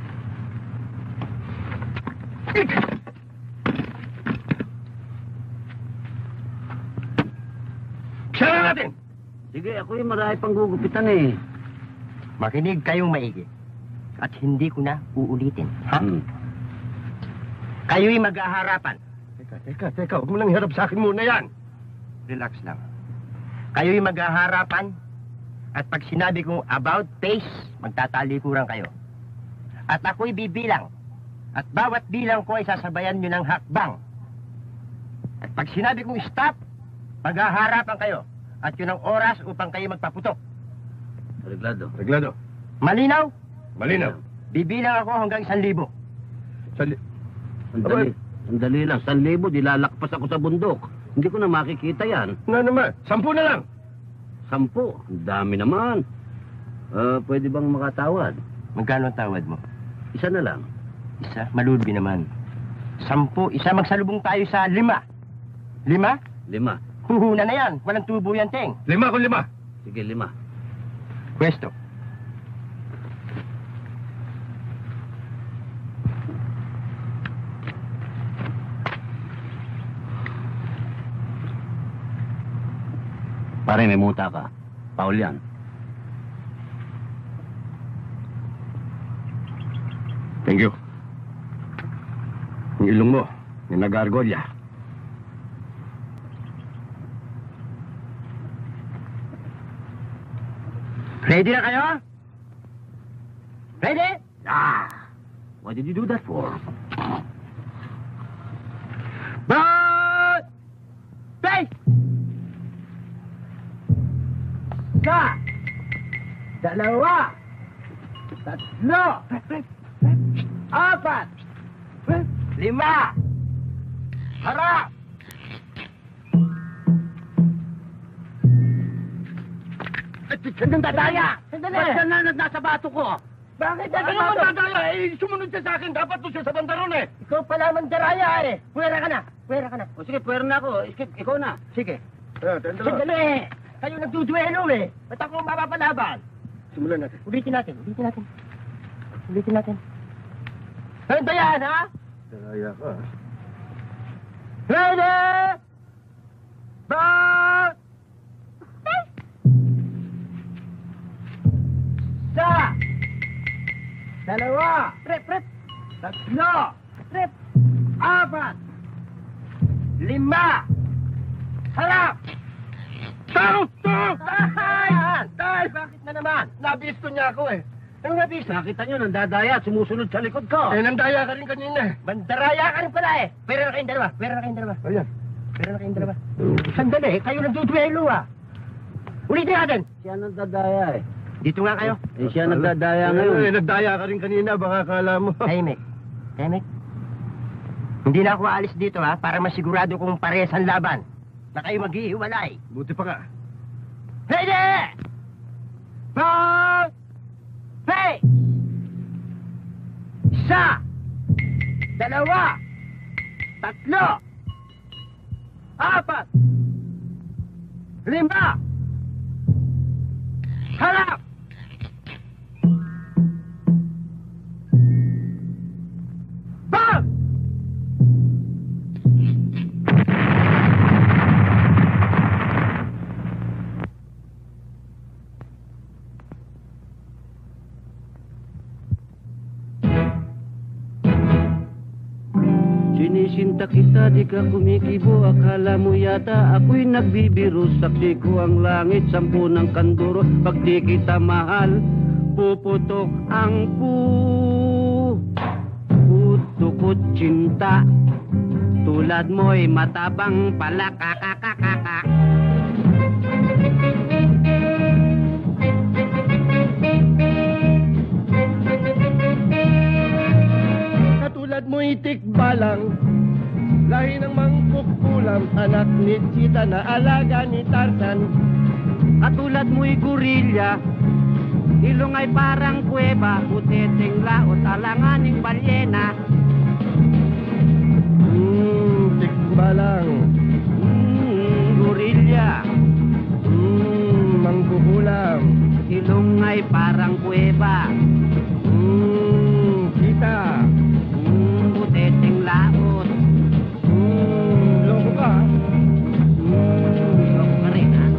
[SPEAKER 1] Siya na natin!
[SPEAKER 2] Sige, ako eh, marami pang gugupitan eh.
[SPEAKER 3] Makinig kayong maigi. At hindi ko na uulitin. Ha?
[SPEAKER 2] Hmm.
[SPEAKER 3] Kayo'y mag-aharapan.
[SPEAKER 1] Teka, teka, teka. Huwag mo lang harap sa akin muna yan.
[SPEAKER 3] Relax lang. Kayo'y mag-aharapan. At pag sinabi kong about face, magtatalikuran kayo. At ako'y bibilang. At bawat bilang ko ay sasabayan nyo ng hakbang. At pag sinabi kong stop, mag-aharapan kayo. At yun ang oras upang kayo magpaputok.
[SPEAKER 2] Reglado.
[SPEAKER 1] Reglado.
[SPEAKER 3] Malinaw?
[SPEAKER 1] Malinaw.
[SPEAKER 3] Bibilang ako hanggang isang libo.
[SPEAKER 1] Sali...
[SPEAKER 2] Sandali. Sandali lang. San libo, dilalakpas ako sa bundok. Hindi ko na makikita yan.
[SPEAKER 1] Na naman. Sampu na lang.
[SPEAKER 2] Sampu. Ang dami naman. Uh, pwede bang makatawad?
[SPEAKER 3] Magkano ang tawad mo?
[SPEAKER 2] Isa na lang.
[SPEAKER 3] Isa? Malulbi naman. Sampu. Isa, magsalubong tayo sa lima. Lima?
[SPEAKER 2] Lima.
[SPEAKER 3] Huhuna na yan. Walang tubo yan, Teng.
[SPEAKER 1] Lima kung lima.
[SPEAKER 2] Sige, lima.
[SPEAKER 3] Pwesto.
[SPEAKER 2] Pare, may muta ka. Paul yan.
[SPEAKER 1] Thank you. Yung ilong mo, yung nag-argolya.
[SPEAKER 3] Ready na kayo? Ready?
[SPEAKER 2] Ah! What did you do that for?
[SPEAKER 3] But! Face! Isa! Dalawa! Tatlo! Apat! Lima! Harap! Sandang dadaya! Sandali!
[SPEAKER 2] Ba't ka na nasa bato ko?
[SPEAKER 3] Bakit
[SPEAKER 1] Ano naman dadaya? Eh, sumunod siya sa akin. Dapat doon siya sa bandaron eh.
[SPEAKER 3] Ikaw pala mandaraya eh! Puwera ka na! Puwera ka na!
[SPEAKER 2] O sige, pwera na ako. Ikip, ikaw na.
[SPEAKER 3] Sige.
[SPEAKER 1] Ah, tanda lang.
[SPEAKER 3] Sandali! Kayo nagduduelo eh! Ba't ako mapapalaban?
[SPEAKER 1] Simulan natin.
[SPEAKER 3] Ulitin natin, ulitin natin. Ulitin natin. Handa yan, ha?
[SPEAKER 1] Dadaya ka.
[SPEAKER 3] Ready! Back! Isa! Dalawa!
[SPEAKER 5] Prep, prep.
[SPEAKER 3] Tatlo! Trip! Apat! Lima! Harap! Tawag! Tawag! Tahay! Tahay! Bakit na naman? Nabisto niya ako eh. Ano nabisto?
[SPEAKER 2] Nakita nyo, nandadaya at sumusunod sa likod ko.
[SPEAKER 3] Eh, nandaya ka rin kanina eh. Bandaraya ka rin pala eh. Pero na kayong dalawa. Pero na kayong dalawa.
[SPEAKER 1] Ayan.
[SPEAKER 3] Pero na kayong dalawa. Sandali, kayo nagduduelo ah. Ulitin natin.
[SPEAKER 2] Siya nandadaya eh.
[SPEAKER 3] Dito nga kayo.
[SPEAKER 2] Eh, siya nagdadaya
[SPEAKER 1] Eh,
[SPEAKER 2] ngayon.
[SPEAKER 1] eh, nagdaya ka rin kanina, baka kala mo.
[SPEAKER 3] Tahimik. Tahimik. Hindi na ako aalis dito ha, para masigurado kong parehas ang laban. Na kayo maghihiwalay.
[SPEAKER 1] Buti pa ka.
[SPEAKER 3] Hindi! Pag! Hey! Isa! Dalawa! Tatlo! Apat! Lima! Harap! Bang!
[SPEAKER 2] Sinisinta kita, di ka kumikibo. Akala mo yata ako'y nagbibiro. Saksi ko ang langit, sampu ng kanduro. Pag di kita mahal, puputok ang pu puto ko cinta. Tulad mo'y matabang pala kakakakaka.
[SPEAKER 10] Katulad mo itik balang, lahi ng mangkok kulam, anak ni Chita na alaga ni Tarzan.
[SPEAKER 2] Katulad mo'y gorilya, ilong ay parang kuweba, putiting laot, alanganing balyena.
[SPEAKER 10] Hmm, tik balang.
[SPEAKER 2] Hmm, gorilya,
[SPEAKER 10] Hmm, mangkukulam.
[SPEAKER 2] ilong ay parang kuweba.
[SPEAKER 10] Hmm, Chita.
[SPEAKER 2] Hmm, putiting laot.
[SPEAKER 10] Hmm, loko ka.
[SPEAKER 2] Hmm, loko ka rin, ha?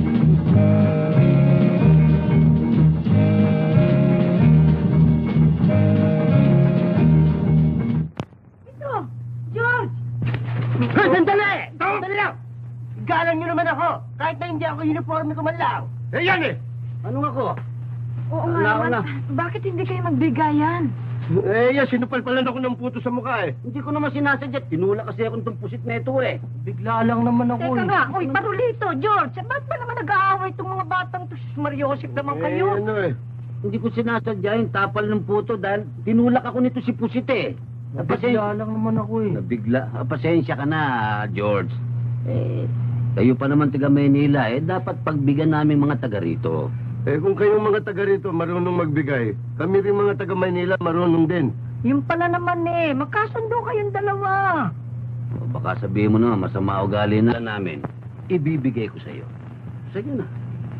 [SPEAKER 5] Ito! George!
[SPEAKER 3] Hey, sandali! Sandali lang! Galang nyo naman ako, kahit na hindi ako uniforme ko man lang.
[SPEAKER 1] Eh, yan eh!
[SPEAKER 2] Anong ako?
[SPEAKER 7] Oo
[SPEAKER 2] Wala,
[SPEAKER 7] nga
[SPEAKER 2] wala.
[SPEAKER 7] naman. Bakit hindi kayo magbigayan?
[SPEAKER 1] Eh, yan, sinupal-palan ako ng puto sa mukha eh.
[SPEAKER 2] Hindi ko naman sinasadya. Tinula kasi akong itong pusit na ito eh.
[SPEAKER 3] Bigla lang naman ako
[SPEAKER 5] Teka nga, uy, Parolito, George, ba't ba naman nag-aaway itong mga batang to? Mariosip naman
[SPEAKER 1] Eh,
[SPEAKER 5] kayo.
[SPEAKER 1] ano eh.
[SPEAKER 2] Hindi ko sinasadya yung tapal ng puto dahil tinulak ako nito si pusit eh.
[SPEAKER 3] Bigla lang naman ako eh.
[SPEAKER 2] Nabigla. Ah, pasensya ka na, George. Eh, kayo pa naman taga Maynila eh. Dapat pagbigyan namin mga taga rito.
[SPEAKER 1] Eh, kung kayong mga taga rito marunong magbigay, kami rin mga taga Maynila marunong din.
[SPEAKER 5] Yung pala naman eh, magkasundo kayong dalawa.
[SPEAKER 2] O, baka sabihin mo naman, masama ugali na namin. Ibibigay ko sa iyo. Sige na.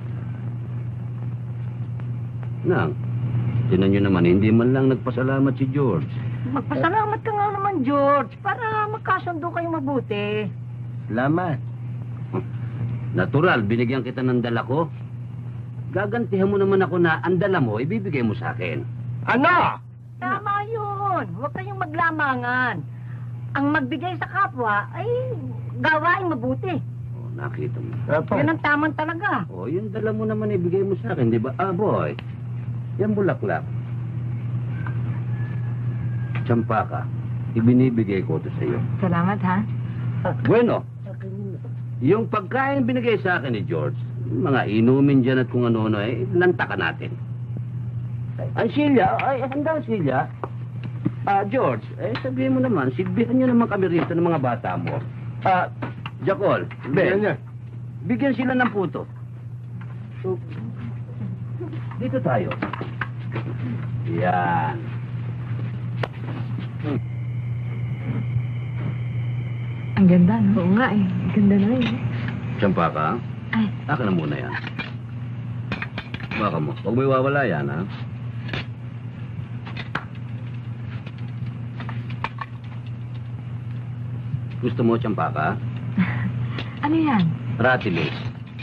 [SPEAKER 2] Nang, tinan nyo naman, hindi man lang nagpasalamat si George.
[SPEAKER 5] Magpasalamat ka nga naman, George, para magkasundo kayong mabuti.
[SPEAKER 3] Salamat.
[SPEAKER 2] Natural, binigyan kita ng dala ko. Gagantihan mo naman ako na ang dala mo, ibibigay mo sa akin.
[SPEAKER 3] Ano?
[SPEAKER 5] Tama yun. Huwag kayong maglamangan. Ang magbigay sa kapwa ay gawain mabuti.
[SPEAKER 2] O, nakita mo.
[SPEAKER 3] Apo.
[SPEAKER 5] Yun ang tamang talaga.
[SPEAKER 2] O, yung dala mo naman ibigay mo sa akin, di ba? Ah, boy. Yan bulaklak. Tsampaka. Ibinibigay ko ito sa iyo.
[SPEAKER 7] Salamat, ha?
[SPEAKER 2] Bueno, yung pagkain binigay sa akin ni George, yung mga inumin dyan at kung ano-ano, eh, lantakan natin. Ay, Silya, ay, handa, Silya. Ah, George, eh, sabihin mo naman, silbihan nyo naman kami rito ng mga bata mo. Ah, Jacol,
[SPEAKER 1] Yan
[SPEAKER 2] Ben,
[SPEAKER 1] niya.
[SPEAKER 2] bigyan sila ng puto. So, dito tayo. Yan. Hmm.
[SPEAKER 7] Ang ganda, no? Oo nga, eh. Ang ganda na, eh.
[SPEAKER 2] Tsampaka,
[SPEAKER 7] Ay.
[SPEAKER 2] akin na muna yan. Baka mo, huwag mo iwawala yan, ha? Gusto mo, Tsampaka?
[SPEAKER 7] Ano yan?
[SPEAKER 2] Ratilis.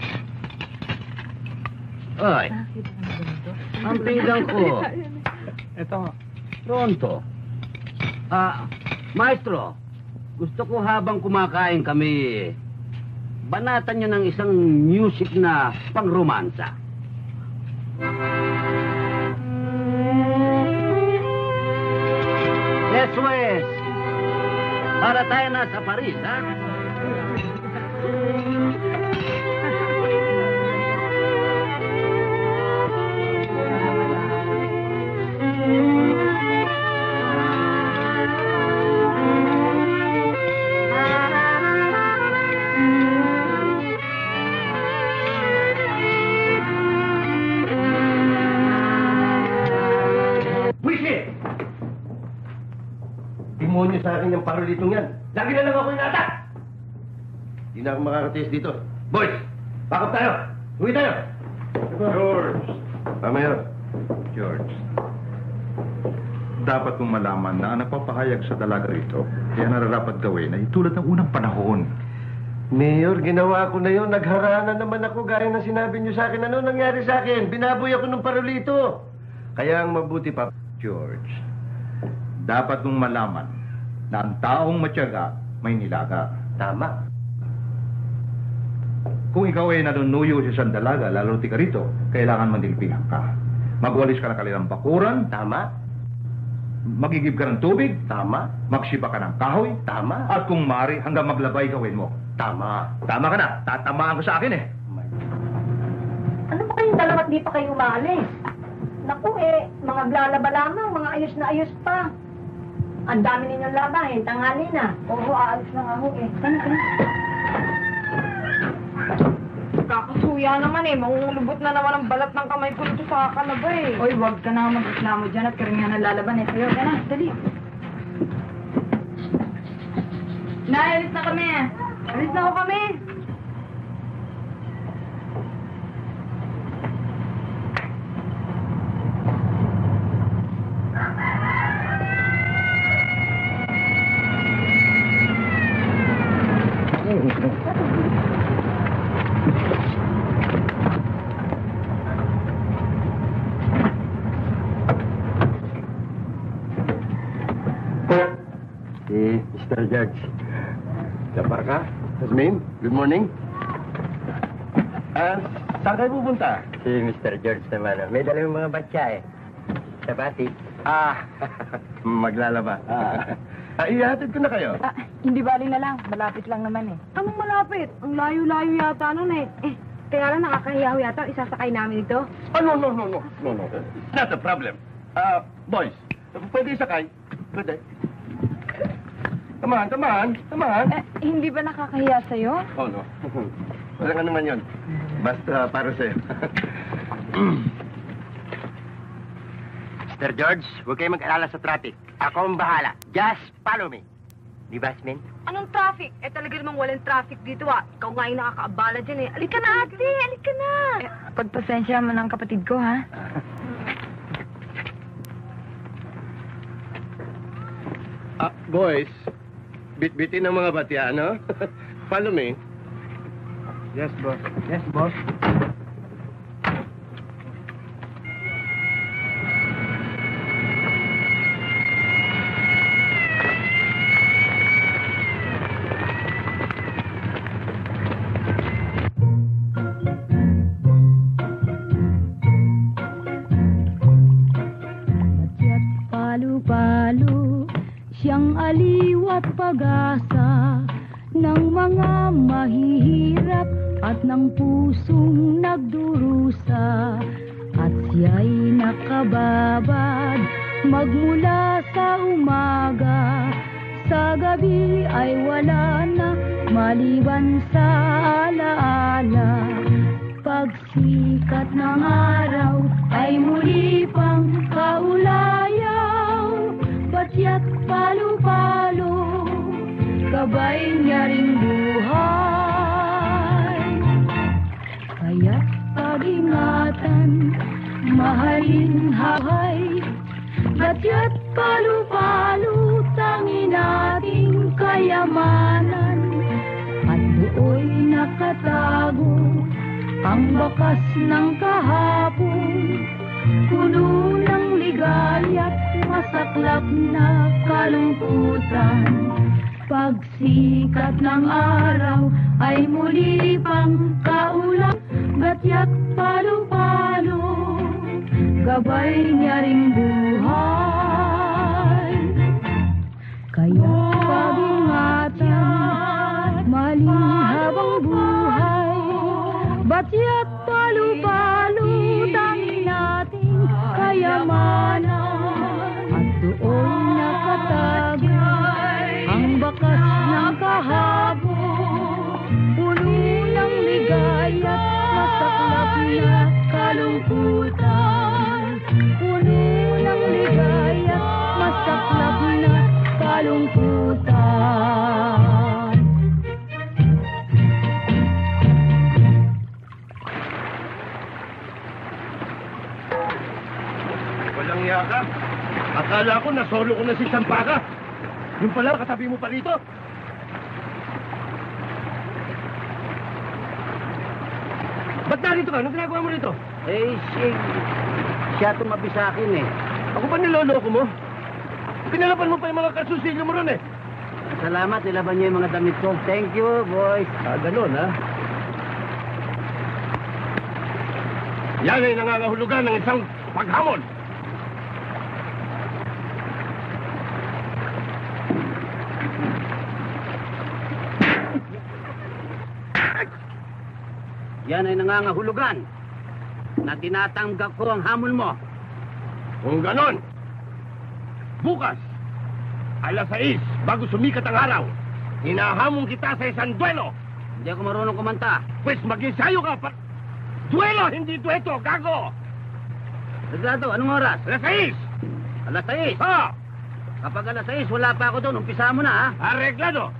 [SPEAKER 2] Ay, ang pinggan ko.
[SPEAKER 3] Ito.
[SPEAKER 2] Pronto. Ah, maestro, gusto ko habang kumakain kami, banatan nyo ng isang music na pang-romansa. Yes, Wes. Para tayo na sa Paris, ha?
[SPEAKER 1] Demonyo sa akin yung parolitong yan. Lagi na lang ako inatak! Hindi na ako makakatiis dito. Boys! Bakit tayo? Uwi tayo!
[SPEAKER 6] George!
[SPEAKER 1] Tama yun.
[SPEAKER 6] George, dapat mong malaman na ang nagpapahayag sa dalaga rito, kaya nararapat gawin ay tulad ng unang panahon.
[SPEAKER 1] Mayor, ginawa ko na yun. Nagharana naman ako gaya ng sinabi niyo sa akin. Ano nangyari sa akin? Binaboy ako ng parolito. Kaya ang mabuti pa...
[SPEAKER 6] George, dapat mong malaman na ang taong matyaga may nilaga.
[SPEAKER 1] Tama.
[SPEAKER 6] Kung ikaw ay nanunuyo sa isang dalaga, lalo ti ka rito, kailangan mandilpihan ka. Magwalis ka ng kanilang bakuran.
[SPEAKER 1] Tama.
[SPEAKER 6] Magigib ka ng tubig.
[SPEAKER 1] Tama.
[SPEAKER 6] Magsiba ka ng kahoy.
[SPEAKER 1] Tama.
[SPEAKER 6] At kung mari, hanggang maglabay gawin mo.
[SPEAKER 1] Tama.
[SPEAKER 6] Tama ka na. Tatamaan ko sa akin eh.
[SPEAKER 5] Ano ba kayong dalawa't di pa kayo umalis? Naku eh, mga blalaba lamang, mga ayos na ayos pa. Ang dami ninyong labahin, tanghali na. Oo, aalis na nga ho eh. Tana, tana.
[SPEAKER 8] Kakasuya naman eh. Mangungulubot na naman ang balat ng kamay ko nito sa kanaba eh. Oy, wag ka na mag-reklamo dyan at karingan ang lalaban eh. Sayo ka na, dali. Nay, alis na kami. Alis na ako kami.
[SPEAKER 1] Si Mister George. Kapar ka? Jasmine, good morning. Ah, saan kayo pupunta?
[SPEAKER 3] Si Mister George naman, may dala yung mga batya eh. Sabati.
[SPEAKER 1] Ah, maglalaba. Ah, ah ihatid ko na kayo.
[SPEAKER 7] Ah, hindi bali na lang. Malapit lang naman eh. Anong malapit? Ang layo-layo yata nun eh. Eh, kaya lang nakakahiyaw yata. Isasakay namin ito.
[SPEAKER 1] Oh, no, no, no, no. No, no. It's not a problem. Ah, boys, pwede isakay. Pwede. Come on, come on, come on.
[SPEAKER 7] Eh, hindi ba nakakahiya sa'yo?
[SPEAKER 1] Oh, no. Wala ka naman yun. Basta para sa'yo.
[SPEAKER 3] Mister George, huwag kayo mag-alala sa traffic. Ako ang bahala. Just follow me. Di ba, Asmin?
[SPEAKER 9] Anong traffic? Eh talaga namang walang traffic dito ah. Ikaw nga yung nakakaabala dyan eh. Alika na ate, alika na.
[SPEAKER 7] Eh, pagpasensya mo ng kapatid ko, ha?
[SPEAKER 1] Ah, boys, bit-bitin ang mga batya, no? Follow me.
[SPEAKER 4] Yes, boss. Yes, boss.
[SPEAKER 14] Batya't palu-palo, siyang aliw at pag-asa ng mga mahihirap at ng pusong nagdurusa. At siya'y nakababad magmula sa umaga, sa gabi ay wala na maliban sa alaala. Pagsikat ng araw ay muli pang kaulayaw, batya't palu-palo, gabay niya ring buhay. Kaya't pag-ingatan, mahalin hahay, batya't palu-palo, tangin nating kayamanan. At do'y nakatago ang bakas ng kahapon, puno ng ligaya't masaklap na kalungkutan. Pagsikat ng araw ay muli pang kaulang, gatya't palu-palo, gabay niya ring buhay. Kaya pag-ingatan, maling habang buhay, batya't palu-palo, tanging nating kayamanan. At doon nakatagay ang bakas ng kahabog, puno ng ligaya, masaklap na kalungkutan. Puno ng ligaya, masaklap na kalungkutan.
[SPEAKER 1] Walang yaka. Akala ko nasolo ko na si Sampaka. Yung pala, katabi mo pa rito. Ba't narito ka? Anong ginagawa mo rito?
[SPEAKER 2] Eh, si... siya tumabi sa akin eh.
[SPEAKER 1] Ako ba niloloko mo? Pinalaban mo pa yung mga kasusilyo mo ron eh.
[SPEAKER 2] Salamat, nilaban niyo yung mga damit ko. Thank you, boys.
[SPEAKER 1] Ah, ganun ha? Yan ay nangangahulugan ng isang paghamon.
[SPEAKER 2] Yan ay nangangahulugan na tinatanggap ko ang hamon mo.
[SPEAKER 1] Kung ganon, bukas, alas sais, bago sumikat ang araw, hinahamon kita sa isang duelo.
[SPEAKER 2] Hindi ako marunong kumanta.
[SPEAKER 1] Pues mag-ensayo ka pa. Duelo, hindi dueto, gago!
[SPEAKER 2] Reglado, anong oras?
[SPEAKER 1] Alas sais!
[SPEAKER 2] Alas sais?
[SPEAKER 1] Ha!
[SPEAKER 2] Kapag alas sais, wala pa ako doon. Umpisa mo na, ha?
[SPEAKER 1] Arreglado!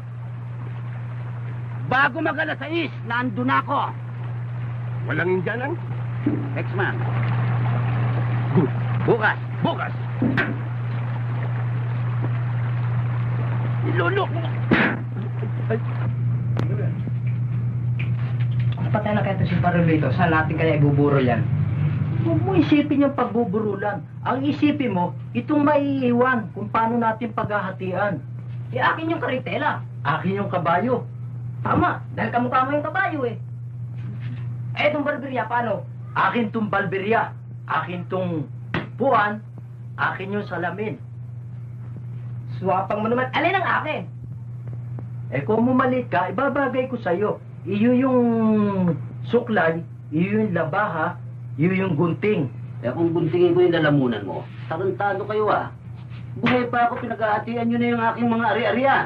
[SPEAKER 2] Bago mag alas sais, nandun ako.
[SPEAKER 1] Walang indyanan?
[SPEAKER 2] X-Man. Good. Bukas.
[SPEAKER 1] Bukas! Ilulok mo! Ay.
[SPEAKER 12] Patay na kaya ito si Parolito. Saan natin kaya ibuburo yan? Huwag mo isipin yung pagbuburo lang. Ang isipin mo, itong maiiwan kung paano natin paghahatian. Eh, akin yung karitela. Akin yung kabayo. Tama, dahil kamukha mo yung kabayo eh. Eh, itong barberya, paano? Akin tong barberya. Akin tong puan. Akin yung salamin. Swapang mo naman. Alin ang akin? Eh, kung mumalit ka, ibabagay ko sa'yo. Iyo yung suklay, iyo yung labaha, iyo yung gunting.
[SPEAKER 2] Eh, kung guntingin ko yung lalamunan mo, tarantado kayo ah. Buhay pa ako, pinag-aatian nyo na yung aking mga ari-arian.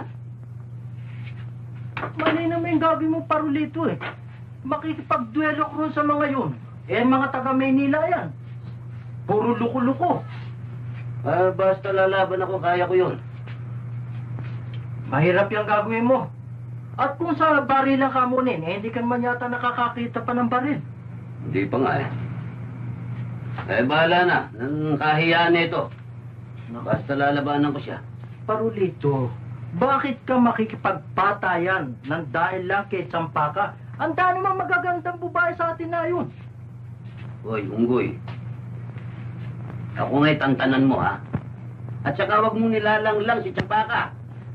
[SPEAKER 12] Mali naman yung gagawin mo, Parolito eh. Makikipagduelo ko sa mga yun. Eh, mga taga-Maynila yan. Puro luko-luko.
[SPEAKER 2] Ah, basta lalaban ako, kaya ko yun.
[SPEAKER 12] Mahirap yung gagawin mo. At kung sa baril lang kamunin, eh, hindi ka naman yata nakakakita pa ng baril.
[SPEAKER 2] Hindi pa nga eh. Eh, bahala na. Nang kahiyaan nito. Basta lalabanan ko siya.
[SPEAKER 12] Parolito, bakit ka makikipagpatayan ng dahil lang kay Sampaka? Ang dami naman magagandang babae sa atin na yun.
[SPEAKER 2] Hoy, Unggoy. Ako nga'y tantanan mo, ha? At saka wag mong nilalang-lang si Sampaka.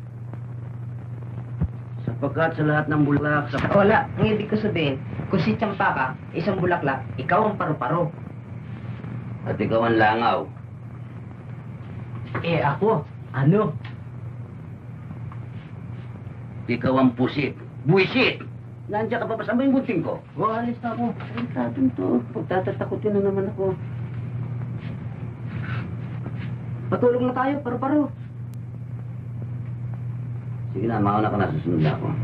[SPEAKER 2] Sapagkat sa lahat ng bulaklak sa...
[SPEAKER 12] Wala, ang ibig ko sabihin, kung si Sampaka, isang bulaklak, ikaw ang paro-paro.
[SPEAKER 2] At ikaw ang langaw.
[SPEAKER 12] Eh ako, ano?
[SPEAKER 2] Ikaw ang pusit. Buisit! Nandiyan ka pa ba? Saan ba yung gunting ko? O, alis na ako. Ay, tatong to. Pagtatatakotin na naman ako. Patulog na tayo, paro-paro. Sige na, mauna ka na. Susunod na ako.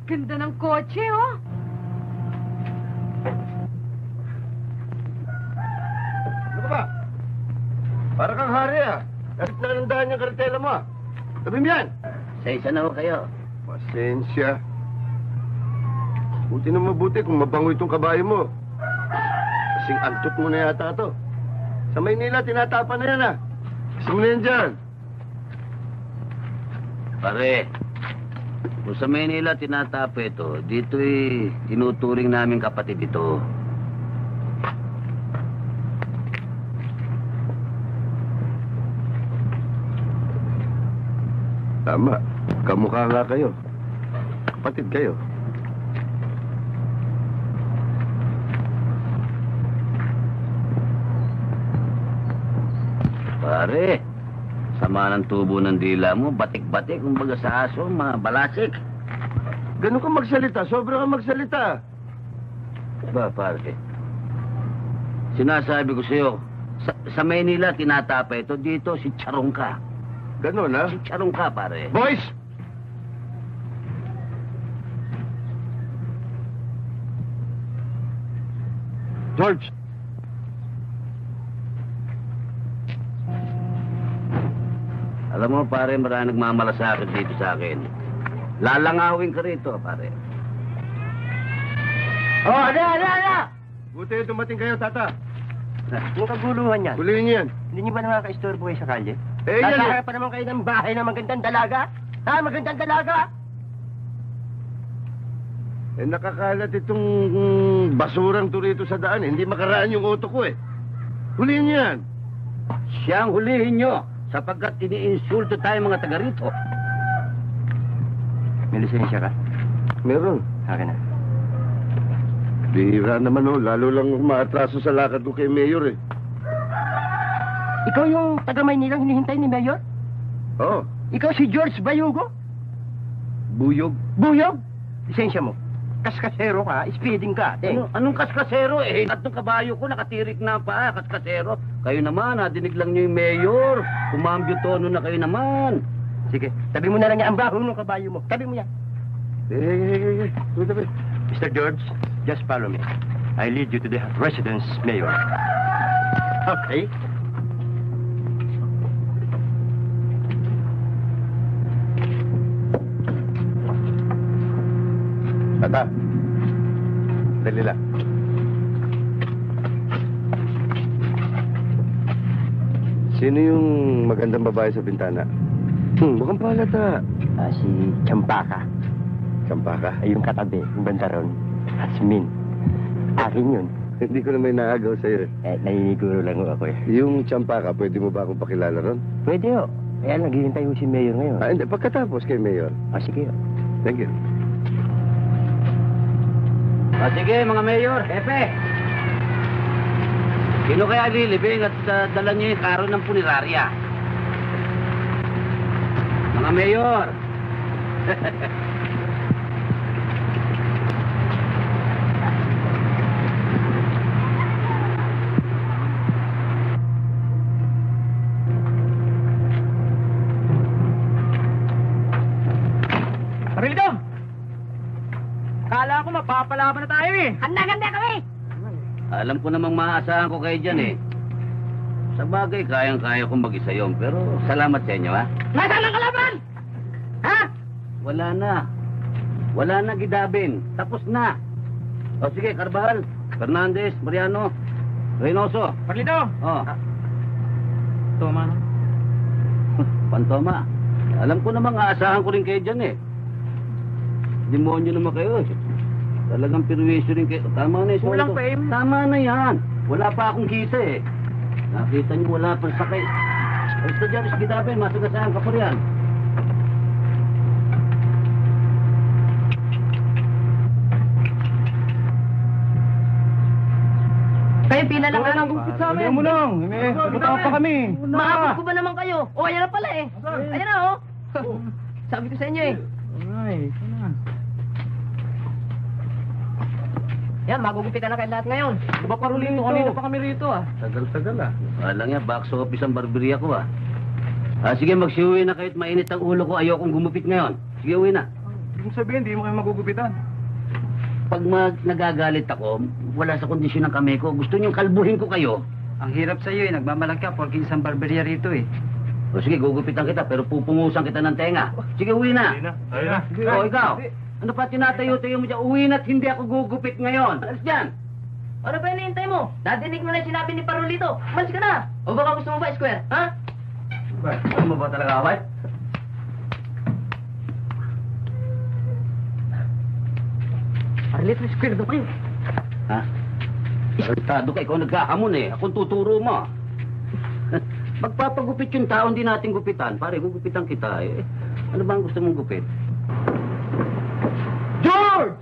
[SPEAKER 7] Ganda ng kotse, oh.
[SPEAKER 1] Ano ka ba? Para kang hari ah. Kahit nanandaan yung karitela mo ah. Sabi mo yan.
[SPEAKER 2] Sa isa na ho kayo.
[SPEAKER 1] Pasensya. Buti na mabuti kung mabango itong kabayo mo. Kasing antot mo na yata ito. Sa Maynila, tinatapan na yan ah. Kasi mo na yan dyan.
[SPEAKER 2] Pare, kung sa Manila tinatapo ito, dito'y tinuturing namin kapatid ito.
[SPEAKER 1] Tama. Kamukha nga kayo. Kapatid kayo.
[SPEAKER 2] Pare, sama ng tubo ng dila mo, batik-batik, kumbaga sa aso, mga balasik.
[SPEAKER 1] Ganun ka magsalita, sobra ka magsalita.
[SPEAKER 2] Ba, pare? Sinasabi ko sa'yo, sa, sa Manila tinatapa ito, dito si Charong ka.
[SPEAKER 1] Ganun, ha?
[SPEAKER 2] Si Charong ka, pare.
[SPEAKER 1] Boys! George!
[SPEAKER 2] Alam mo, pare, marami nagmamalasakit dito sa akin. Lalangawin ka rito, pare.
[SPEAKER 3] Oh, ano, ano, ano?
[SPEAKER 1] Buti dumating kayo, tata.
[SPEAKER 3] Yung kaguluhan yan.
[SPEAKER 1] Huliin niyo yan.
[SPEAKER 3] Hindi niyo ba nakaka-istorbo kayo sa kalye?
[SPEAKER 1] Eh, yan
[SPEAKER 3] Nasa
[SPEAKER 1] eh.
[SPEAKER 3] harap pa naman kayo ng bahay ng magandang dalaga? Ha? Magandang dalaga?
[SPEAKER 1] Eh, nakakalat itong mm, basurang to rito sa daan. Eh. Hindi makaraan yung auto ko eh. Huliin niyo yan.
[SPEAKER 2] Siyang hulihin nyo, sapagkat iniinsulto tayo mga taga rito.
[SPEAKER 3] May lisensya ka?
[SPEAKER 1] Meron.
[SPEAKER 3] Akin na.
[SPEAKER 1] Bihira naman oh. Lalo lang maatraso sa lakad ko kay Mayor eh.
[SPEAKER 3] Ikaw yung taga-Maynila hinihintay ni Mayor?
[SPEAKER 1] Oo. Oh.
[SPEAKER 3] Ikaw si George Bayugo?
[SPEAKER 1] Buyog.
[SPEAKER 3] Buyog? Lisensya mo. Kaskasero ka, speeding ka. Ting.
[SPEAKER 2] Ano, anong kaskasero eh? Tatlong kabayo ko, nakatirik na ang paa, kaskasero. Kayo naman, nadinig lang nyo yung mayor. Kumambyo tono na kayo naman.
[SPEAKER 3] Sige, tabi mo na lang yan ang baho ng kabayo mo. Tabi mo yan.
[SPEAKER 1] Eh, eh, eh, eh. Tabi.
[SPEAKER 3] Mister George, just follow me. I lead you to the residence, Mayor. Okay.
[SPEAKER 1] Tata. Dali lang. Sino yung magandang babae sa bintana? Hmm, mukhang palata.
[SPEAKER 3] Ah, si Champaka.
[SPEAKER 1] Champaka?
[SPEAKER 3] Ay, yung katabi, yung bandaron. Asmin. Akin yun.
[SPEAKER 1] Hindi ko na may naagaw sa'yo.
[SPEAKER 3] Eh, naniniguro lang ako eh.
[SPEAKER 1] Yung Champaka, pwede mo ba akong pakilala ron?
[SPEAKER 3] Pwede ho. Kaya naghihintay ko si Mayor ngayon.
[SPEAKER 1] Ah, hindi. Pagkatapos kay Mayor.
[SPEAKER 3] Ah, sige ho.
[SPEAKER 1] Thank you.
[SPEAKER 2] O sige, mga mayor, hepe. Sino kaya lilibing at uh, dala niyo yung karo ng punerarya? Mga mayor.
[SPEAKER 12] Parildo! Kala ko mapapalaban na tayo eh.
[SPEAKER 5] Handa-handa kami!
[SPEAKER 2] Alam ko namang maaasahan ko kayo dyan eh. Sa bagay, kayang-kaya kong mag-isa yun. Pero salamat sa inyo, ha?
[SPEAKER 5] Nasaan ang kalaban? Ha?
[SPEAKER 2] Wala na. Wala na, Gidabin. Tapos na. O sige, Carbajal, Fernandez, Mariano, Reynoso.
[SPEAKER 12] Parildo!
[SPEAKER 2] Oh.
[SPEAKER 12] Toma na.
[SPEAKER 2] Pantoma. Alam ko namang aasahan ko rin kayo dyan eh. Demonyo naman kayo eh. Talagang pirwisyo rin kayo. Tama na yung
[SPEAKER 12] Kulang
[SPEAKER 2] sweldo.
[SPEAKER 12] pa eh.
[SPEAKER 2] Tama na yan. Wala pa akong kita eh. Nakita niyo wala pa sakay. Basta dyan, Gidabin, masagasaan ka pa riyan.
[SPEAKER 5] Kayo pila lang
[SPEAKER 12] Wala nang gumpit sa amin. Mo lang. May pupunta pa kami.
[SPEAKER 5] Maabot ko ba naman kayo? O, ayan na pala eh. Ayan na oh. Sabi ko sa inyo eh.
[SPEAKER 12] Ay, ito na.
[SPEAKER 5] Yan, magugupitan na kayo lahat ngayon.
[SPEAKER 12] Diba Parolito? Kanina pa kami rito ah.
[SPEAKER 1] Tagal-tagal ah.
[SPEAKER 2] Wala nga, box office ang barberia ko ah. Ah, sige, magsiuwi na kahit mainit ang ulo ko. Ayokong gumupit ngayon. Sige, uwi na.
[SPEAKER 4] Ibig sabihin, di mo kayo magugupitan.
[SPEAKER 2] Pag mag nagagalit ako, wala sa kondisyon ng kamay ko, gusto niyong kalbuhin ko kayo.
[SPEAKER 12] Ang hirap sa iyo eh, nagmamalaki ka porque isang barberia rito eh.
[SPEAKER 2] O sige, gugupitan kita, pero pupungusan kita ng tenga. Sige, uwi na.
[SPEAKER 6] Hindi na. Tayo na.
[SPEAKER 2] O, ikaw. Ano pa tinatayo-tayo mo dyan? Uwi na't hindi ako gugupit ngayon. Alas dyan.
[SPEAKER 12] Ano ba hinihintay mo? Nadinig mo na yung sinabi ni Parolito. Umalis ka na. O baka gusto mo ba, Square? Ha?
[SPEAKER 2] Ano mo ba talaga, away?
[SPEAKER 12] Parolito, Square, doon kayo.
[SPEAKER 2] Ha? Saltado ka, ikaw nagkahamon eh. Akong tuturo mo. Magpapagupit yung tao, hindi natin gupitan. Pare, gugupitan kita eh. Ano ba ang gusto mong gupit?
[SPEAKER 10] George!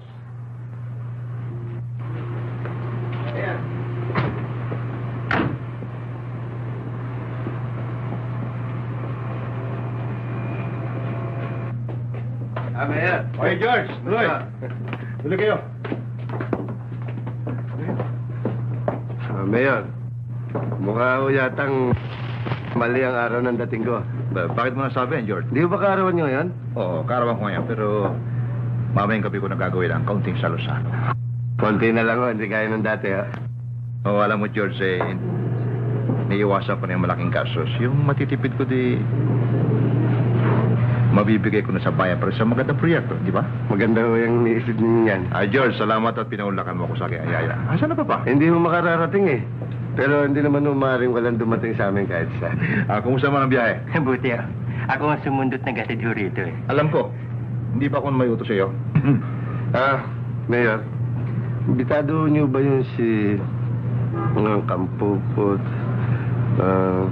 [SPEAKER 1] Ah, Mayor.
[SPEAKER 6] Okay, George. Tuloy. Tuloy kayo.
[SPEAKER 1] Ah, Mayor, mukha ko yatang mali ang araw ng dating ko.
[SPEAKER 6] Ba- bakit mo nasabi yan, George?
[SPEAKER 1] Di ba kaarawan nyo yan?
[SPEAKER 6] Oo, karawan ko ngayon, pero mamayang gabi ko nagagawin ang kaunting salo-salo.
[SPEAKER 1] Konti na lang ho, hindi kaya ng dati ha.
[SPEAKER 6] Oo, alam mo, George, eh, naiiwasan ko na yung malaking gastos. Yung matitipid ko di, mabibigay ko na sa bayan para sa magandang proyekto, di ba?
[SPEAKER 1] Maganda ho yung niisip ninyo yan.
[SPEAKER 6] Ah, George, salamat at pinaulakan mo ako sa aking ayaya. Asan na pa ba?
[SPEAKER 1] Hindi mo makararating eh. Pero hindi naman umaring walang dumating sa amin kahit isa.
[SPEAKER 6] Ah, kumusta man ang biyahe?
[SPEAKER 3] Buti ah. Ako ang sumundot na gatid ho rito eh.
[SPEAKER 6] Alam ko, hindi pa ako may utos sa iyo.
[SPEAKER 1] Ah, Mayor, imbitado niyo ba yun si mga kampupot? Ah...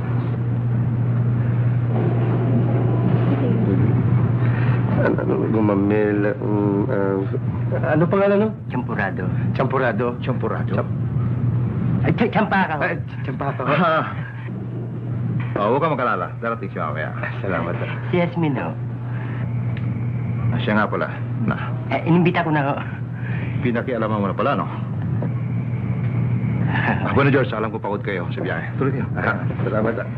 [SPEAKER 1] ano, ano, gumamela, um, ah, ano pangalan no?
[SPEAKER 3] Champurado.
[SPEAKER 1] Champurado.
[SPEAKER 6] Champurado?
[SPEAKER 1] Champ-
[SPEAKER 3] Ay, ch- champaka ho.
[SPEAKER 1] Ay, champaka.
[SPEAKER 6] Ah, oh, huwag ka mag-alala. Darating siya mamaya.
[SPEAKER 1] Salamat. ah.
[SPEAKER 3] Si Yasmin ho.
[SPEAKER 6] Ah, siya nga pala. Na,
[SPEAKER 3] Eh, inimbita ko na ho.
[SPEAKER 6] pinakialaman mo na pala, no? Ah, bueno, George, alam ko pagod kayo sa biyahe. Tuloy kayo.
[SPEAKER 1] Ah, salamat. ah.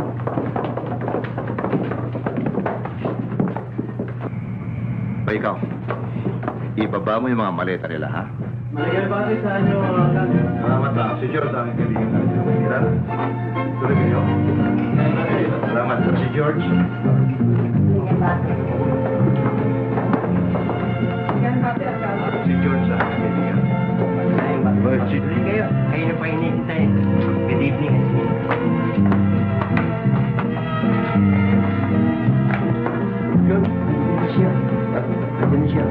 [SPEAKER 6] Pa ikaw, ibaba mo yung mga maleta nila, ha?
[SPEAKER 10] Maligay ba sa inyo?
[SPEAKER 6] Salamat lang. Si George, ang kaibigan natin sa Manila. Tuloy kayo. Salamat. Si George. Si George, ang kaibigan.
[SPEAKER 3] Tuloy kayo. Kayo na pa hinihintay. Good evening, Yasmin.
[SPEAKER 1] Siya. Andiyan siya.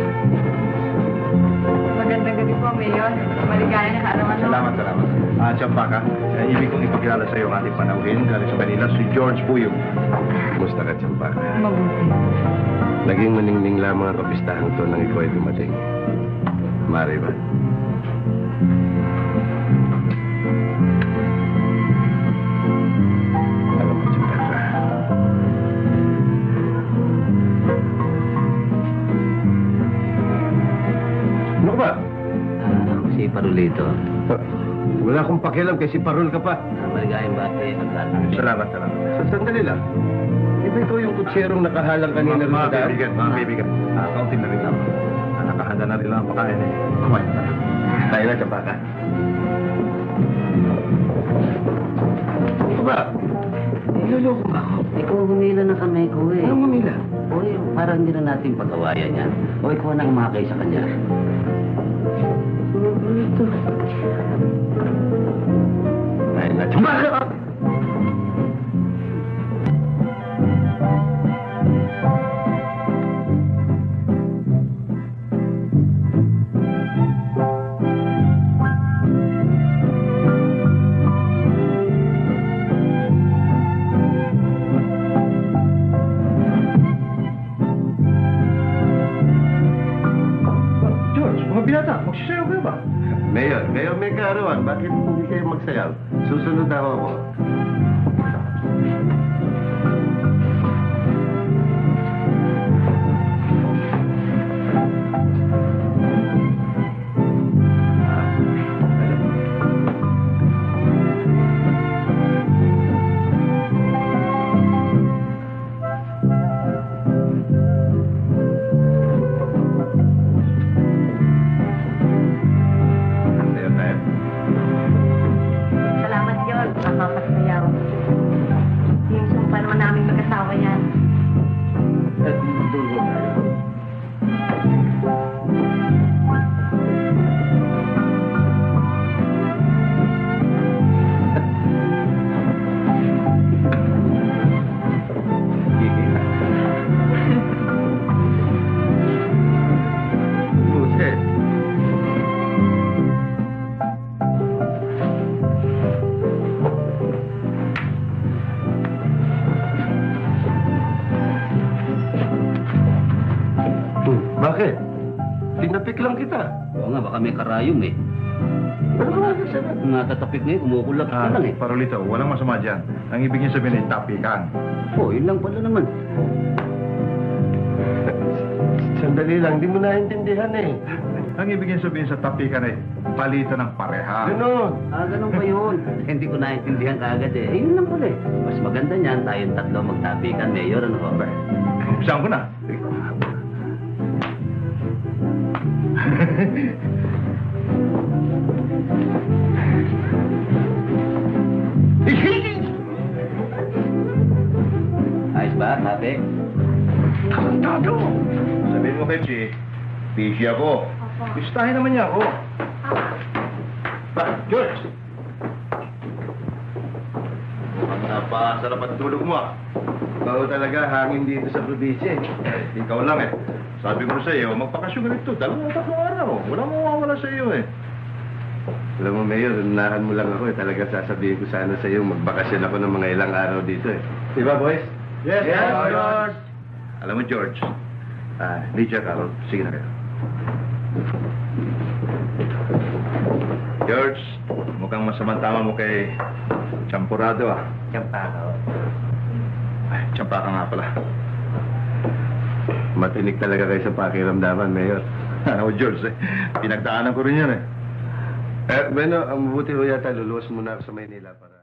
[SPEAKER 7] Magandang gabi po, Mayor. Maligaya na kaarawan mo.
[SPEAKER 6] Salamat, salamat. Ah, Champaka, eh, ibig kong ipakilala sa iyo ang ating panauhin galing sa Manila, si George Puyog.
[SPEAKER 1] Kumusta ka, Champaka?
[SPEAKER 7] Mabuti.
[SPEAKER 1] Naging maningning lamang ang kapistahan to nang ikaw ay dumating. Mari ba? Alam mo, Champaka. Ano ka ba?
[SPEAKER 2] Ah, ako si Parolito.
[SPEAKER 1] Ah, Wala akong pakialam kasi parol ka pa.
[SPEAKER 2] Ah, maligayang bate, pagkala.
[SPEAKER 6] Salamat, salamat.
[SPEAKER 1] Sa sandali lang. Di ba ikaw yung kutserong nakahalang kanina rin sa
[SPEAKER 6] Mga
[SPEAKER 1] daan?
[SPEAKER 6] kaibigan, mga kaibigan. Ah, kaunting na rin lang. Ah, nakahanda na rin lang ang pakain eh. Kumain na tayo.
[SPEAKER 1] Tayo na, Champaka. Ano ba? Niloloko ba ako?
[SPEAKER 2] Ikaw humila ng kamay ko eh.
[SPEAKER 1] Anong mamila?
[SPEAKER 2] Uy, parang hindi na natin pagawayan yan. O ikaw nang umakay sa kanya.
[SPEAKER 1] Ito. Tayo na, Champaka!
[SPEAKER 4] George, mga binata, magsisayaw kayo ba?
[SPEAKER 1] Mayor, Mayor may kaarawan. Bakit hindi kayo magsayaw? Susunod ako ako. Bakit? Tinapik lang kita.
[SPEAKER 2] Oo nga, baka may karayom eh.
[SPEAKER 1] Ano ba kasi?
[SPEAKER 2] Natatapik na eh, kumukulap ka lang eh.
[SPEAKER 6] Parolito, walang masama dyan. Ang ibig niya sabihin ay tapikan.
[SPEAKER 2] Oo, yun lang pala naman.
[SPEAKER 1] Sandali lang, di mo naintindihan eh.
[SPEAKER 6] Ang ibig niya sabihin sa tapikan ay palitan ng pareha.
[SPEAKER 1] Ganon.
[SPEAKER 2] Ah, ganun ba yun? Hindi ko naintindihan kaagad eh. Eh, yun lang pala eh. Mas maganda niyan, tayong tatlo magtapikan, Mayor, ano ba?
[SPEAKER 6] Saan ko na?
[SPEAKER 2] Ayos ba, ate?
[SPEAKER 1] Tarantado!
[SPEAKER 6] Sabihin mo kay Chi, busy ako. Bistahin naman niya ako. Ba, George! Mukhang napasarap at tulog mo ah.
[SPEAKER 1] Bago talaga hangin dito sa probinsya eh.
[SPEAKER 6] Ikaw lang eh. Sabi ko sa iyo, magpakasyon ka rito. Dalawang tatlong araw. Wala mo mawawala sa iyo eh.
[SPEAKER 1] Alam mo, Mayor, unahan mo lang ako eh. Talaga sasabihin ko sana sa iyo, magbakasyon ako ng mga ilang araw dito eh. Di ba, boys?
[SPEAKER 6] Yes,
[SPEAKER 1] Yes,
[SPEAKER 6] George.
[SPEAKER 1] George.
[SPEAKER 6] Alam mo, George, ah, Lydia, Carol, sige na kayo. George, mukhang masamantama mo kay Champurado ah.
[SPEAKER 3] Champaka.
[SPEAKER 6] Ay, Champaka nga pala.
[SPEAKER 1] Matinik talaga kayo sa pakiramdaman, Mayor.
[SPEAKER 6] Ano, George, eh, pinagdaanan ko rin yan eh.
[SPEAKER 1] Eh, bueno, ang mabuti ko yata, luluwas muna ako sa Maynila para...